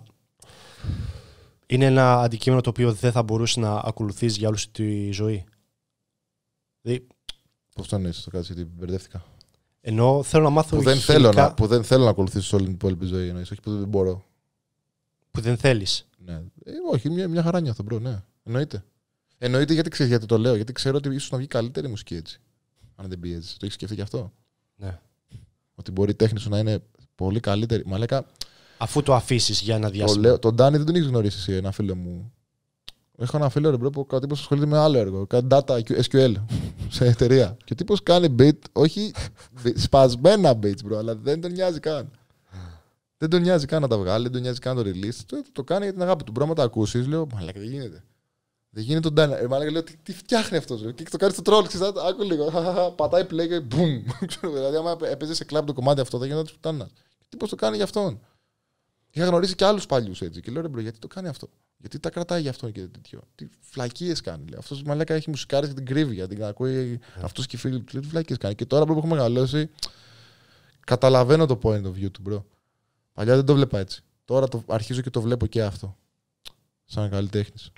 είναι ένα αντικείμενο το οποίο δεν θα μπορούσε να ακολουθείς για όλη τη ζωή. Πώς το εννοείς, το κάτσε γιατί μπερδεύτηκα. Ενώ θέλω να μάθω. Που δεν θέλω να ακολουθήσω όλη την υπόλοιπη ζωή. Εννοείς, όχι που δεν μπορώ. Που δεν θέλεις. Ναι. Όχι, μια χαρά νιώθω, μπρο, ναι. Εννοείται γιατί το λέω. Γιατί ξέρω ότι ίσως να βγει καλύτερη μουσική έτσι. Αν δεν πιέζεις. Το έχεις σκεφτεί κι αυτό. Ναι. Ότι μπορεί η τέχνη σου να είναι πολύ καλύτερη. Μαλάκα. Αφού το αφήσεις για ένα διάστημα. Τον Ντάνι δεν τον έχεις γνωρίσει εσύ, ένα φίλο μου. Έχω ένα φίλο ρε, που ο τύπος ασχολείται με άλλο έργο. Κάνει data SQL σε εταιρεία. Και ο τύπος κάνει beat, όχι σπασμένα beats, bro, αλλά δεν τον νοιάζει καν. Δεν τον νοιάζει καν να τα βγάλει, δεν τον νοιάζει καν να το release. Το κάνει για την αγάπη του. Μπρο, να τα ακούσεις, λέω, μαλάκα, δεν γίνεται. Δεν γίνεται τον Ντάνι. Μαλάκα, λέω, τι φτιάχνει αυτός. Και το κάνει στο τρόλ, ξέρεις, άκου λίγο. Πατάει play και boom. Δηλαδή, άμα έπαιζε σε κλαμπ το κομμάτι αυτό, δεν γινόταν τη πουτάνα. Τύπος το κάνει για αυτόν. Είχα γνωρίσει και άλλους παλιούς έτσι. Και λέω, ρε, μπρο, γιατί το κάνει αυτό. Γιατί τα κρατάει για αυτό και τέτοιο. Τι φλακίες κάνει. Αυτό μαλάκα έχει μουσικάρες και την κρύβει. Γιατί την ακούει αυτό και οι φίλοι του. Τι φλακίες κάνει. Και τώρα που έχω μεγαλώσει, καταλαβαίνω το point of view του, bro. Παλιά δεν το βλέπα έτσι. Τώρα αρχίζω και το βλέπω και αυτό. Σαν καλλιτέχνης.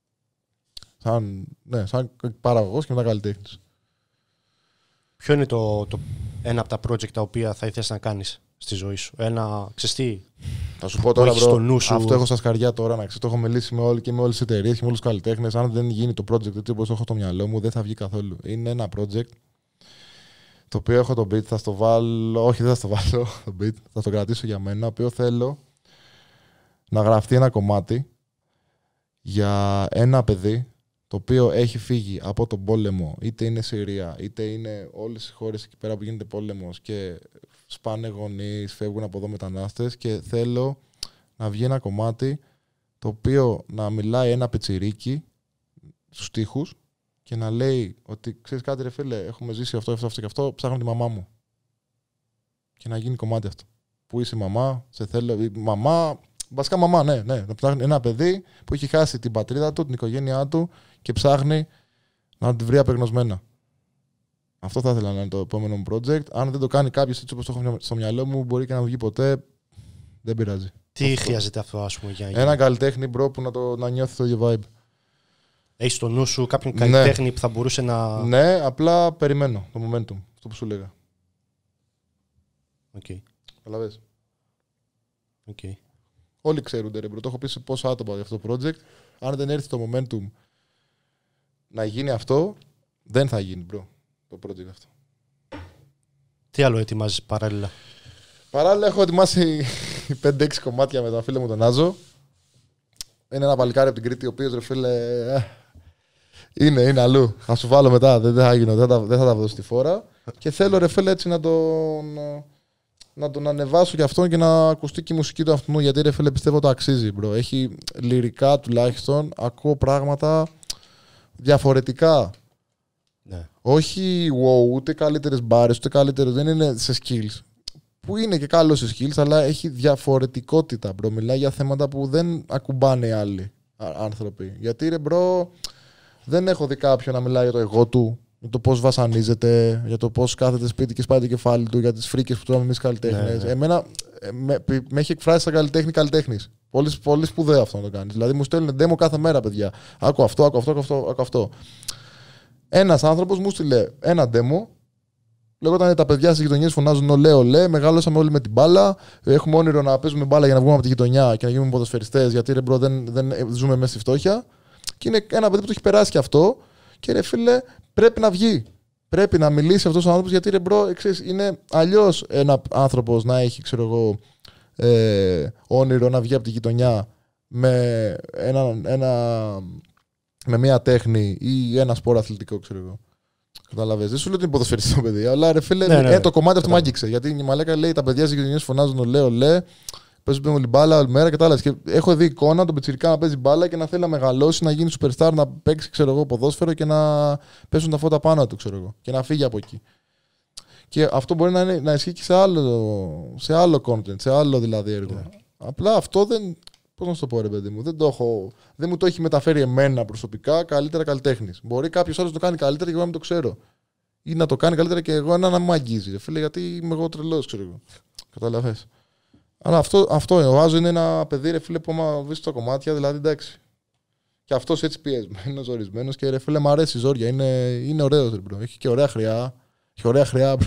Σαν παραγωγός και μετά καλλιτέχνης. Ποιο είναι ένα από τα project τα οποία θα ήθελες να κάνεις στη ζωή σου? Ένα, ξεστή. Θα σου πω τώρα, bro, αυτό έχω στα σκαριά τώρα, να ξέρεις, το έχω μιλήσει με όλες τις εταιρείες και με όλους τους καλλιτέχνες. Αν δεν γίνει το project έτσι όπως το έχω στο μυαλό μου, δεν θα βγει καθόλου. Είναι ένα project το οποίο έχω το beat, θα στο βάλω, όχι δεν θα στο βάλω το beat, θα το κρατήσω για μένα, το οποίο θέλω να γραφτεί ένα κομμάτι για ένα παιδί το οποίο έχει φύγει από τον πόλεμο, είτε είναι Συρία, είτε είναι όλες οι χώρες εκεί πέρα που γίνεται πόλεμος και σπάνε γονείς, φεύγουν από εδώ μετανάστες, και θέλω να βγει ένα κομμάτι το οποίο να μιλάει ένα πιτσιρίκι στους στίχους και να λέει ότι ξέρεις κάτι ρε φίλε, έχουμε ζήσει αυτό και αυτό, ψάχνω τη μαμά μου. Και να γίνει κομμάτι αυτό. Πού είσαι μαμά, σε θέλω, μαμά, βασικά μαμά, ναι. Να ψάχνει ένα παιδί που έχει χάσει την πατρίδα του, την οικογένειά του και ψάχνει να τη βρει απεγνωσμένα. Αυτό θα ήθελα να είναι το επόμενο μου project. Αν δεν το κάνει κάποιος έτσι όπως το έχω στο μυαλό μου, μπορεί και να βγει ποτέ. Δεν πειράζει. Τι χρειάζεται αυτό, ας πούμε, για ένα καλλιτέχνη, bro, που να νιώθει το ίδιο vibe. Έχεις στο νου σου κάποιον καλλιτέχνη που θα μπορούσε να. Ναι, απλά περιμένω το momentum. Αυτό που σου λέγα. Οκ. Καταλαβες. Okay. Όλοι ξέρονται, ρε bro. Το έχω πει σε πόσα άτομα για αυτό το project. Αν δεν έρθει το momentum να γίνει αυτό, δεν θα γίνει, bro. Το project αυτό. Τι άλλο ετοιμάζεις παράλληλα? Παράλληλα έχω ετοιμάσει 5-6 κομμάτια με τον φίλο μου τον Άζο. Είναι ένα παλικάρι από την Κρήτη, ο οποίος ρε φίλε είναι αλλού. Θα σου βάλω μετά, δεν θα γίνω, δεν θα τα δώσω στη φόρα. Και θέλω ρε φίλε έτσι να τον ανεβάσω και αυτόν και να ακουστεί και η μουσική του αυτού, γιατί ρε φίλε πιστεύω το αξίζει, bro. Έχει λυρικά τουλάχιστον, ακούω πράγματα διαφορετικά. Ναι. Όχι wow, ούτε καλύτερες μπάρες, ούτε καλύτερες, δεν είναι σε skills. Που είναι και καλό σε skills, αλλά έχει διαφορετικότητα, bro. Μιλάει για θέματα που δεν ακουμπάνε οι άλλοι άνθρωποι. Γιατί ρε bro, δεν έχω δει κάποιον να μιλάει για το εγώ του, για το πώς βασανίζεται, για το πώς κάθεται σπίτι και σπάει το κεφάλι του, για τις φρίκες που τρώμε εμείς καλλιτέχνες. Ναι. Εμένα με έχει εκφράσει σαν καλλιτέχνης. Πολύ σπουδαίο αυτό να το κάνεις. Δηλαδή μου στέλνουν demo κάθε μέρα, παιδιά. Άκου αυτό. Ένας άνθρωπος μου στείλε ένα demo. Λέγονταν τα παιδιά στις γειτονιές φωνάζουν ολέ, ολέ. Μεγαλώσαμε όλοι με την μπάλα. Έχουμε όνειρο να παίζουμε μπάλα για να βγούμε από τη γειτονιά και να γίνουμε ποδοσφαιριστές. Γιατί ρε μπρο, δεν ζούμε μέσα στη φτώχεια. Και είναι ένα παιδί που το έχει περάσει και αυτό. Και ρε φίλε, πρέπει να βγει. Πρέπει να μιλήσει αυτός ο άνθρωπος. Γιατί ρε μπρο, είναι αλλιώς ένα άνθρωπος να έχει, ξέρω εγώ, όνειρο να βγει από τη γειτονιά με με μια τέχνη ή ένα σπόρο αθλητικό, ξέρω εγώ. Καταλαβαίνεις. Δεν σου λέω ότι είναι ποδοσφαιριστής το παιδί, αλλά ρε φίλε, το κομμάτι αυτό μ' άγγιξε. Γιατί η μαλάκα λέει τα παιδιά στις γειτονιές φωνάζουν ολέ, ολέ, παίζουν όλη μπάλα όλη μέρα και τα άλλα. Και έχω δει εικόνα τον πιτσιρικά να παίζει μπάλα και να θέλει να μεγαλώσει, να γίνει superstar, να παίξει, ξέρω εγώ, ποδόσφαιρο και να πέσουν τα φώτα πάνω του, ξέρω εγώ, και να φύγει από εκεί. Και αυτό μπορεί να ισχύει και σε άλλο content, σε άλλο δηλαδή έργο. Απλά αυτό δεν. Πώς να σου το πω, ρε παιδί μου, δεν μου το έχει μεταφέρει εμένα προσωπικά καλύτερα καλλιτέχνης. Μπορεί κάποιος άλλος να το κάνει καλύτερα και εγώ να μην το ξέρω. Ή να το κάνει καλύτερα και εγώ να μου αγγίζει, ρε φίλε, γιατί είμαι εγώ τρελός, ξέρω εγώ. Καταλαβες. Αλλά αυτό ο Άζο είναι ένα παιδί, ρε φίλε, που άμα βρει τα κομμάτια, δηλαδή εντάξει. Και αυτός έτσι πιεσμένος, ορισμένος και ρε φίλε, μου αρέσει η ζόρια. Είναι ωραίος, ρε μπρο. Έχει και ωραία χρειά. Έχει ωραία χρειά, μπρο.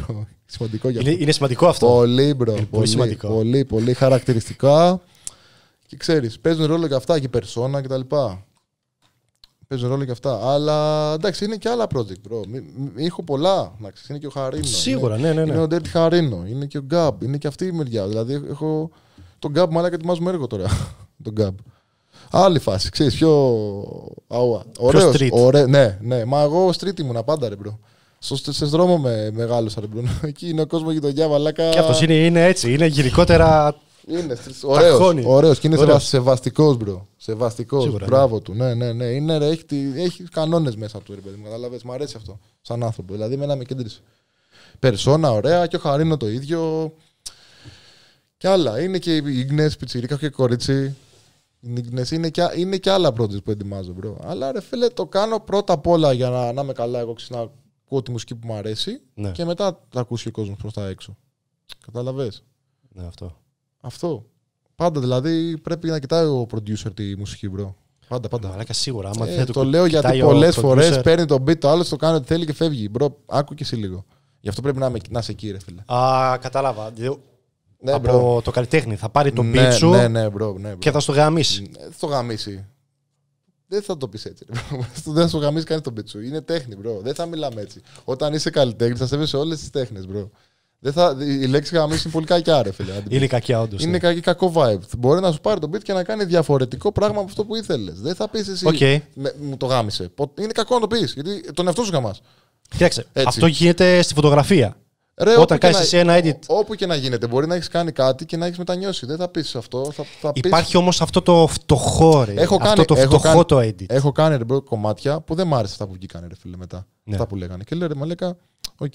Σημαντικό για αυτό. Είναι σημαντικό αυτό. Πολύ, μπρο. Είναι Πολύ σημαντικό. Πολύ, πολύ χαρακτηριστικά. Και ξέρεις, παίζουν ρόλο και αυτά και η Persona κτλ. Παίζουν ρόλο και αυτά. Αλλά εντάξει, είναι και άλλα project, bro. Έχω πολλά. Εντάξει, είναι και ο Χαρίνο. Σίγουρα, ναι. Είναι ο Dirty Χαρίνο. Είναι και ο Gab. Είναι και αυτή η μεριά. Δηλαδή, έχω τον Gab, μάλλον και ετοιμάζουμε έργο τώρα. Τον Gab. Άλλη φάση, ξέρεις, πιο. Ωραίος. Ναι. Μα εγώ street ήμουνα πάντα, ρε, bro. Σε δρόμο με μεγάλωσα, ρε, bro. Εκεί είναι ο κόσμο γειτονιά, βαλάκα. Και αυτός είναι έτσι. Είναι γενικότερα. Είναι ωραίος και είναι σεβαστικός, μπρο. Σεβαστικός, μπράβο του. Ναι. Είναι, ρε, έχει κανόνες μέσα του, ρε παιδί μου. Καταλαβαίνεις, μου αρέσει αυτό σαν άνθρωπο. Δηλαδή, εμένα με κέντρισε. Περσόνα, ωραία, και ο Χαρίνο το ίδιο. Κι άλλα. Είναι και οι Ιγνές, πιτσιρίκα και κορίτσι. Είναι και άλλα project που ετοιμάζω, μπρο. Αλλά ρε φίλε, το κάνω πρώτα απ' όλα για να είμαι καλά. Εγώ να ακούω τη μουσική που μου αρέσει, ναι. Και μετά θα ακούσει ο κόσμος προς τα έξω. Καταλαβες. Ναι, αυτό. Πάντα δηλαδή πρέπει να κοιτάει ο producer τη μουσική, μπρο. Πάντα. Αλλά και σίγουρα. Άμα το λέω γιατί πολλές φορές παίρνει τον beat, το άλλο το κάνει ό,τι θέλει και φεύγει. Μπρο, άκου και εσύ λίγο. Γι' αυτό πρέπει να είσαι εκεί, ρε φίλε. Κατάλαβα. Ναι, από το καλλιτέχνη. Θα πάρει τον beat σου bro. Και θα στο γαμίσει. Στο γαμίσει. Δεν θα το πει έτσι. Δεν θα στο γαμίσει κανείς τον beat σου. Είναι τέχνη, bro. Δεν θα μιλάμε έτσι. Όταν είσαι καλλιτέχνη, θα σέβεσαι όλες τις τέχνες, bro. Η λέξη γαμίσει είναι πολύ κακιά, ρε φίλε. Είναι κακιά, όντως. Είναι κακό vibe. Μπορεί να σου πάρει τον beat και να κάνει διαφορετικό πράγμα από αυτό που ήθελες. Δεν θα πει εσύ. Μου το γάμισε. Είναι κακό να το πει, γιατί τον εαυτό σου γαμάς. Κοίταξε. Αυτό γίνεται στη φωτογραφία. Ρε, όταν κάνει εσύ ένα edit. Όπου και να γίνεται. Μπορεί να έχει κάνει κάτι και να έχει μετανιώσει. Δεν θα πει αυτό. Υπάρχει όμως αυτό το φτωχό, ρε. Το edit. Έχω κάνει ρε, κομμάτια που δεν μ' άρεσε αυτά που βγήκαν, ρε φίλε, μετά. Ναι. Αυτά που λέγανε. Και λέω ρε μαλάκα, οκ.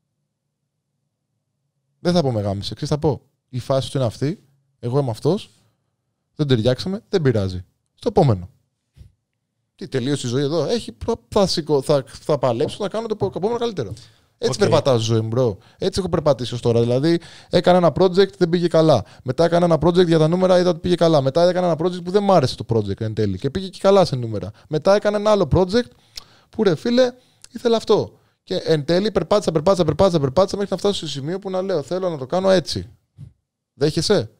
Δεν θα πω με γάμισε. Θα πω. Η φάση του είναι αυτή. Εγώ είμαι αυτός. Δεν ταιριάξαμε. Δεν πειράζει. Στο επόμενο. Τι τελείωσε η ζωή εδώ. Θα παλέψω να κάνω το επόμενο καλύτερο. Έτσι περπατάω στη ζωή μου, bro. Έτσι έχω περπατήσει ως τώρα. Δηλαδή, έκανα ένα project, δεν πήγε καλά. Μετά έκανα ένα project για τα νούμερα, είδα ότι πήγε καλά. Μετά έκανα ένα project που δεν μ' άρεσε το project εν τέλει και πήγε και καλά σε νούμερα. Μετά έκανα ένα άλλο project που ρε φίλε, ήθελα αυτό. Και εν τέλει περπάτησα μέχρι να φτάσω στο σημείο που να λέω: θέλω να το κάνω έτσι. Δέχεσαι.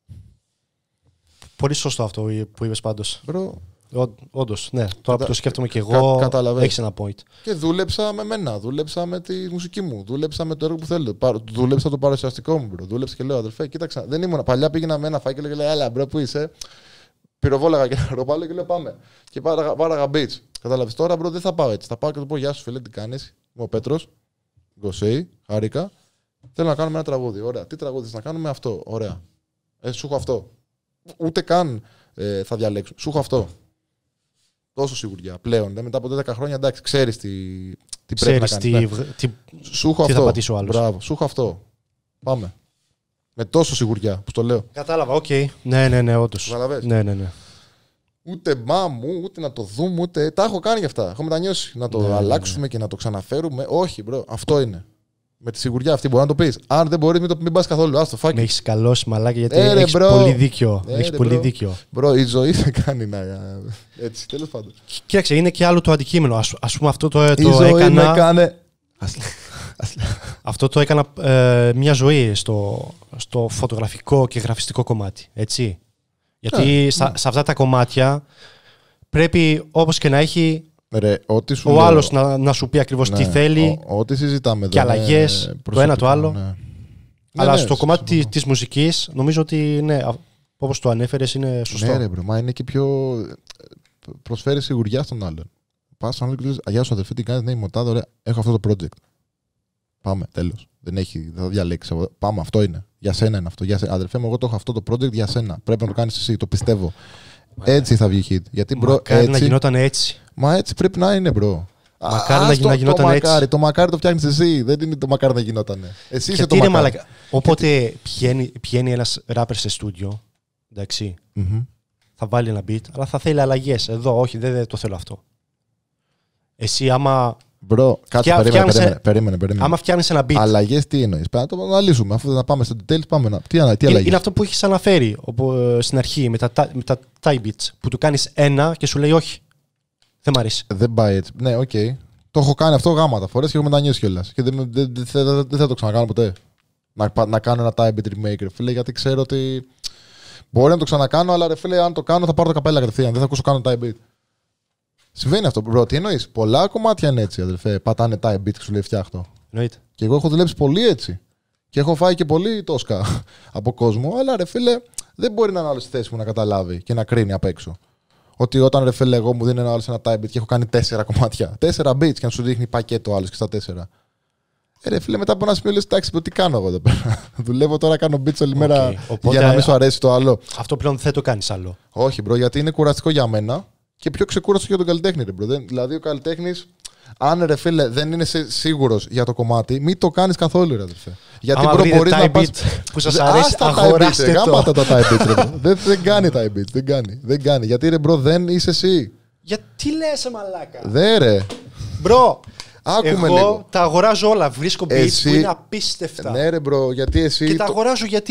Πολύ σωστό αυτό που είπες πάντως. Bro. Όντως, ναι. Τώρα που το σκέφτομαι και εγώ, έχεις ένα point. Και δούλεψα με μένα, δούλεψα με τη μουσική μου, δούλεψα με το έργο που θέλω. Δούλεψα το παρουσιαστικό μου, bro. Δούλεψα και λέω: αδερφέ, κοίταξα. Δεν ήμουν. Παλιά πήγαινα με ένα φάκελο και λέω: έλα, μπρο, πού είσαι. Πυροβόλαγα και ένα ροπάλο και λέω: πάμε. Και πάραγα beats. Κατάλαβες. Τώρα, μπρο, δεν θα πάω έτσι. Θα πάω και θα πω: γεια σου, φίλε, τι κάνεις. Είμαι ο Πέτρος. Γκοσέι, χάρηκα. Θέλω να κάνουμε ένα τραγούδι. Ωραία. Τι τραγούδι να κάνουμε αυτό. Ωραία. Σου έχω αυτό. Ούτε καν θα διαλέξω. Σου έχω αυτό. Τόσο σιγουριά πλέον. Μετά από 10 χρόνια, εντάξει, ξέρεις τι πρέπει να κάνεις. Σου έχω αυτό. Θα πατήσει ο άλλος. Μπράβο, σου έχω αυτό. Πάμε. Με τόσο σιγουριά που το λέω. Κατάλαβα, οκ. Ναι, όντως. Ναι. Ούτε μου, ούτε να το δούμε, ούτε. Τα έχω κάνει γι' αυτά. Έχω μετανιώσει. Να το αλλάξουμε και να το ξαναφέρουμε. Όχι, μπρο. Αυτό είναι. Με τη σιγουριά αυτή μπορεί να το πεις. Αν δεν μπορείς, μην πας καθόλου. Άστο, φάκι. Με έχεις καλώσει μαλάκι γιατί έχεις πολύ δίκιο. Έχεις πολύ δίκιο. Μπρο, η ζωή δεν κάνει να. Έτσι, τέλος πάντων. Κοίταξε, είναι και άλλο το αντικείμενο. Ας πούμε αυτό το έκανα. Αυτό το έκανα μια ζωή στο φωτογραφικό και γραφιστικό κομμάτι. Έτσι. Γιατί σε αυτά τα κομμάτια πρέπει όπως και να έχει. Ρε, ο άλλος να σου πει ακριβώς τι θέλει. Ό,τι συζητάμε και αλλαγές, το ένα το άλλο. Ναι. Αλλά στο κομμάτι της μουσικής, νομίζω ότι ναι, όπως το ανέφερες, είναι σωστό. Ναι, ρε, μπρο, μα είναι και πιο. Προσφέρει σιγουριά στον άλλον. Πας στον άλλον και λες: αγιά σου αδερφέ, τι κάνεις, ναι, μοτάδο, ωραία, έχω αυτό το project. Πάμε, τέλος. Δεν θα διαλέξει. Πάμε, αυτό είναι. Για σένα είναι αυτό. Για σένα. Αδερφέ μου, εγώ το έχω αυτό το project για σένα. Πρέπει να το κάνεις εσύ, το πιστεύω. Έτσι θα βγει hit. Γιατί, μπρο, μακάρι να γινόταν έτσι. Μα έτσι πρέπει να είναι, μπρο. Μακάρι να γινόταν έτσι. Το μακάρι το φτιάχνεις εσύ. Δεν είναι το μακάρι να γινόταν. Εσύ είσαι το μακάρι. Οπότε πηγαίνει ένας ράπερ σε στούντιο. Εντάξει. Θα βάλει ένα beat, αλλά θα θέλει αλλαγές. Εδώ, όχι, δεν το θέλω αυτό. Εσύ άμα. Μπρο, κάτσε, περίμενε. Άμα φτιάχνεις ένα beat. Αλλαγές τι εννοείς. Πρέπει να το αναλύσουμε. Αφού δεν θα πάμε στο details, πάμε να. Τι αλλαγές. Είναι αυτό που έχεις αναφέρει στην αρχή με τα tie beats. Που του κάνεις ένα και σου λέει όχι. Δεν μ' αρέσει. Δεν πάει έτσι. Ναι, οκ. Το έχω κάνει αυτό γάματα φορές και έχω μετανιώσει κιόλας. Και δεν θα το ξανακάνω ποτέ. Να κάνω ένα time beat remake, φίλε, γιατί ξέρω ότι μπορεί να το ξανακάνω, αλλά ρε φίλε, αν το κάνω θα πάρω το καπέλα κατευθείαν. Δεν θα ακούσω καν time beat. Συμβαίνει αυτό, bro. Τι εννοείς? Πολλά κομμάτια είναι έτσι, αδελφέ. Πατάνε time beat και σου λέει φτιάχτω. Εννοείται. Και εγώ έχω δουλέψει πολύ έτσι. Και έχω φάει και πολύ τόσκα από κόσμο. Αλλά ρε φίλε, δεν μπορεί να είναι άλλο στη θέση μου να καταλάβει και να κρίνει απ' έξω. Ότι όταν ρε φίλε, εγώ μου δίνει ένα άλλο ένα time beat και έχω κάνει 4 κομμάτια. 4 beats και να σου δείχνει πακέτο άλλο και στα 4. Ρε φίλε, μετά από ένα σημείο λες, εντάξει, τι κάνω εγώ εδώ πέρα. Δουλεύω τώρα, κάνω beats όλη μέρα για να μην σου αρέσει το άλλο. Αυτό πλέον δεν το κάνεις άλλο. Όχι, bro, γιατί είναι κουραστικό για μένα και πιο ξεκούραστο για τον καλλιτέχνη, ρε bro. Δηλαδή, ο καλλιτέχνης, αν ρε φίλε δεν είναι σίγουρος για το κομμάτι, μην το κάνεις καθόλου, ρε αδερφέ. Γιατί bro, μπορείς να πας. Που σας αρέσει, αγοράστε το. Γάματα τα type beat, ρε. Δεν κάνει type beat, δεν κάνει. Γιατί ρε bro, δεν είσαι εσύ. Γιατί λες, μαλάκα? Δε ρε. Μπρο, άκουμε εγώ λίγο. Τα αγοράζω όλα. Βρίσκω beats εσύ, που είναι απίστευτα. Ναι, ρε bro, γιατί εσύ. Και τα αγοράζω γιατί.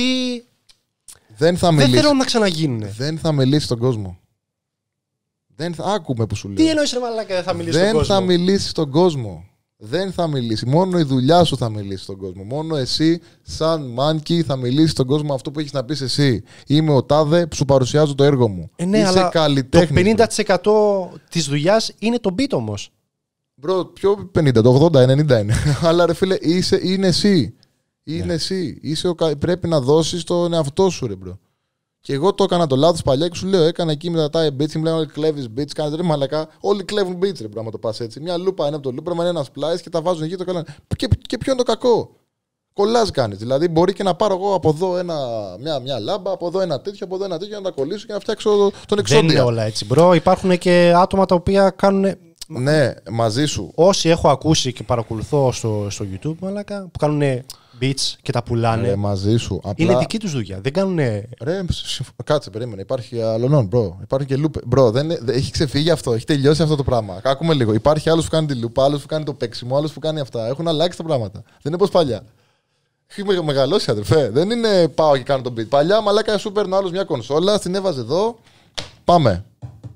Δεν θέλω να ξαναγίνουν. Δεν θα μιλήσει στον κόσμο. Άκουμε που σου λέω. Τι εννοείς, ρε μαλάκα, δεν θα μιλήσει στον κόσμο? Δεν θα μιλήσει στον κόσμο. Δεν θα μιλήσει. Μόνο η δουλειά σου θα μιλήσει στον κόσμο. Μόνο εσύ, σαν μάνκι, θα μιλήσει στον κόσμο αυτό που έχεις να πεις εσύ. Είμαι ο τάδε που σου παρουσιάζω το έργο μου. Ναι, είσαι καλλιτέχνης. Το 50% της δουλειάς είναι το beat όμως. Μπρο, πιο 50, το 80, 90 είναι. Αλλά ρε φίλε, είναι εσύ. Είναι εσύ. Πρέπει να δώσεις τον εαυτό σου, ρε μπρο. Και εγώ το έκανα το λάθος παλιά και σου λέω: έκανα εκεί με τα type beats και μου λένε όλοι κλέβεις beats. Κάνετε ρε μαλακά. Όλοι κλέβουν beats, ρε πράγμα το πας έτσι. Μια λούπα είναι από το λούπα, είναι ένα splice και τα βάζουν εκεί το καλά. Και ποιο είναι το κακό? Κολλάζ κάνεις. Δηλαδή, μπορεί και να πάρω εγώ από εδώ μια λάμπα, από εδώ ένα τέτοιο, από εδώ ένα τέτοιο, να τα κολλήσω και να φτιάξω τον εξώδιο. Δεν είναι όλα έτσι, μπρο. Υπάρχουν και άτομα τα οποία κάνουν. Ναι, μαζί σου. Όσοι έχω ακούσει και παρακολουθώ στο YouTube, μαλάκα, που κάνουν beats και τα πουλάνε. Ρε, μαζί σου. Απλά... Είναι δική τους δουλειά. Δεν κάνουν. Ρε, κάτσε, περίμενε. Υπάρχει άλλον, bro. Υπάρχει και λούπε. Bro, έχει ξεφύγει αυτό. Έχει τελειώσει αυτό το πράγμα. Άκουμε λίγο. Υπάρχει άλλος που κάνει τη λούπα, άλλος που κάνει το παίξιμο, άλλος που κάνει αυτά. Έχουν αλλάξει τα πράγματα. Δεν είναι όπως παλιά. Έχει μεγαλώσει, αδερφέ. Δεν είναι πάω και κάνω τον beat. Παλιά, μαλάκα, σου παίρνω άλλος μια κονσόλα, την έβαζε εδώ. Πάμε.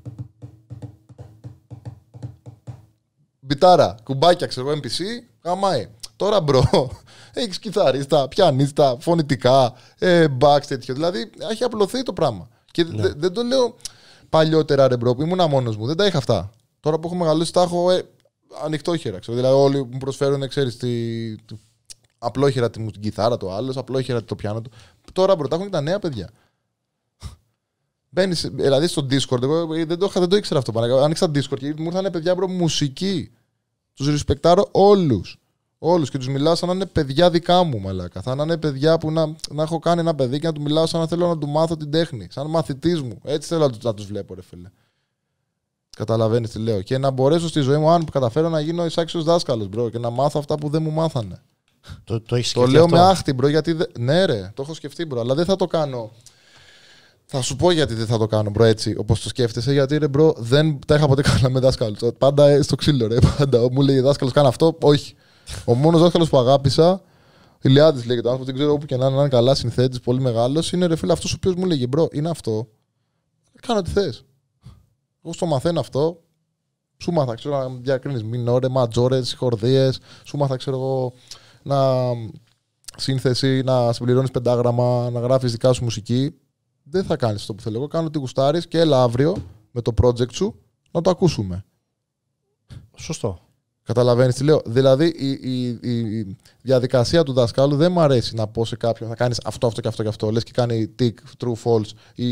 Μπιτάρα, κουμπάκια, ξέρω, MPC, γαμάει. Τώρα, μπρο, έχεις κιθαρίστα, πιανίστα, φωνητικά, back, τέτοιο. Δηλαδή, έχει απλωθεί το πράγμα. Και δεν το λέω παλιότερα, ρε μπρο, που ήμουν μόνος μου. Δεν τα είχα αυτά. Τώρα που έχω μεγαλώσει, τα έχω ανοιχτόχερα. Ξέρω. Δηλαδή, όλοι μου προσφέρουν, ξέρεις, απλόχερα την κιθάρα του άλλου, απλόχερα το πιάνο του. Τώρα, μπρο, τα έχουν και τα νέα παιδιά. Μπαίνεις, δηλαδή στο Discord, εγώ δεν το ήξερα αυτό. Άνοιξα Discord και μου ήρθαν παιδιά μπρο μουσική. Τους ρισπεκτάρω όλους. Όλους και τους μιλάω σαν να είναι παιδιά δικά μου, μαλάκα. Θα είναι παιδιά που να έχω κάνει ένα παιδί και να του μιλάω σαν να θέλω να του μάθω την τέχνη. Σαν μαθητής μου. Έτσι θέλω να τους βλέπω, ρε φίλε. Καταλαβαίνεις τι λέω. Και να μπορέσω στη ζωή μου, αν καταφέρω να γίνω εισάξιος δάσκαλος, μπρο, και να μάθω αυτά που δεν μου μάθανε. Το λέω αυτό με άχτη, μπρο, γιατί. Ναι, ρε, το έχω σκεφτεί, μπρο, αλλά δεν θα το κάνω. Θα σου πω γιατί δεν θα το κάνω, μπρο, έτσι όπως το σκέφτεσαι. Γιατί ρε, μπρο, δεν τα είχα ποτέ καλά με δάσκαλους. Πάντα στο ξύλο, ρε. Πάντα. Μου λέει δάσκαλος, κάνω αυτό. Όχι. Ο μόνος δάσκαλος που αγάπησα, Ηλιάδης λέγεται, άνθρωπος, δεν ξέρω όπου και να είναι καλά, συνθέτης, πολύ μεγάλος, είναι ρε φίλε αυτός ο οποίος μου λέγε, μπρο, είναι αυτό. Κάνω τι θες. Εγώ στο μαθαίνω αυτό. Σου μάθα, ξέρω, να διακρίνεις μινόρε, ματζόρες, χορδίες. Σου μάθα, ξέρω εγώ, να σύνθεση, να συμπληρώνεις πεντάγραμμα, να γράφεις δικά σου μουσική. Δεν θα κάνεις αυτό που θέλω. Εγώ κάνω τι γουστάρεις και έλα αύριο με το project σου να το ακούσουμε. Σωστό. Καταλαβαίνεις τι λέω. Δηλαδή η διαδικασία του δασκάλου δεν μου αρέσει να πω σε κάποιον θα κάνεις αυτό, αυτό και αυτό και αυτό. Λες και κάνει tick, true, false ή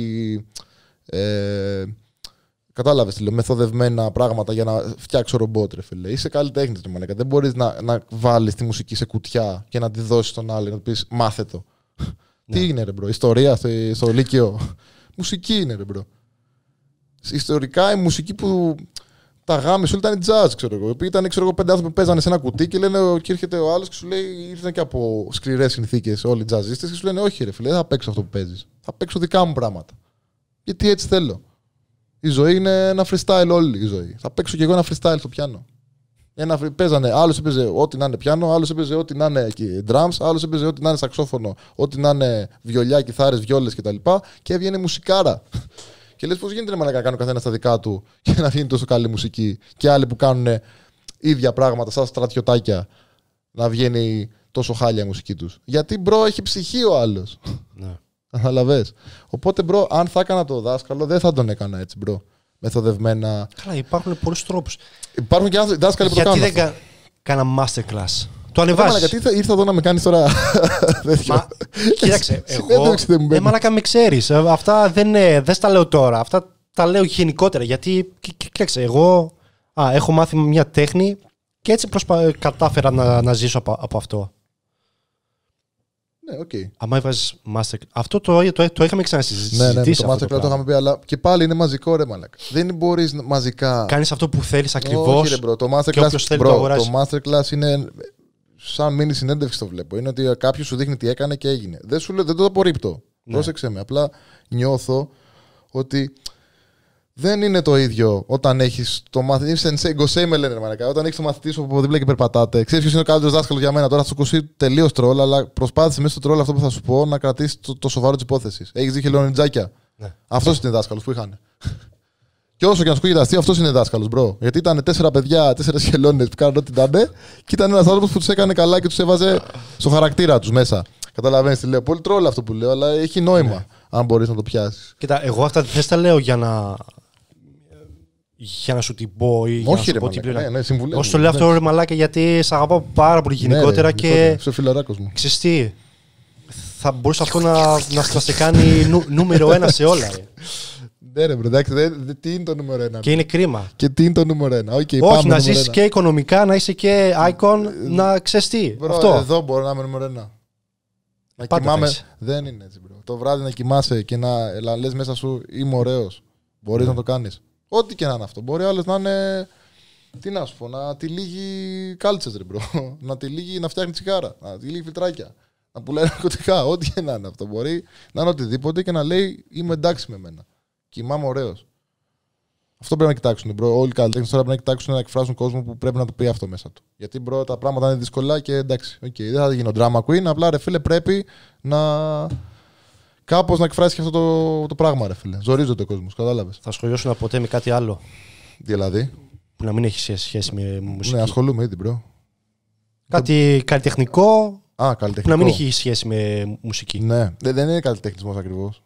κατάλαβες τι λέω, μεθοδευμένα πράγματα για να φτιάξω ρομπότ, ρε φίλε. Είσαι καλλιτέχνης, ρε μαλάκα. Δεν μπορείς να βάλεις τη μουσική σε κουτιά και να τη δώσεις στον άλλο, να του πεις μάθε το. Ναι. Τι είναι, ρε μπρο, ιστορία στο Λύκειο. Μουσική είναι, ρε μπρο. Ιστορικά η μουσική που τα γάμες όλοι ήταν jazz, ξέρω εγώ. Ήταν, ξέρω εγώ, 5 άνθρωποι που παίζανε σε ένα κουτί και λένε και έρχεται ο άλλος και σου λέει ήρθαν και από σκληρές συνθήκες όλοι οι τζαζίστες και σου λένε όχι, ρε φίλε, δεν θα παίξω αυτό που παίζεις. Θα παίξω δικά μου πράγματα. Γιατί έτσι θέλω. Η ζωή είναι ένα freestyle όλη η ζωή. Θα παίξω κι εγώ ένα freestyle στο πιάνο. Παίζανε, άλλος έπαιζε ό,τι να είναι πιάνο, άλλος έπαιζε ό,τι να είναι drums, άλλος έπαιζε ό,τι να είναι σαξόφωνο, ό,τι να είναι βιολιά, κιθάρες, βιόλες κτλ. Και έβγαινε μουσικάρα. Και λες πώς γίνεται να κάνω καθένα στα δικά του και να γίνει τόσο καλή μουσική. Και άλλοι που κάνουν ίδια πράγματα, σαν στρατιωτάκια, να βγαίνει τόσο χάλια η μουσική τους. Γιατί μπρο έχει ψυχή ο άλλος. Ναι. Καταλαβες. Οπότε μπρο, αν θα έκανα το δάσκαλο, δεν θα τον έκανα έτσι μπρο. Μεθοδευμένα. Καλά, υπάρχουν πολλούς τρόπους. Υπάρχουν και δάσκαλοι που το κάνουν. Γιατί δεν κάνα masterclass. Το ανεβάζεις. Γιατί ήρθα εδώ να με κάνεις τώρα. Κοίταξε, εγώ. Μαλάκα με ξέρεις. Αυτά δεν στα λέω τώρα. Αυτά τα λέω γενικότερα. Γιατί, κοίταξε, εγώ έχω μάθει μια τέχνη και έτσι κατάφερα να ζήσω από αυτό. Ναι, okay. Αν έβαζες masterclass. Αυτό το είχαμε ξανασυζητήσει. Ναι, το masterclass το είχαμε πει, αλλά και πάλι είναι μαζικό, ρε μαλάκα. Δεν μπορείς μαζικά. Κάνεις αυτό που θέλεις ακριβώς. Όχι, ρε, bro. Το masterclass είναι. Σαν μίνι συνέντευξη το βλέπω. Είναι ότι κάποιος σου δείχνει τι έκανε και έγινε. Δεν το απορρίπτω. Ναι. Πρόσεξε με. Απλά νιώθω ότι δεν είναι το ίδιο όταν έχεις το μαθητή. Είσαι γκοσέι με λένε, μαλάκα. Όταν έχεις το μαθητή σου από δίπλα και περπατάτε. Ξέρεις ποιος είναι ο καλύτερος δάσκαλος για μένα. Τώρα θα σου ακουστεί τελείως τρόλ, αλλά προσπάθησε μέσα στο τρόλ αυτό που θα σου πω να κρατήσεις το σοβαρό της υπόθεσης. Έχεις δει χελονιτζάκια. Ναι. Αυτός είναι δάσκαλος που είχαν. Και όσο και να σου ακούγεται αστείο, αυτός είναι δάσκαλος, μπρο. Γιατί ήταν 4 παιδιά, 4 χελώνες που κάνουν ό,τι ήταν, και ήταν ένας άνθρωπος που τους έκανε καλά και τους έβαζε στο χαρακτήρα τους μέσα. Καταλαβαίνεις τι λέω. Πολύ τρόλο αυτό που λέω, αλλά έχει νόημα, ναι, αν μπορείς να το πιάσεις. Κοίτα, εγώ αυτά δεν τα λέω για να σου την πω ή για να σου πω τι πλέον. Όσο το λέω αυτό, ρε μαλάκα, γιατί σ' αγαπάω πάρα πολύ γενικότερα και. Σε φιλαράκος μου. Ξέρεις τι, θα μπορούσε αυτό να σε κάνει νούμερο 1 σε όλα. Ναι, ρε, εντάξει, τι είναι το νούμερο 1. Και είναι κρίμα. Και τι είναι το νούμερο 1. Okay, όχι, να ζήσεις και οικονομικά, να είσαι και icon, να ξέρεις τι. Αυτό. Εδώ μπορώ να είμαι νούμερο 1. Να κοιμάμαι. Δεν είναι έτσι, bro. Το βράδυ να κοιμάσαι και να λες μέσα σου είμαι ωραίος. Μπορείς να το κάνεις. Ό,τι και να είναι αυτό. Μπορεί άλλος να είναι. Τι να σου πω, να τυλίγει κάλτσες, ρε, bro. Να τυλίγει να φτιάχνει τσιγάρα. Να τυλίγει φιλτράκια. Να πουλάει ναρκωτικά. Ό,τι και να είναι αυτό. Μπορεί να είναι οτιδήποτε και να λέει είμαι εντάξει με μένα. Κοιμάμαι ωραίος. Αυτό πρέπει να κοιτάξουν. Bro. Όλοι οι καλλιτέχνες τώρα πρέπει να κοιτάξουν να εκφράσουν κόσμο που πρέπει να το πει αυτό μέσα του. Γιατί bro, τα πράγματα είναι δύσκολα και εντάξει. Okay, δεν θα γίνω drama queen. Απλά ρε φίλε, πρέπει να. Κάπως να εκφράσει και αυτό το πράγμα, ρε φίλε. Ζορίζονται ο κόσμος, κατάλαβες. Θα ασχολιώσουν ποτέ με κάτι άλλο. Δηλαδή. Που να μην έχει σχέση με μουσική. Ναι, ασχολούμαι ήδη, bro. Κάτι καλλιτεχνικό. Καλλιτεχνικό. Που να μην έχει σχέση με μουσική. Ναι, δεν είναι καλλιτεχνισμός ακριβώς.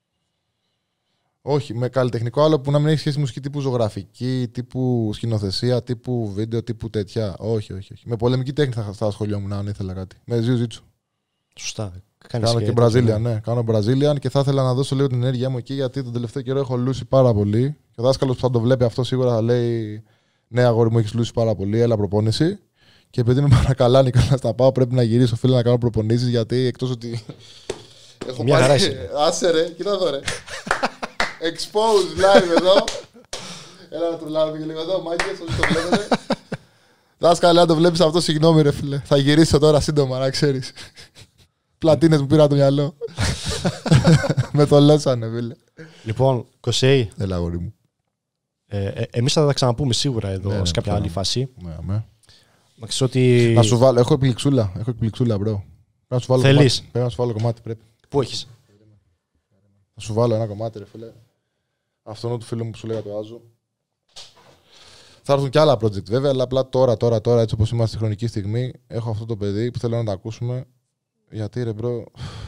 Όχι, με καλλιτεχνικό άλλο που να μην έχει σχέση με μουσική τύπου ζωγραφική, τύπου σκηνοθεσία, τύπου βίντεο, τύπου τέτοια. Όχι. Με πολεμική τέχνη θα ασχολιόμουν αν ήθελα κάτι. Με jiu-jitsu. Σωστά. Κάνω και Brazilian, ναι. Κάνω Brazilian και θα ήθελα να δώσω λίγο την ενέργειά μου εκεί γιατί τον τελευταίο καιρό έχω λούσει πάρα πολύ. Και ο δάσκαλος που θα το βλέπει αυτό σίγουρα θα λέει: ναι, αγόρι μου, έχεις λούσει πάρα πολύ, έλα προπόνηση. Και επειδή με παρακαλάνε και να πάω, πρέπει να γυρίσω φίλε να κάνω προπονήσεις γιατί εκτός ότι. Έχω πάρει. Άσε ρε, κοίτα εδώ ρε. Expose live εδώ. Έλα να τρουλάμε και λίγο εδώ, μάγκες, όσοι το βλέπετε. Δάσκαλε, αν το βλέπεις αυτό, συγγνώμη ρε φίλε. Θα γυρίσω τώρα σύντομα, να ξέρεις. Πλατίνες μου πήρα το μυαλό. Με το λώσανε, φίλε. Λοιπόν, Κωσέη. Έλα, αγόρι μου. Εμείς θα τα ξαναπούμε σίγουρα εδώ σε κάποια άλλη φάση. Ναι. Ότι... Να σου βάλω, έχω εκπληξούλα, μπρο. Θέλεις. Πρέπει να σου βάλω κομμάτι, πρέπει. Πού έχεις? Θα σου βάλω ένα κομμάτι, ρε φίλε. Αυτό είναι του φίλου μου που σου λέγα το Άζο. Θα έρθουν και άλλα project βέβαια, αλλά απλά τώρα, έτσι όπως είμαστε στη χρονική στιγμή, έχω αυτό το παιδί που θέλω να το ακούσουμε. Γιατί ρε μπρο.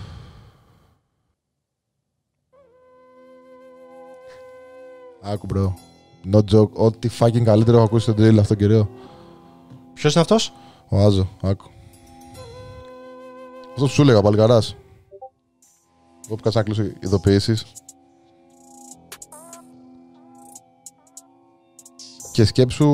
Άκου μπρο. No joke. Ό,τι fucking καλύτερο έχω ακούσει στον drill αυτό καιρό. Ποιος είναι αυτός? Ο Άζο. Άκου. Αυτό που σου έλεγα, παλικαράς. Εγώ που κάτσα να κλείσω ειδοποιήσεις. Και σκέψου.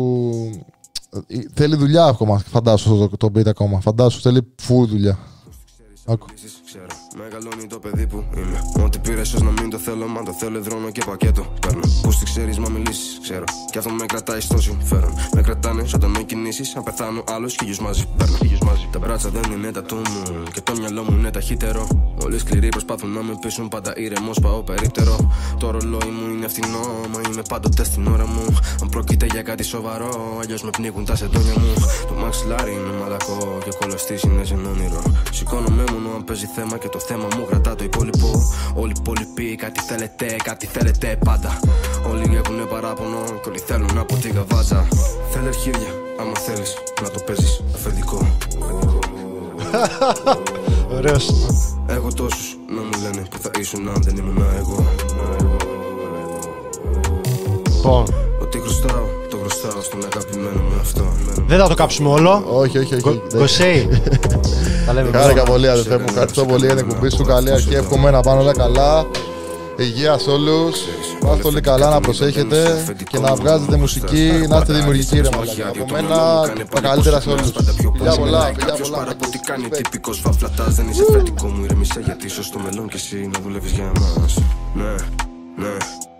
Θέλει δουλειά ακόμα, φαντάσου το beat ακόμα. Φαντάσου, θέλει full δουλειά. Άκου. Μεγαλώνει το παιδί που είμαι. Ό,τι πήρε, ίσως να μην το θέλω. Μα το θέλω, δρόμο και πακέτο. Παίρνω. Πώς τη ξέρεις, μα μιλήσεις, ξέρω. Κι αυτό με κρατάει στο συμφέρον. Με κρατάνε όταν με κινήσεις. Αν πεθάνω, άλλος χίλιους μαζί. Παίρνω. Τα μπράτσα δεν είναι τα του μου. Και το μυαλό μου είναι ταχύτερο. Όλοι σκληροί προσπάθουν να με πείσουν. Πάντα ήρεμος, πάω περίπτερο. Το ρολόι μου είναι φθηνό. Μα είμαι πάντοτε στην ώρα μου. Αν πρόκειται για κάτι σοβαρό, αλλιώς με πνίγουν τα σεντόνια μου. Το μαξιλάρι είναι μαλακό. Και ο κολοστής είναι σαν όνειρο. Σηκώνομαι μόνο αν παίζει θέμα και το θέμα μου κρατά το υπόλοιπο. Όλοι οι υπόλοιποι κάτι θέλετε πάντα. Όλοι έχουνε παράπονο και όλοι θέλουν από την καβάτσα. Θέλει αρχίδια. άμα θέλεις να το παίζεις αφεντικό. Ωραίος. Έχω τόσους να μου λένε που θα ήσουν αν δεν ήμουν εγώ. Λοιπόν, Ό,τι χρωστάω, το χρωστάω στον αγαπημένο μου αυτό. δεν θα το κάψουμε όλο. Όχι. Κωσέι. Τα λέμε. Χάρηκα πολύ, αδερφέ μου. Ευχαριστώ πολύ για την εκπομπή σου. Καλή αρχή. Εύχομαι να πάνε όλα καλά. Υγεία σε όλους. Να είστε όλοι καλά, να προσέχετε και να βγάζετε μουσική, να είστε δημιουργικοί, ρε μαλάκα. Από μένα τα καλύτερα σε όλους. Φιλιά πολλά. Παρά από τι κάνει τυπικός βαφλατάς. Δεν είσαι φετικό μου, ηρεμήσα γιατί ίσως στο μέλλον κι εσύ να δουλεύεις για εμάς. Ναι.